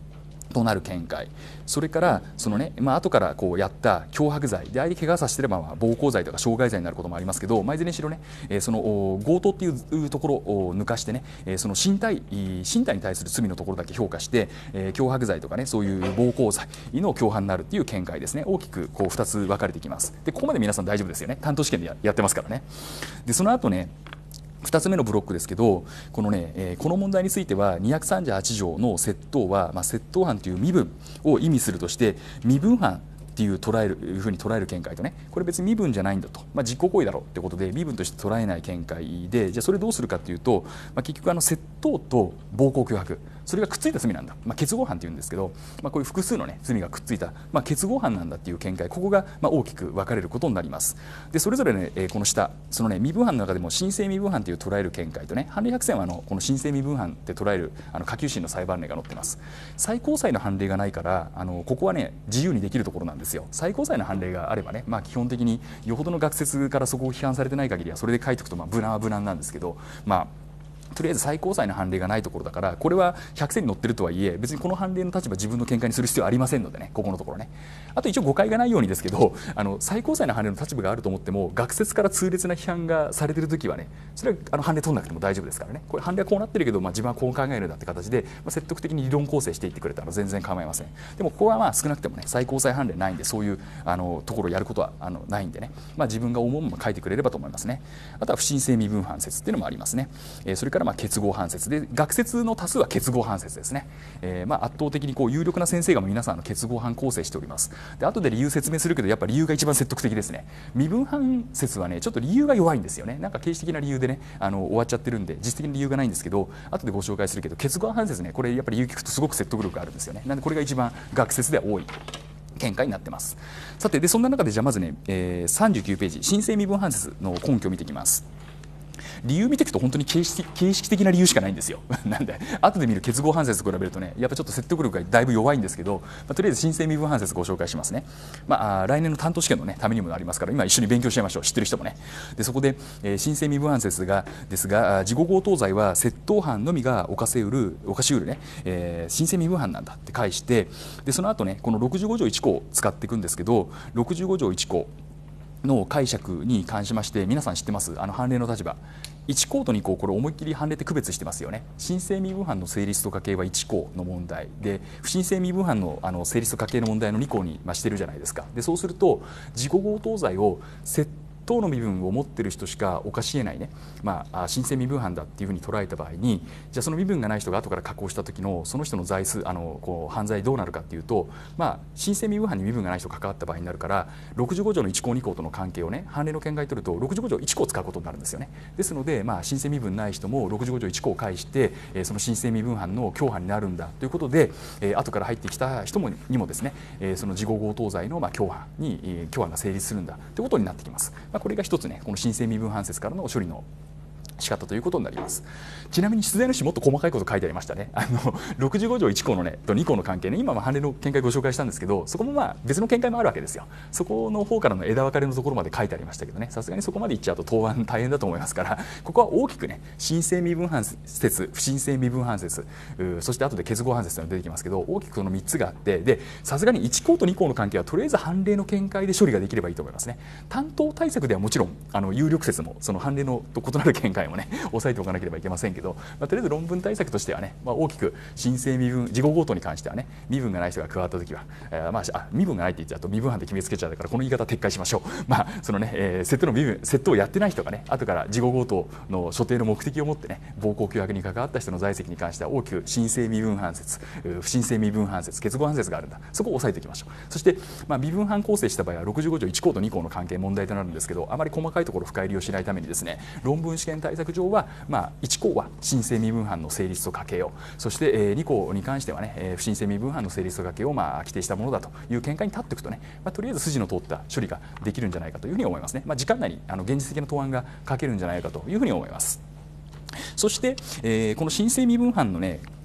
となる見解、それからそのね、まあ後からこうやった脅迫罪で相手怪我させてればまあ暴行罪とか傷害罪になることもありますけど、まあ、いずれにしろね、えー、その強盗っていうところを抜かしてね、えー、その身体身体に対する罪のところだけ評価して、えー、脅迫罪とかねそういう暴行罪の共犯になるっていう見解ですね。大きくこうふたつ分かれてきます。でここまで皆さん大丈夫ですよね。担当試験で や, やってますからね。でその後ねふたつめのブロックですけど、このね、えー、この問題についてはにひゃくさんじゅうはち条の窃盗は、まあ、窃盗犯という身分を意味するとして身分犯っていう捉えるいうふうに捉える見解とね、これ別に身分じゃないんだと、まあ、実行行為だろうってことで身分として捉えない見解で、じゃあそれどうするかっていうと、まあ、結局あの窃盗と暴行脅迫それがくっついた罪なんだ、まあ、結合犯っていうんですけど、まあ、こういう複数の、ね、罪がくっついた、まあ、結合犯なんだっていう見解、ここがまあ大きく分かれることになります。でそれぞれ、ね、えー、この下その、ね、身分犯の中でも申請身分犯という捉える見解とね、判例百選はあのこの申請身分犯って捉えるあの下級審の裁判例が載ってます。最高裁の判例がないからあのここはね自由にできるところなんですよ。最高裁の判例があればね、まあ、基本的によほどの学説からそこを批判されてない限りはそれで書いておくとまあ無難は無難なんですけど、まあとりあえず最高裁の判例がないところだから、これは百選に載ってるとはいえ別にこの判例の立場自分の見解にする必要はありませんのでね、ここのところね。あと一応誤解がないようにですけど、あの最高裁の判例の立場があると思っても学説から痛烈な批判がされているときはね、それはあの判例取らなくても大丈夫ですからね。これ判例はこうなってるけど、まあ、自分はこう考えるんだって形で、まあ、説得的に理論構成していってくれたら全然構いません。でもここはまあ少なくてもね最高裁判例ないんで、そういうあのところをやることはあのないんでね、まあ、自分が思うまま書いてくれればと思いますね。あとは不申請身分判説っていうのもありますね。えー、それからまあ結合判説で、学説の多数は結合判説ですね。えー、まあ圧倒的にこう有力な先生が皆さんの結合判構成しております。で後で理由説明するけど、やっぱり理由が一番説得的ですね。身分判説はねちょっと理由が弱いんですよね。なんか形式的な理由でねあの終わっちゃってるんで実質的な理由がないんですけど、後でご紹介するけど結合判説ね、これやっぱり理由聞くとすごく説得力があるんですよね。なんでこれが一番学説では多い見解になってます。さてでそんな中でじゃあまずね、えー、さんじゅうきゅうページ申請身分判説の根拠を見ていきます。理由見ていくと本当に形式形式的な理由しかないんですよ。なんで後で見る結合判説と比べるとねやっぱちょっと説得力がだいぶ弱いんですけど、まあ、とりあえず申請身分判説ご紹介しますね。まあ、来年の担当試験の、ね、ためにもなりますから今一緒に勉強しちゃいましょう、知ってる人もね。でそこで、えー、申請身分判説がですが事後強盗罪は窃盗犯のみが犯せうる犯しうるね、えー、申請身分犯なんだって返して、でその後ねこのろくじゅうご条いち項を使っていくんですけど、ろくじゅうご条いち項の解釈に関しまして皆さん知ってますあの判例の立場いち項とに項、これ思いっきり判例って区別してますよね。申請身分犯の成立と家計はいち項の問題で、不申請身分犯のあの成立と家計の問題のに項に、まあ、してるじゃないですか。でそうすると事後強盗罪を窃盗の身分を持っている人しか犯し得ないね、まあ、申請身分犯だっていうふうに捉えた場合に、じゃあその身分がない人が後から確保した時のその人の罪数あのこう犯罪どうなるかっていうと、まあ、申請身分犯に身分がない人が関わった場合になるから、ろくじゅうご条のいち項に項との関係をね判例の見解を取るとろくじゅうご条いち項を使うことになるんですよね。ですので、まあ、申請身分ない人もろくじゅうご条いち項を介して、えー、その申請身分犯の共犯になるんだということで、えー、後から入ってきた人もにもですね、えー、その事後強盗罪のまあ共犯に、えー、共犯が成立するんだということになってきます。まあ、これが一つねこの申請身分判説からの処理の仕方ということになります。ちなみに出題の紙もっと細かいこと書いてありましたね。あのろくじゅうご条いち項のねとに項の関係ね、今は判例の見解ご紹介したんですけど、そこもまあ別の見解もあるわけですよ。そこの方からの枝分かれのところまで書いてありましたけどね、さすがにそこまでいっちゃうと答案大変だと思いますから、ここは大きくね申請身分判説、不申請身分判説、そして後で結合判説というのが出てきますけど、大きくそのみっつがあって、でさすがにいち項とに項の関係はとりあえず判例の見解で処理ができればいいと思いますね。担当対策ではもちろんあの有力説もその判例のと異なる見解もね押さえておかなければいけませんけど、まあ、とりあえず論文対策としてはね、まあ、大きく申請身分事後強盗に関してはね身分がない人が加わったときは、えーまあ、あ身分がないって言っちゃうと身分犯で決めつけちゃうからこの言い方撤回しましょう。まあそのね、えー、窃盗の身分窃盗をやってない人がね後から事後強盗の所定の目的を持ってね暴行脅迫に関わった人の在籍に関しては大きく申請身分判説、不申請身分判説、結合判説があるんだ、そこを押さえておきましょう。そして、まあ、身分犯構成した場合はろくじゅうご条いち項とに項の関係問題となるんですけど、あまり細かいところ深入りをしないためにですね論文試験対策上は、まあ、いち項は申請身分犯の成立と家計を、そして、えー、に項に関してはね、えー、不申請身分犯の成立と家計を、まあ、規定したものだという見解に立っていくとね、まあ、とりあえず筋の通った処理ができるんじゃないかというふうに思いますね。まあ、時間内にあの現実的な答案が書けるんじゃないかというふうに思います。そして、えー、この申請身分犯のね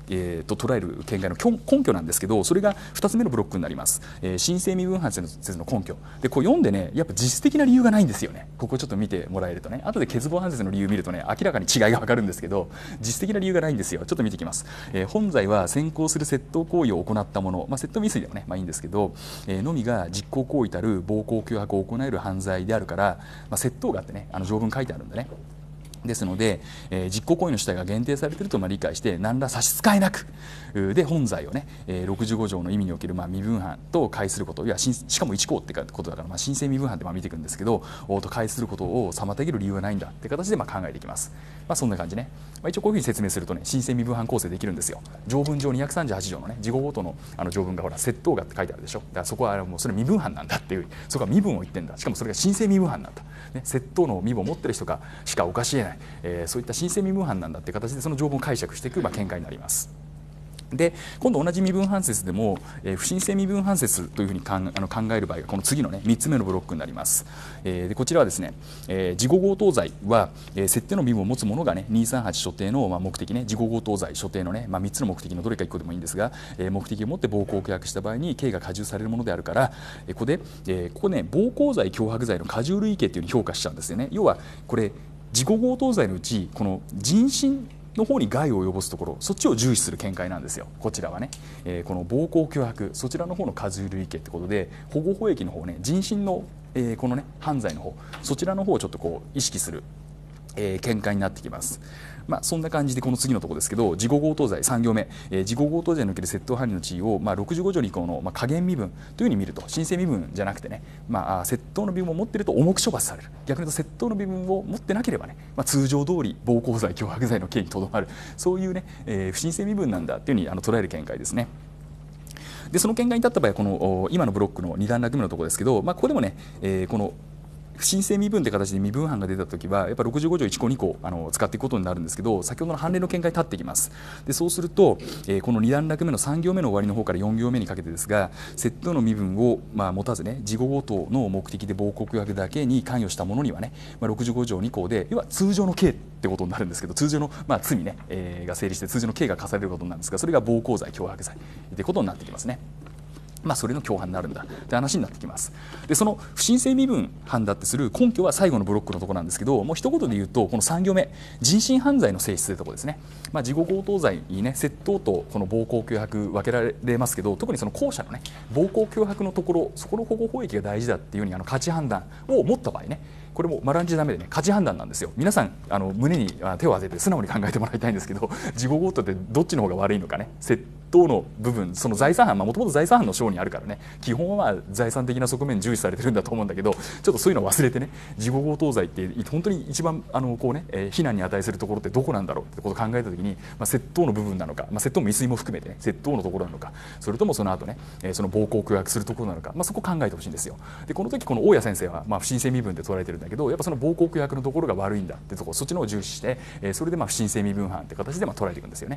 えー、と捉える見解の根拠なんですけど、それがふたつめのブロックになります、えー、新生身分判説の根拠で、こう読んでねやっぱ実質的な理由がないんですよね。ここちょっと見てもらえるとね、後で欠乏判説の理由を見るとね明らかに違いが分かるんですけど、実質的な理由がないんですよ。ちょっと見ていきます、えー、本罪は先行する窃盗行為を行ったもの、まあ、窃盗未遂でもね、まあ、いいんですけど、えー、のみが実行行為たる暴行脅迫を行える犯罪であるから、まあ、窃盗があってね、あの条文書いてあるんでね、ですので、えー、実行行為の主体が限定されているとまあ理解して何ら差し支えなくで本罪をね、えー、ろくじゅうご条の意味におけるまあ身分犯と解すること、いやしかも一項ってことだから、まあ、新生身分犯ってまあ見ていくんですけどと解することを妨げる理由はないんだって形でまあ考えていきます。まあ、そんな感じね、まあ、一応こういうふうに説明するとね新生身分犯構成できるんですよ。条文上にひゃくさんじゅうはち条のね事後ごとのあの条文がほら窃盗がって書いてあるでしょ。だからそこはもうそれ身分犯なんだっていう、そこは身分を言ってんだ、しかもそれが新生身分犯なんだ、ね、窃盗の身分を持ってる人がしか犯し得ない、えー、そういった新生身分犯なんだって形でその条文を解釈していくまあ見解になります。で今度同じ身分判説でも、えー、不審性身分判説というふうにかんあの考える場合がこの次の、ね、みっつめのブロックになります。えー、でこちらはですね、えー、事後強盗罪は、えー、設定の身分を持つ者が、ね、にさんはち所定の、まあ、目的ね、事後強盗罪所定の、ねまあ、みっつの目的のどれかいっこでもいいんですが、えー、目的を持って暴行を脅迫した場合に刑が加重されるものであるから、えー、ここで、えー、ここね暴行罪脅迫罪の加重類刑というふうに評価しちゃうんですよね。要はこれ事後強盗罪のうちこの人身の方に害を及ぼすところ、そっちを重視する見解なんですよ。こちらはね、えー、この暴行脅迫、そちらの方の加重類刑ってことで、保護保益の方ね、人身の、えー、このね犯罪の方、そちらの方をちょっとこう意識する、えー、見解になってきます。まあ、そんな感じでこの次のところですけど、事後強盗罪さん行目、えー、事後強盗罪における窃盗犯人の地位を、まあ、ろくじゅうご条以降の、まあ、加減身分というふうに見ると、新生身分じゃなくてね、まあ、窃盗の身分を持っていると重く処罰される、逆に言うと窃盗の身分を持ってなければね、まあ、通常通り暴行罪脅迫罪の刑にとどまる、そういうね、えー、不審性身分なんだというふうにあの捉える見解ですね。でその見解に立った場合はこの今のブロックのに段落目のところですけど、まあ、ここでもね、えー、この不審性身分という形で身分犯が出たときはやっぱりろくじゅうご条いち項に項あの使っていくことになるんですけど、先ほどの判例の見解に立ってきます。でそうすると、えー、このに段落目のさん行目の終わりの方からよん行目にかけてですが、窃盗の身分を、まあ、持たずね事後強盗の目的で暴行脅迫だけに関与した者にはね、まあ、ろくじゅうご条に項で要は通常の刑ってことになるんですけど、通常の、まあ、罪ね、えー、が成立して通常の刑が課されることになるんですが、それが暴行罪脅迫罪ということになってきますね。まあ、それの共犯になるんだって話になってきます。でその不審性身分犯だってする根拠は最後のブロックのところなんですけど、もう一言で言うとこのさん行目人身犯罪の性質というところですね。まあ、事後強盗罪にね窃盗とこの暴行脅迫分けられますけど、特にその後者のね暴行脅迫のところ、そこの保護保益が大事だっていうふうにあの価値判断を持った場合ね、これも丸暗記ダメでね価値判断なんですよ。皆さんあの胸に手を当てて素直に考えてもらいたいんですけど、事後強盗ってどっちの方が悪いのかね、窃盗の部分、その財産犯、もともと財産犯の章にあるからね、基本はまあ財産的な側面重視されてるんだと思うんだけど、ちょっとそういうのを忘れてね、事後強盗罪って本当に一番あのこうね、えー、非難に値するところってどこなんだろうってことを考えたときに、まあ、窃盗の部分なのか、まあ、窃盗未遂も含めて、ね、窃盗のところなのか、それともその後ね、えー、その暴行脅迫するところなのか、まあ、そこを考えてほしいんですよ。でこの時この大谷先生はまあ不審性身分で取られてるんだけど、やっぱその暴行脅迫のところが悪いんだってところ、そっちの方を重視して、えー、それでまあ不審性身分犯って形でまあ捉えていくんですよね。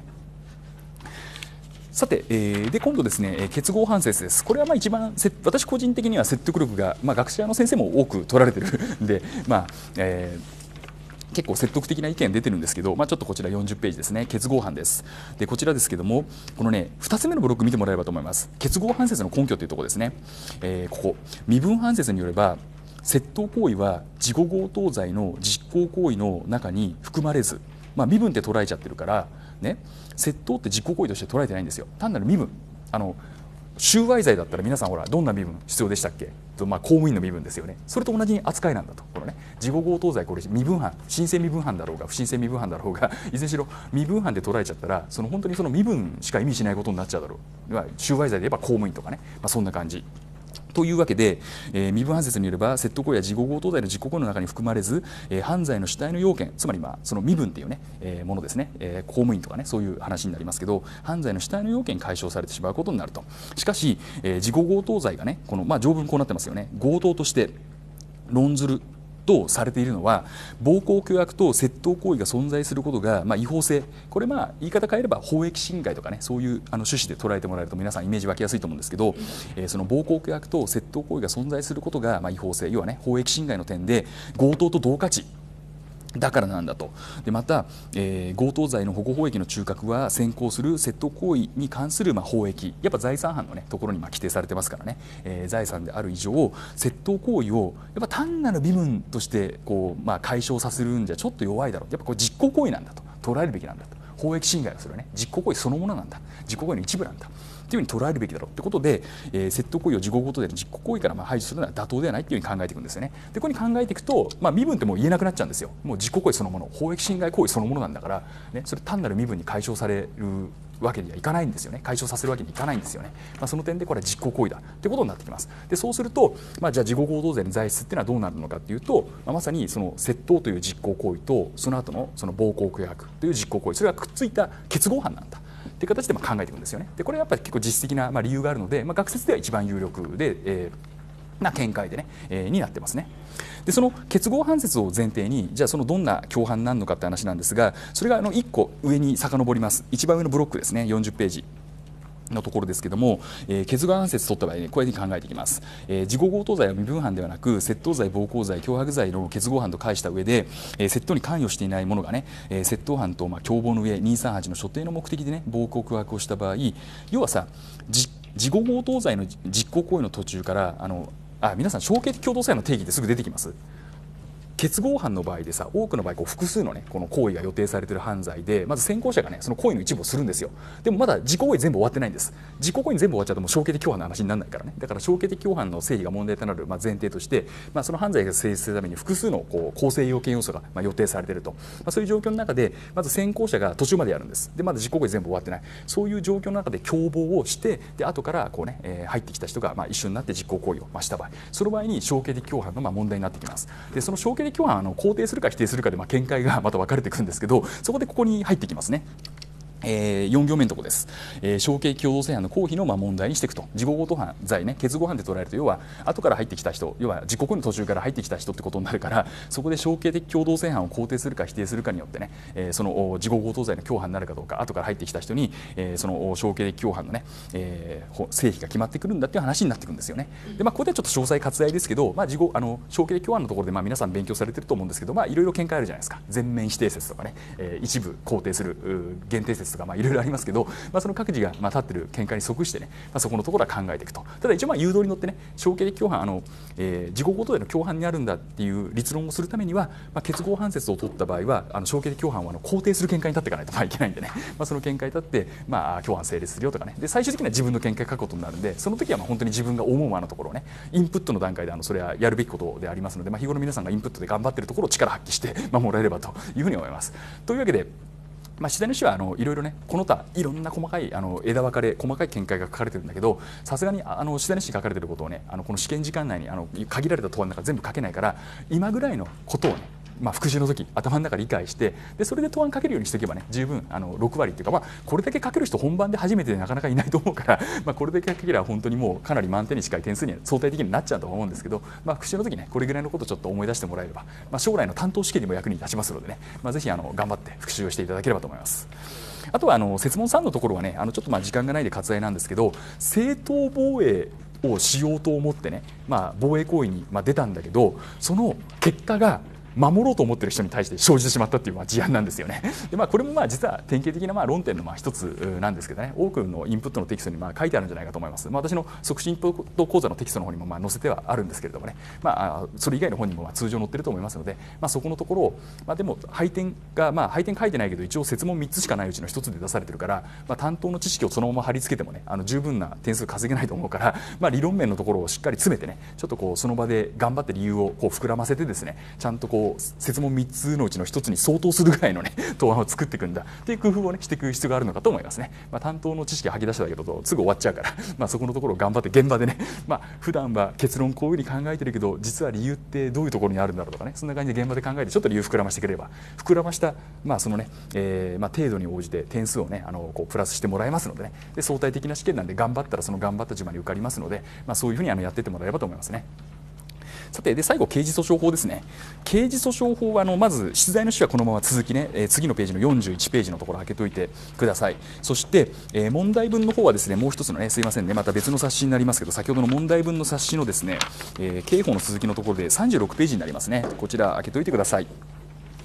さて、えー、で今度ですね結合判説です。これはまあ一番私個人的には説得力が、まあ、学者の先生も多く取られてるんで、まあえー、結構説得的な意見出てるんですけど、まあ、ちょっとこちらよんじゅっページですね、結合判です。でこちらですけども、このねふたつめのブロック見てもらえればと思います。結合判説の根拠というところですね。えー、ここ身分判説によれば窃盗行為は事後強盗罪の実行行為の中に含まれず、まあ、身分って捉えちゃってるからね、窃盗って実行行為として捉えてないんですよ。単なる身分、あの収賄罪だったら皆さんほらどんな身分必要でしたっけと、まあ、公務員の身分ですよね。それと同じ扱いなんだと。このね事後強盗罪、これ身分犯、申請身分犯だろうが不申請身分犯だろうが、いずれにしろ身分犯で捉えちゃったら、その本当にその身分しか意味しないことになっちゃうだろう。収賄罪で言えば公務員とかね、まあ、そんな感じ。というわけで、えー、身分判説によれば窃盗行為や事後強盗罪の実行行為の中に含まれず、えー、犯罪の主体の要件、つまり、まあ、その身分という、ねえー、ものですね、えー、公務員とかねそういう話になりますけど、犯罪の主体の要件解消されてしまうことになると。しかし、えー、事後強盗罪がねこの、まあ、条文こうなってますよね。強盗として論ずるとされているのは暴行脅迫と窃盗行為が存在することが、まあ、違法性、これまあ言い方変えれば法益侵害とかねそういうあの趣旨で捉えてもらえると皆さんイメージ湧きやすいと思うんですけど、えー、その暴行脅迫と窃盗行為が存在することが、まあ、違法性、要はね法益侵害の点で強盗と同価値だからなんだと。でまた、えー、強盗罪の保護法益の中核は先行する窃盗行為に関するまあ法益、やっぱ財産犯の、ね、ところにまあ規定されてますからね、えー、財産である以上窃盗行為をやっぱ単なる身分としてこう、まあ、解消させるんじゃちょっと弱いだろう、やっぱこれ実行行為なんだと捉えるべきなんだと、法益侵害をするね実行行為そのものなんだ、実行行為の一部なんだというふうに捉えるべきだろうということで、えー、窃盗行為を事後ごとでの実行行為からまあ排除するのは妥当ではないというふうに考えていくんですよね。でここに考えていくと、まあ、身分ってもう言えなくなっちゃうんですよ。もう実行行為そのもの、法益侵害行為そのものなんだから、ね、それ単なる身分に解消されるわけにはいかないんですよね。解消させるわけにいかないんですよね。まあ、その点でこれは実行行為だということになってきます。でそうすると、まあ、じゃあ事後強盗罪の罪質っていうのはどうなるのかというと、まあ、まさにその窃盗という実行行為とその後のその暴行脅迫という実行行為、それがくっついた結合犯なんだという形でまあ考えていくんですよね。でこれはやっぱり結構実質的なまあ理由があるので、まあ、学説では一番有力で、えー、な見解でね、えー、になってますね。でその結合犯説を前提に、じゃあそのどんな共犯になるのかって話なんですが、それがあのいっこ上に遡ります。一番上のブロックですね、よんじゅっページのところですけども、えー、結合犯説取った場合にこういうふうに考えていきます。えー、事後強盗罪は身分犯ではなく窃盗罪、暴行罪、脅迫罪の結合犯と解した上で、えー、窃盗に関与していない者がね、えー、窃盗犯とまあ共謀の上にひゃくさんじゅうはちの所定の目的でね暴行脅迫をした場合、要はさ事後強盗罪の実行行為の途中からあのあ皆さん証券的共同作用の定義ってすぐ出てきます。結合犯の場合でさ、多くの場合こう複数の、ね、この行為が予定されている犯罪で、まず先行者が、ね、その行為の一部をするんですよ。でもまだ実行行為全部終わってないんです。実行行為全部終わっちゃうともう証券的共犯の話にならないからね。だから証券的共犯の成立が問題となる、まあ、前提として、まあ、その犯罪が成立するために複数のこう構成要件要素がまあ予定されていると、まあ、そういう状況の中でまず先行者が途中までやるんです。でまだ実行行為全部終わってない、そういう状況の中で共謀をして、で後からこう、ねえー、入ってきた人がまあ一緒になって実行行為をまあした場合、その場合に証券的共犯のまあ問題になってきます。でその証券的共犯はあの肯定するか否定するかでまあ見解がまた分かれてくるんですけど、そこでここに入ってきますね。えー、よん行目のところです。えー、証券共同正犯の公費のまあ問題にしていくと、事後強盗犯罪ね、結合犯で捉えると要は後から入ってきた人、要は実行行為の途中から入ってきた人ってことになるから、そこで証券的共同正犯を肯定するか否定するかによってね、えー、その事後強盗罪の共犯になるかどうか、後から入ってきた人に、えー、その証券的共犯のね、えー、成否が決まってくるんだっていう話になってくるんですよね。でまあここではちょっと詳細割愛ですけど、まあ事後あの証券的共犯のところでまあ皆さん勉強されてると思うんですけど、まあいろいろ見解あるじゃないですか。全面否定説とかね、えー、一部肯定する限定説とかまあいろいろありますけど、まあ、その各自がまあ立っている見解に即してね、まあ、そこのところは考えていくと。ただ一応まあ誘導に乗ってね、証券的共犯あの、えー、事後強盗罪の共犯にあるんだっていう立論をするためには、まあ、結合犯説を取った場合はあの証券的共犯はあの肯定する見解に立っていかないとまあいけないんでね、まあ、その見解に立って、まあ、共犯成立するよとかね、で最終的には自分の見解を書くことになるんで、その時はまあ本当に自分が思うままのところをねインプットの段階であのそれはやるべきことでありますので、まあ、日頃皆さんがインプットで頑張っているところを力発揮してまあもらえればというふうに思います。というわけでまあ、次第の詩はあのいろいろねこの他いろんな細かいあの枝分かれ細かい見解が書かれてるんだけど、さすがにあの次第の詩に書かれてることをねあのこの試験時間内にあの限られた答案の中全部書けないから、今ぐらいのことをねまあ、復習の時頭の中理解して、でそれで答案書けるようにしておけばね十分あのろく割っていうか、まあ、これだけ書ける人本番で初めてでなかなかいないと思うから、まあ、これだけ書ければ本当にもうかなり満点に近い点数に相対的になっちゃうと思うんですけど、まあ、復習の時ねこれぐらいのことをちょっと思い出してもらえれば、まあ、将来の担当試験にも役に立ちますのでね、まあ、ぜひあの頑張って復習をしていただければと思います。あとはあの設問さんのところはねあのちょっとまあ時間がないで割愛なんですけど、正当防衛をしようと思ってね、まあ、防衛行為にまあ出たんだけど、その結果が守ろうと思っている人に対して生じてしまったというまあ事案なんですよね。で、まあ、これもまあ実は典型的なまあ論点のまあ一つなんですけどね、多くのインプットのテキストにまあ書いてあるんじゃないかと思います。まあ、私の即進インプット講座のテキストの方にもまあ載せてはあるんですけれどもね、まあ、それ以外の本にもまあ通常載ってると思いますので、まあ、そこのところを、まあ、でも配点がまあ配点書いてないけど一応設問みっつしかないうちのひとつで出されてるから、まあ、担当の知識をそのまま貼り付けてもねあの十分な点数稼げないと思うから、まあ、理論面のところをしっかり詰めてねちょっとこうその場で頑張って理由をこう膨らませてですね、ちゃんとこう設問みっつのうちのひとつに相当するぐらいの、ね、答案を作っていくんだっていう工夫を、ね、していく必要があるのかと思いますね。まあ、担当の知識を吐き出しただけだとすぐ終わっちゃうから、まあ、そこのところを頑張って現場でね、まあ、普段は結論こういうふうに考えてるけど実は理由ってどういうところにあるんだろうとかね、そんな感じで現場で考えてちょっと理由膨らましてくれれば膨らました、まあそのねえーまあ、程度に応じて点数を、ね、あのこうプラスしてもらえますのでね、で相対的な試験なんで頑張ったらその頑張った順番に受かりますので、まあ、そういうふうにあのやっていってもらえればと思いますね。さてで最後刑事訴訟法ですね。刑事訴訟法はあのまず出題の種はこのまま続きね、えー、次のページのよんじゅういちページのところ開けといてください。そして、えー、問題文の方はですねもう一つのねすいませんねまた別の冊子になりますけど、先ほどの問題文の冊子のですね、えー、刑法の続きのところでさんじゅうろくページになりますね。こちら開けといてください。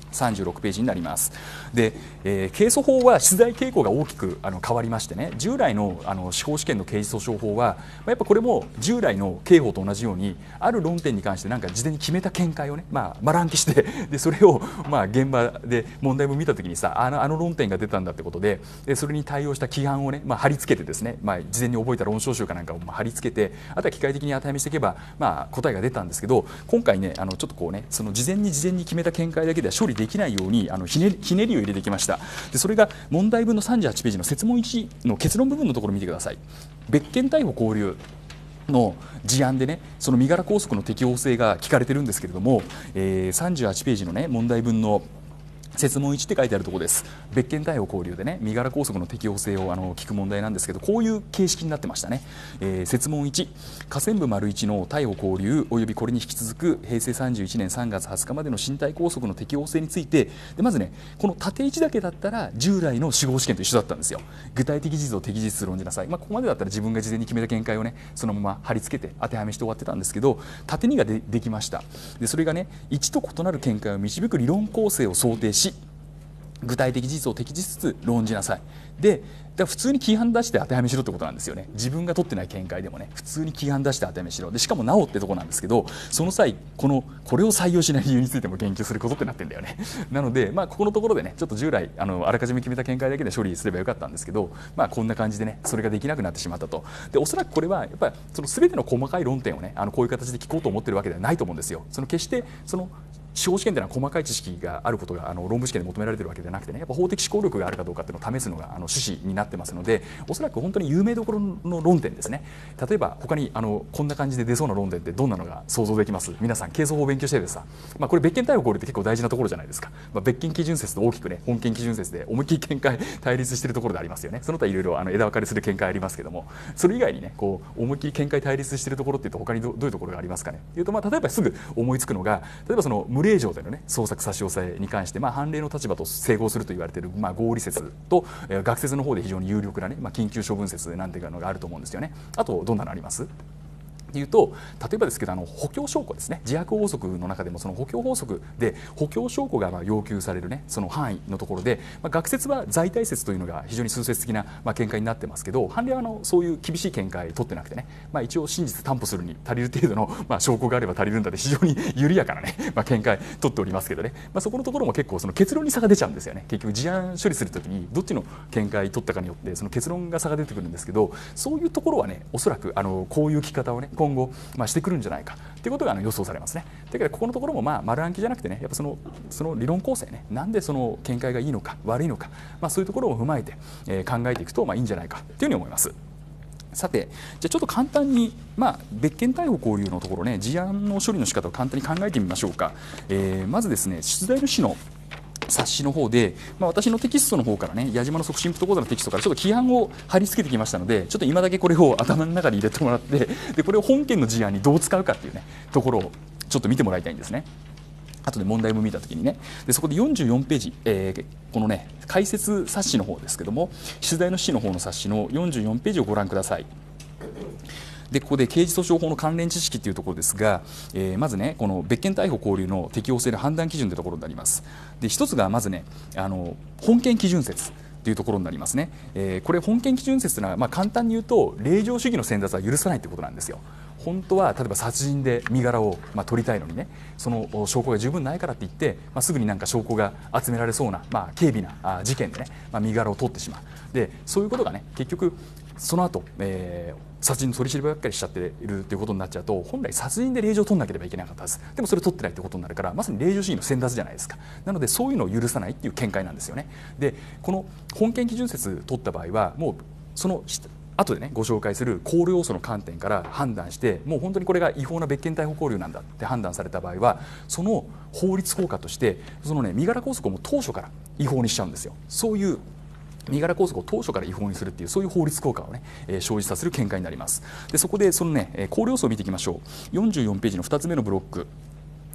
さんじゅうろくページになります。で、えー、刑訴法は出題傾向が大きくあの変わりましてね、従来のあの司法試験の刑事訴訟法は、まあ、やっぱこれも従来の刑法と同じようにある論点に関してなんか事前に決めた見解をね、まあ、丸暗記してでそれをまあ現場で問題文見たときにさあの、あの論点が出たんだってことで、でそれに対応した規範をね、まあ、貼り付けてですね、まあ、事前に覚えた論証集かなんかをまあ貼り付けて、あとは機械的に当てはめしていけば、まあ、答えが出たんですけど、今回ねあのちょっとこうねその事前に事前に決めた見解だけでは処理できないようにあのひねひねりを入れてきました。でそれが問題文のさんじゅうはちページの設問いちの結論部分のところを見てください。別件逮捕勾留の事案でね、その身柄拘束の適法性が聞かれてるんですけれども、えー、さんじゅうはちページのね問題文の設問いちって書いてあるところです。別件逮捕勾留でね身柄拘束の適法性をあの聞く問題なんですけど、こういう形式になってましたね。えー、設問いち、下線部丸いちの逮捕勾留およびこれに引き続く平成さんじゅういちねんさんがつはつかまでの身体拘束の適法性について、でまずねこの縦いちだけだったら従来の司法試験と一緒だったんですよ。具体的事実を適実論じなさい、まあ、ここまでだったら自分が事前に決めた見解をねそのまま貼り付けて当てはめして終わってたんですけど、縦にが で, できました。でそれがねいちと異なる見解を導く理論構成を想定し、具体的事実を適しつつ論じなさい。でだから普通に規範出して当てはめしろってことなんですよね。自分が取ってない見解でもね普通に規範出して当てはめしろ。でしかもなおってとこなんですけど、その際このこれを採用しない理由についても言及することってなってんだよね。なのでまあここのところでねちょっと従来あのあらかじめ決めた見解だけで処理すればよかったんですけど、まあこんな感じでねそれができなくなってしまったと。でおそらくこれはやっぱりその全ての細かい論点をねあのこういう形で聞こうと思ってるわけではないと思うんですよ。その決してその司法試験というのは細かい知識があることがあの論文試験で求められているわけではなくてね、やっぱ法的思考力があるかどうかっていうのを試すのがあの趣旨になってますので、おそらく本当に有名どころの論点ですね。例えば他にあのこんな感じで出そうな論点ってどんなのが想像できます？皆さん刑訴法を勉強してるでさ、まあ、これ別件逮捕勾留って結構大事なところじゃないですか。まあ、別件基準説と大きくね本件基準説で思いっきり見解対立しているところでありますよね。その他いろいろあの枝分かれする見解ありますけども、それ以外にねこう思いっきり見解対立しているところっていうと他に ど, どういうところがありますかね。というとまあ例えばすぐ思いつくのが、例えばその無令状でのね捜索差し押さえに関して、まあ、判例の立場と整合すると言われている、まあ、合理説と、えー、学説の方で非常に有力な、ねまあ、緊急処分説なんていうのがあると思うんですよね。あとどんなのあります？っていうと例えばですけどあの補強証拠ですね。自白法則の中でもその補強法則で補強証拠がまあ要求されるねその範囲のところで、まあ、学説は在体説というのが非常に数説的なまあ見解になってますけど、判例はあのそういう厳しい見解取ってなくてね、まあ、一応真実担保するに足りる程度のまあ証拠があれば足りるんだで非常に緩やかなねまあ見解取っておりますけどね、まあ、そこのところも結構その結論に差が出ちゃうんですよね。結局事案処理するときにどっちの見解取ったかによってその結論が差が出てくるんですけど、そういうところはねおそらくあのこういう聞き方をね今後まあしてくるんじゃないかということがあの予想されますね。だからここのところもまあ丸暗記じゃなくてね、やっぱそのその理論構成ね、なんでその見解がいいのか悪いのか、まあそういうところを踏まえて、えー、考えていくとまあいいんじゃないかというふうに思います。さてじゃあちょっと簡単に、まあ、別件逮捕勾留のところね事案の処理の仕方を簡単に考えてみましょうか。えー、まずですね出題主の冊子の方で、まあ、私のテキストの方からね矢島の促進プト講座のテキストからちょっと規範を貼り付けてきましたので、ちょっと今だけこれを頭の中に入れてもらって、でこれを本件の事案にどう使うかっていうねところをちょっと見てもらいたいんですね。後で問題文見たときにね、でそこでよんじゅうよんページ、えー、このね解説冊子の方ですけども、出題の主の方の冊子のよんじゅうよんページをご覧ください。でここで刑事訴訟法の関連知識というところですが、えー、まずねこの別件逮捕勾留の適用性の判断基準というところになります。で一つがまずねあの本件基準説というところになりますね。えー、これ本件基準説というのは、まあ、簡単に言うと令状主義の選択は許さないということなんですよ。本当は例えば殺人で身柄をまあ取りたいのにね、その証拠が十分ないからって言って、まあ、すぐになんか証拠が集められそうな、まあ、軽微な事件でね、まあ、身柄を取ってしまう。でそういうことがね結局その後、えー殺人の取り調べばっかりしちゃっているということになっちゃうと、本来殺人で令状を取らなければいけなかったはず、でもそれ取ってないということになるから、まさに令状主義の先達じゃないですか。なのでそういうのを許さないっていう見解なんですよね。でこの本件基準説取った場合はもうその後でねご紹介する考慮要素の観点から判断して、もう本当にこれが違法な別件逮捕勾留なんだって判断された場合は、その法律効果としてそのね身柄拘束をもう当初から違法にしちゃうんですよ。そういう身柄拘束を当初から違法にするっていうそういう法律効果をね、えー、生じさせる見解になります。でそこでそのね考慮要素を見ていきましょう。よんじゅうよんページのふたつめのブロック、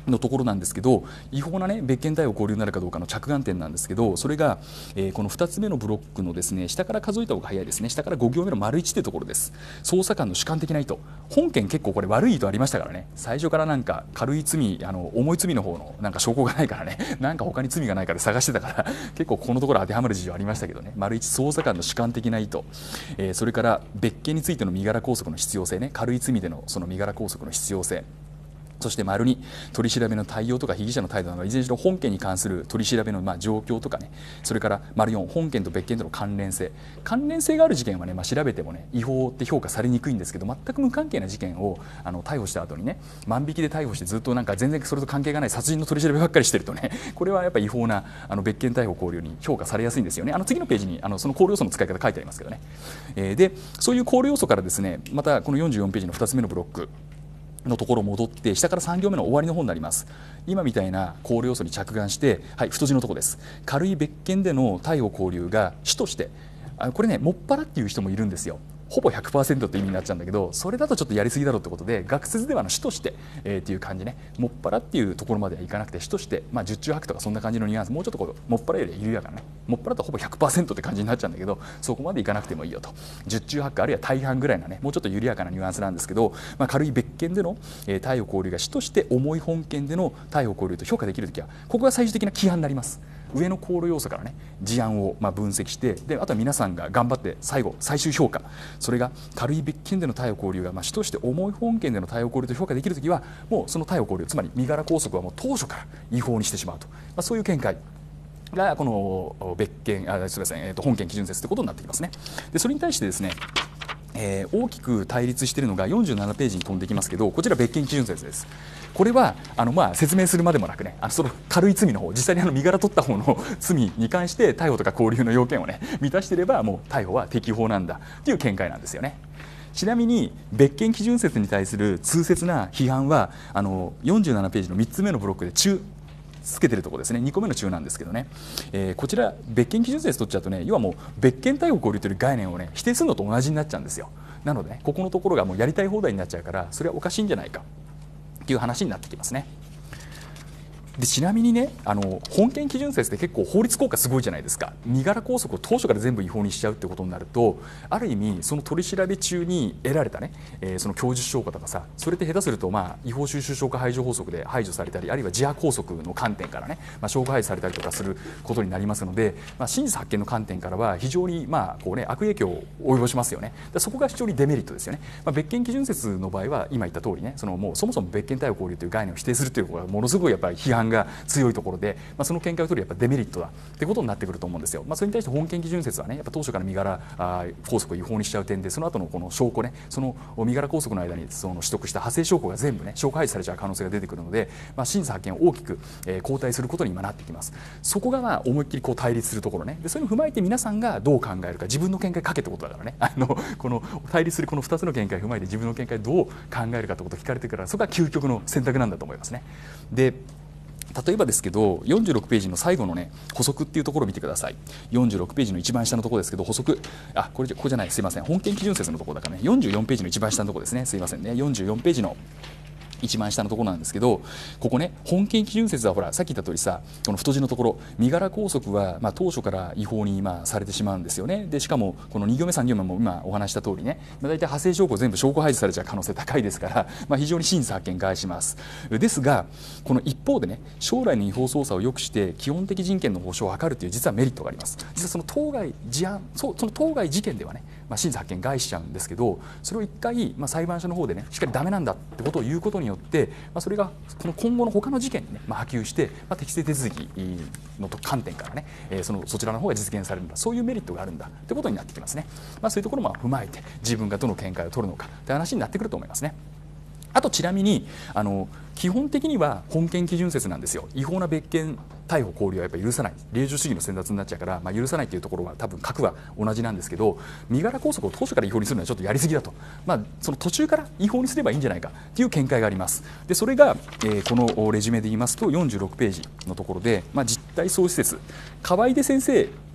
のところなんですけど、違法な、ね、別件逮捕交留になるかどうかの着眼点なんですけど、それが、えー、このふたつめのブロックのですね、下から数えた方が早いですね、下からご行目の丸いちというところです。捜査官の主観的な意図、本件結構これ悪い意図ありましたからね、最初からなんか軽い罪、あの重い罪の方のなんか証拠がないからね、なんか他に罪がないかで探してたから結構ここのところ当てはまる事情ありましたけどね、丸いち、捜査官の主観的な意図、えー、それから別件についての身柄拘束の必要性ね、軽い罪でのその身柄拘束の必要性、そして丸に取り調べの対応とか被疑者の態度などいずれにしろ本件に関する取り調べのまあ状況とかね、それから丸よん、本件と別件との関連性、関連性がある事件はね、まあ、調べてもね違法って評価されにくいんですけど、全く無関係な事件をあの逮捕した後にね、万引きで逮捕してずっとなんか全然それと関係がない殺人の取り調べばっかりしてるとね、これはやっぱり違法なあの別件逮捕交留に評価されやすいんですよね。あの次のページにあのその考慮要素の使い方書いてありますけどね、えー、でそういう考慮要素からですね、またこのよんじゅうよんページのふたつめのブロックのところ戻って下からさん行目の終わりの方になります。今みたいな考慮要素に着眼して、はい、太字のところです。軽い別件での逮捕交留が主として、あこれねもっぱらっていう人もいるんですよ。ほぼ ひゃくパーセント って意味になっちゃうんだけど、それだとちょっとやりすぎだろうってことで、学説ではの主として、えー、っていう感じね、もっぱらっていうところまではいかなくて主として、まあ、十中八九とかそんな感じのニュアンス、もうちょっとこうもっぱらより緩やかなね、もっぱらとほぼ ひゃくパーセント って感じになっちゃうんだけど、そこまでいかなくてもいいよと、十中八九あるいは大半ぐらいなね、もうちょっと緩やかなニュアンスなんですけど、まあ、軽い別件での、えー、逮捕交留が主として重い本件での逮捕交留と評価できるときは、ここが最終的な規範になります。上の考慮要素からね事案をまあ分析して、であとは皆さんが頑張って最後最終評価、それが軽い別件での逮捕交留がまあ主として重い本件での逮捕交留と評価できるときは、もうその逮捕交留、つまり身柄拘束はもう当初から違法にしてしまうと、まあ、そういう見解がこの別件あすみません、えー、と本件基準説ということになってきますね。でそれに対してですね、えー、大きく対立しているのがよんじゅうななページに飛んできますけど、こちら別件基準説です。これはあのまあ説明するまでもなくね、あのその軽い罪の方、実際にあの身柄取った方の罪に関して逮捕とか勾留の要件をね満たしていれば、もう逮捕は適法なんだという見解なんですよね。ちなみに別件基準説に対する痛切な批判はあのよんじゅうななページのみっつめのブロックで中つけてるところですね、にこめの中なんですけどね、えー、こちら別件基準説取っちゃうとね、要はもう別件逮捕交留という概念をね否定するのと同じになっちゃうんですよ。なのでね、ここのところがもうやりたい放題になっちゃうから、それはおかしいんじゃないかっていう話になってきますね。でちなみにね、あの本件基準説って結構法律効果すごいじゃないですか。身柄拘束を当初から全部違法にしちゃうってことになると、ある意味その取り調べ中に得られたね、えー、その供述証拠とかさ、それって下手するとまあ違法収集証拠排除法則で排除されたり、あるいは自破拘束の観点からね、まあ、証拠排除されたりとかすることになりますので、まあ、真実発見の観点からは非常にまあこう、ね、悪影響を及ぼしますよね。でそこが非常にデメリットですよね。まあ、別件基準説の場合は今言った通りね、そのもうそもそも別件逮捕交留という概念を否定するということがものすごいやっぱり批判が強いところところで、まあ、その見解を取るやっぱデメリットだってことになってくると思うんですよ。まあ、それに対して本件基準説はね、やっぱ当初から身柄あ拘束を違法にしちゃう点で、その後のこの証拠ね、その身柄拘束の間にその取得した派生証拠が全部ね証拠排除されちゃう可能性が出てくるので、まあ、真実発見を大きく、えー、後退することに今なってきます。そこがまあ思いっきりこう対立するところね。でそういうのを踏まえて皆さんがどう考えるか、自分の見解書けってことだからね、あのこの対立するこのふたつの見解を踏まえて自分の見解をどう考えるかってことを聞かれてから、そこが究極の選択なんだと思いますね。で例えばですけどよんじゅうろくページの最後のね補足っていうところを見てください。よんじゅうろくページの一番下のところですけど、補足、あこれここじゃない、すいません、本件基準説のところだからね、よんじゅうよんページの一番下のところですね、すいませんね、よんじゅうよんページの一番下のところなんですけど、ここね本件基準説はほらさっき言った通りさ、この太字のところ身柄拘束はまあ当初から違法にまあされてしまうんですよね。でしかもこのに行目さん行目も今お話した通りね、まあ、大体派生証拠全部証拠排除されちゃう可能性高いですから、まあ、非常に真実発見害します。ですがこの一方でね、将来の違法捜査を抑止して基本的人権の保障を図るという実はメリットがあります。実はその当該事案、そその当該事件ではね、まあ、真実発見害しちゃうんですけど、それを一回、まあ、裁判所の方でねしっかりダメなんだってことを言うことによって、まあ、それがこの今後の他の事件に、ねまあ、波及して、まあ、適正手続きの観点からね、えー、そのそちらの方が実現されるんだ、そういうメリットがあるんだってことになってきますね。まあ、そういうところも踏まえて自分がどの見解を取るのかって話になってくると思いますね。あとちなみにあの基本的には本件基準説なんですよ。違法な別件逮捕交留はやっぱり許さない、令状主義の先達になっちゃうから、まあ、許さないというところは多分核は同じなんですけど、身柄拘束を当初から違法にするのはちょっとやりすぎだと、まあ、その途中から違法にすればいいんじゃないかという見解があります。でそれが、えー、このレジュメで言いますとよんじゅうろくページのところで、まあ、実態創始説、河合出先生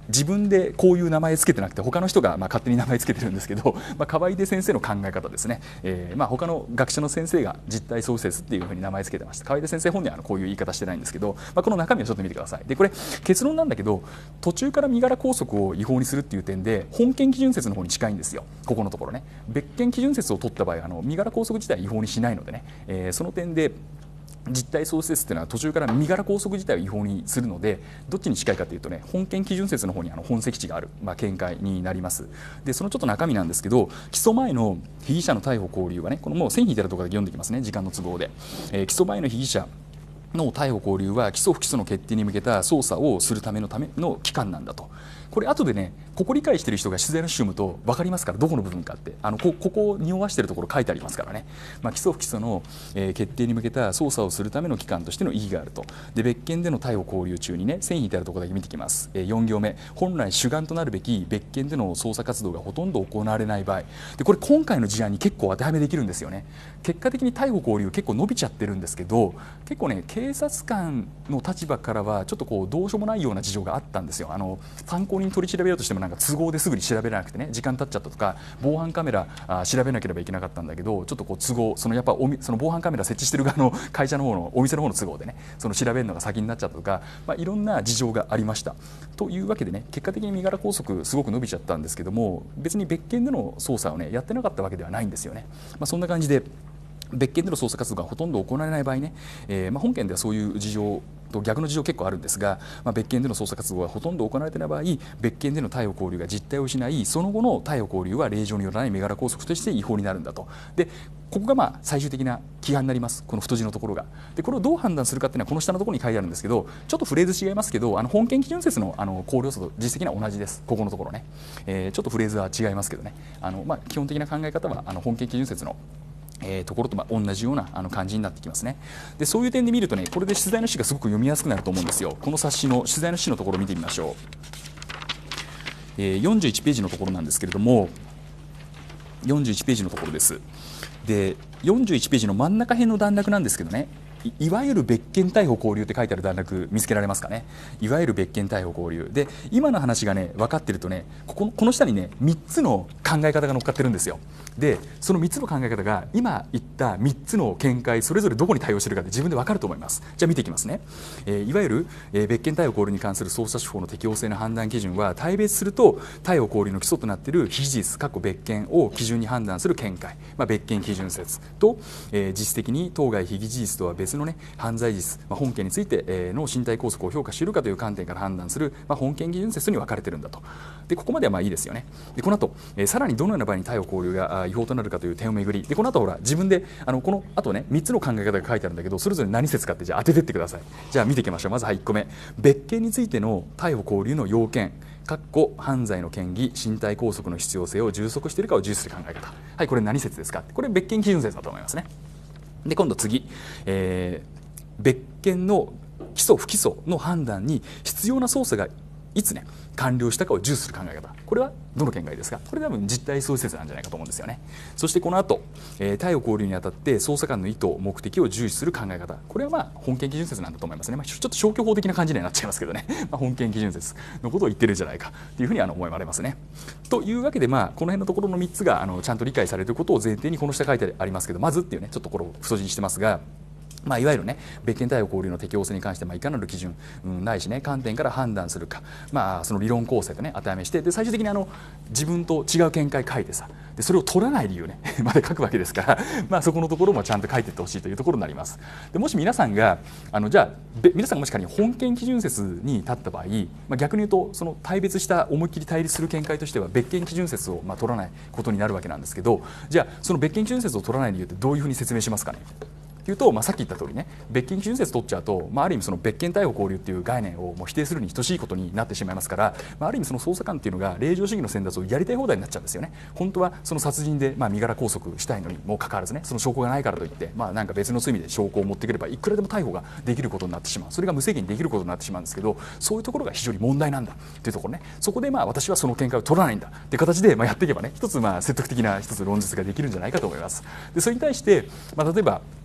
自分でこういう名前つけてなくて他の人がまあ勝手に名前つけてるんですけど、まあ、河合出先生の考え方ですね、えー、まあ他の学者の先生が実体創設っていうふうに名前つけてました。河合出先生本人はこういう言い方してないんですけど、まあ、この中身をちょっと見てください。でこれ結論なんだけど、途中から身柄拘束を違法にするっていう点で本件基準説の方に近いんですよ。ここのところね、別件基準説を取った場合あの身柄拘束自体は違法にしないのでね、えー、その点で実態創設というのは途中から身柄拘束自体を違法にするので、どっちに近いかというとね、本件基準説の方にあの本籍地がある、まあ、見解になります。でそのちょっと中身なんですけど、起訴前の被疑者の逮捕勾留はね、このもう線引いてあるところで読んできますね、時間の都合で、えー、起訴前の被疑者の逮捕勾留は起訴不起訴の決定に向けた捜査をするためのための期間なんだと。これ後でね、ここ理解している人が取材の趣旨と分かりますから、どこの部分かってあの こ, ここを匂わしているところ書いてありますからね、まあ、起訴不起訴の、えー、決定に向けた捜査をするための期間としての意義があると。で別件での逮捕勾留中にね、線引いてあるところだけ見てきます、えー、よん行目、本来主眼となるべき別件での捜査活動がほとんど行われない場合で、これ今回の事案に結構当てはめできるんですよね。結果的に逮捕勾留結構伸びちゃってるんですけど、結構ね警察官の立場からはちょっとこうどうしようもないような事情があったんですよ。あの参考人取り調べようとしてもなんか都合ですぐに調べられなくてね、時間経っちゃったとか、防犯カメラあ調べなければいけなかったんだけど、ちょっとこう都合、そのやっぱおみその防犯カメラ設置してる側の会社の方のお店の方の都合でね、その調べるのが先になっちゃったとか、まあ、いろんな事情がありました。というわけでね、結果的に身柄拘束すごく伸びちゃったんですけども、別に別件での捜査をねやってなかったわけではないんですよね。まあ、そんな感じで別件での捜査活動がほとんど行われない場合ね、えーまあ、本件ではそういう事情と逆の事情結構あるんですが、まあ、別件での捜査活動がほとんど行われていない場合、別件での逮捕勾留が実態を失い、その後の逮捕勾留は令状によらない身柄拘束として違法になるんだと。でここがまあ最終的な規範になります、この太字のところが。でこれをどう判断するかっていうのはこの下のところに書いてあるんですけど、ちょっとフレーズ違いますけど、あの本件基準説のあの考慮要素と実績は同じです。ここのところね、えー、ちょっとフレーズは違いますけどね、あの、まあ、基本的な考え方はあの本件基準説のえー、ところとまあ同じようなあの感じになってきますね。でそういう点で見るとね、これで取材の趣旨がすごく読みやすくなると思うんですよ。この冊子の取材の趣旨のところを見てみましょう。えー、よんじゅういちページのところなんですけれども、よんじゅういちページのところです。でよんじゅういちページの真ん中辺の段落なんですけどね、い, いわゆる別件逮捕勾留って書いてある段落見つけられますかね。いわゆる別件逮捕勾留で、今の話がね分かってるとね、ここ の, この下にねみっつの考え方が乗っかってるんですよ。でそのみっつの考え方が今言ったみっつの見解それぞれどこに対応しているかって自分で分かると思います。じゃあ見ていきますね。えー、いわゆる、えー、別件逮捕勾留に関する捜査手法の適用性の判断基準は、対別すると逮捕勾留の基礎となっている非事実別件を基準に判断する見解、まあ、別件基準説と、えー、実質的に当該非事実とは別の、ね、犯罪事実、まあ、本件について、えー、の身体拘束を評価しているかという観点から判断する、まあ、本件基準説に分かれているんだと。でここまではまあいいですよね。でこの後、えー、さらにどのような場合に逮捕勾留が違法となるかという点をめぐり、でこの後ほら自分であのこの後ねみっつの考え方が書いてあるんだけど、それぞれ何説かってじゃあ当ててってください。じゃあ見ていきましょう。まずはいっこめ、別件についての逮捕勾留の要件犯罪の嫌疑、身体拘束の必要性を充足しているかを重視する考え方。はい、これ何説ですか。これ別件基準説だと思いますね。で今度次、えー、別件の起訴不起訴の判断に必要な捜査がいつね完了したかを重視する考え方、これはどの見解ですか。これ多分実態創設なんじゃないかと思うんですよね。そしてこの後、えー、逮捕勾留にあたって捜査官の意図目的を重視する考え方、これはまあ本件基準説なんだと思いますね。まあ、ちょっと消去法的な感じにはなっちゃいますけどねまあ本件基準説のことを言ってるんじゃないかというふうにあの思われますね。というわけで、まあ、この辺のところのみっつがあのちゃんと理解されていることを前提にこの下書いてありますけど、まずっていうねちょっとこれを太字にしてますが、まあ、いわゆるね別件逮捕勾留の適用性に関して、まあ、いかなる基準、うん、ないしね観点から判断するか、まあ、その理論構成とね当てはめして、で最終的にあの自分と違う見解書いてさ、でそれを取らない理由ねまで書くわけですから、まあ、そこのところもちゃんと書いていってほしいというところになります。でもし皆さんがあのじゃあ皆さんがもし仮に本件基準説に立った場合、まあ、逆に言うとその対別した思いっきり対立する見解としては別件基準説をまあ取らないことになるわけなんですけど、じゃあその別件基準説を取らない理由ってどういうふうに説明しますかね。というと、まあ、さっき言った通りね別件基準説取っちゃうと、まあ、ある意味その別件逮捕勾留っていう概念をもう否定するに等しいことになってしまいますから、まあ、ある意味その捜査官っていうのが令状主義の選択をやりたい放題になっちゃうんですよね。本当はその殺人でまあ身柄拘束したいのにもかかわらずね、その証拠がないからといって、まあ、なんか別の罪で証拠を持ってくればいくらでも逮捕ができることになってしまう、それが無制限にできることになってしまうんですけど、そういうところが非常に問題なんだというところね。そこでまあ私はその見解を取らないんだという形でまあやっていけばね、一つまあ説得的な一つ論述ができるんじゃないかと思います。でそれに対して、まあ、例えば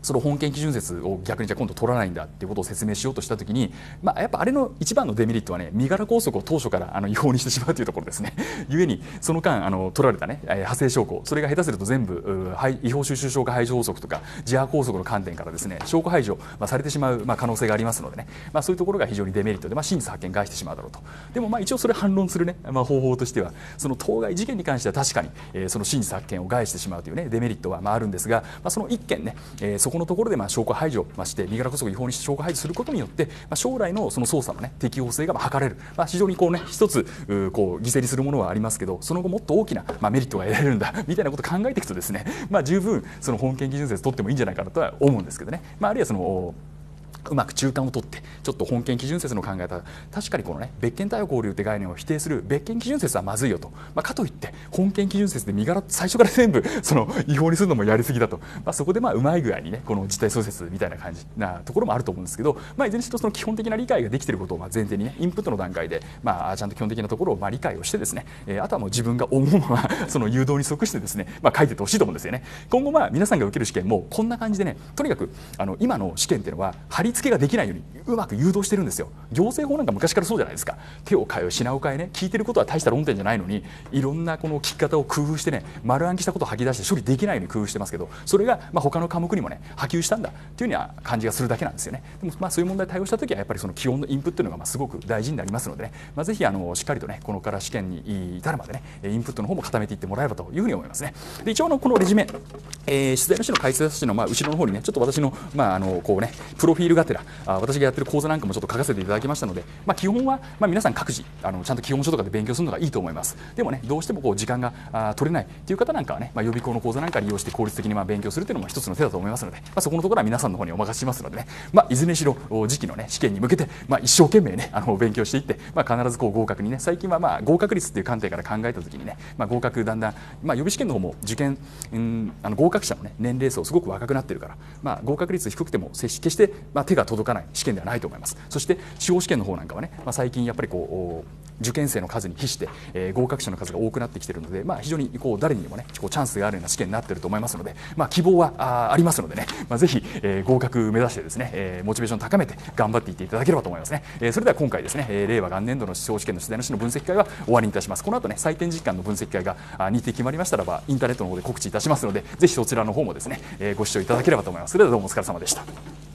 その本件基準説を逆にじゃあ今度取らないんだっていうことを説明しようとしたときに、まあ、やっぱあれの一番のデメリットはね、身柄拘束を当初からあの違法にしてしまうというところですね。ゆえにその間あの取られたね、派生証拠、それが下手すると全部違法収集証拠排除法則とか自破拘束の観点からですね、証拠排除、まあ、されてしまう、まあ、可能性がありますのでね、まあ、そういうところが非常にデメリットで、まあ、真実発見害してしまうだろうと。でもまあ一応それ反論するね、まあ、方法としては、その当該事件に関しては確かに、えー、その真実発見を害してしまうというねデメリットはまああるんですが、まあ、その一件ね、えー、そこのところでまあ証拠排除、まあ、して身柄拘束を違法にして証拠排除することによって、まあ、将来のその捜査のね適法性がまあ図れる、まあ、非常にこうね一つこう犠牲にするものはありますけど、その後もっと大きなまあメリットが得られるんだみたいなことを考えていくとですね、まあ、十分その本件基準説取ってもいいんじゃないかなとは思うんですけどね、まあ、あるいはそのうまく中間を取ってちょっと本件基準説の考え方、確かにこのね別件逮捕交留って概念を否定する別件基準説はまずいよと、まあ、かといって本件基準説で身柄最初から全部その違法にするのもやりすぎだと、まあ、そこでまあうまい具合にねこの実態創設みたいな感じなところもあると思うんですけど、まあ、いずれにしろその基本的な理解ができていることをまあ前提にねインプットの段階でまあちゃんと基本的なところをまあ理解をしてですね、えー、あとはもう自分が思うままその誘導に即してですね、まあ、書いていってほしいと思うんですよね。今後まあ皆さんが受ける試験もこんな感じでね、とにかくあの今の試験っていうのは貼り付けができないようにうまく誘導してるんですよ。行政法なんか昔からそうじゃないですか。手を変え品を変えね、聞いてることは大した論点じゃないのにいろんなこの聞き方を工夫してね、丸暗記したことを吐き出して処理できないように工夫してますけど、それがまあ他の科目にもね波及したんだっていうような感じがするだけなんですよね。でもまあそういう問題に対応したときはやっぱりその基本のインプットというのがまあすごく大事になりますのでね、まあ、ぜひあのしっかりとねこのから試験に至るまでねインプットの方も固めていってもらえればというふうに思いますね。で一応のこのレジュメ、えー、取材の種の解説のまあ後ろの方にねちょっと私のまああのこうねプロフィールがてらあ私がやってる講座なんかもちょっと書かせていただきましたので、まあ、基本はまあ皆さん各自あのちゃんと基本書とかで勉強するのがいいと思います。でもねどうしてもこう時間があ取れないという方なんかはね、まあ、予備校の講座なんか利用して効率的にまあ勉強するというのも一つの手だと思いますので、まあ、そこのところは皆さんの方にお任せしますのでね、まあ、いずれにしろ次期のね試験に向けて、まあ、一生懸命ねあの勉強していって、まあ、必ずこう合格にね、最近はまあ合格率っていう観点から考えたときにね、まあ、合格だんだん、まあ、予備試験の方も受験、うん、あの合格者の、ね、年齢層すごく若くなっているから、まあ、合格率低くても決してまあ手が届かない試験ではないと思います。そして司法試験の方なんかはね、まあ、最近やっぱりこう受験生の数に比して、えー、合格者の数が多くなってきているので、まあ、非常にこう誰にもねこうチャンスがあるような試験になっていると思いますので、まあ、希望は あ, ありますのでね、まあ、ぜひ、えー、合格目指してですね、えー、モチベーションを高めて頑張っていっていただければと思いますね。えー、それでは今回ですね、えー、令和元年度の司法試験の出題の種の分析会は終わりにいたします。この後ね採点実感の分析会が日程決まりましたらばインターネットの方で告知いたしますので、ぜひそちらの方もですね、えー、ご視聴いただければと思います。それではどうもお疲れ様でした。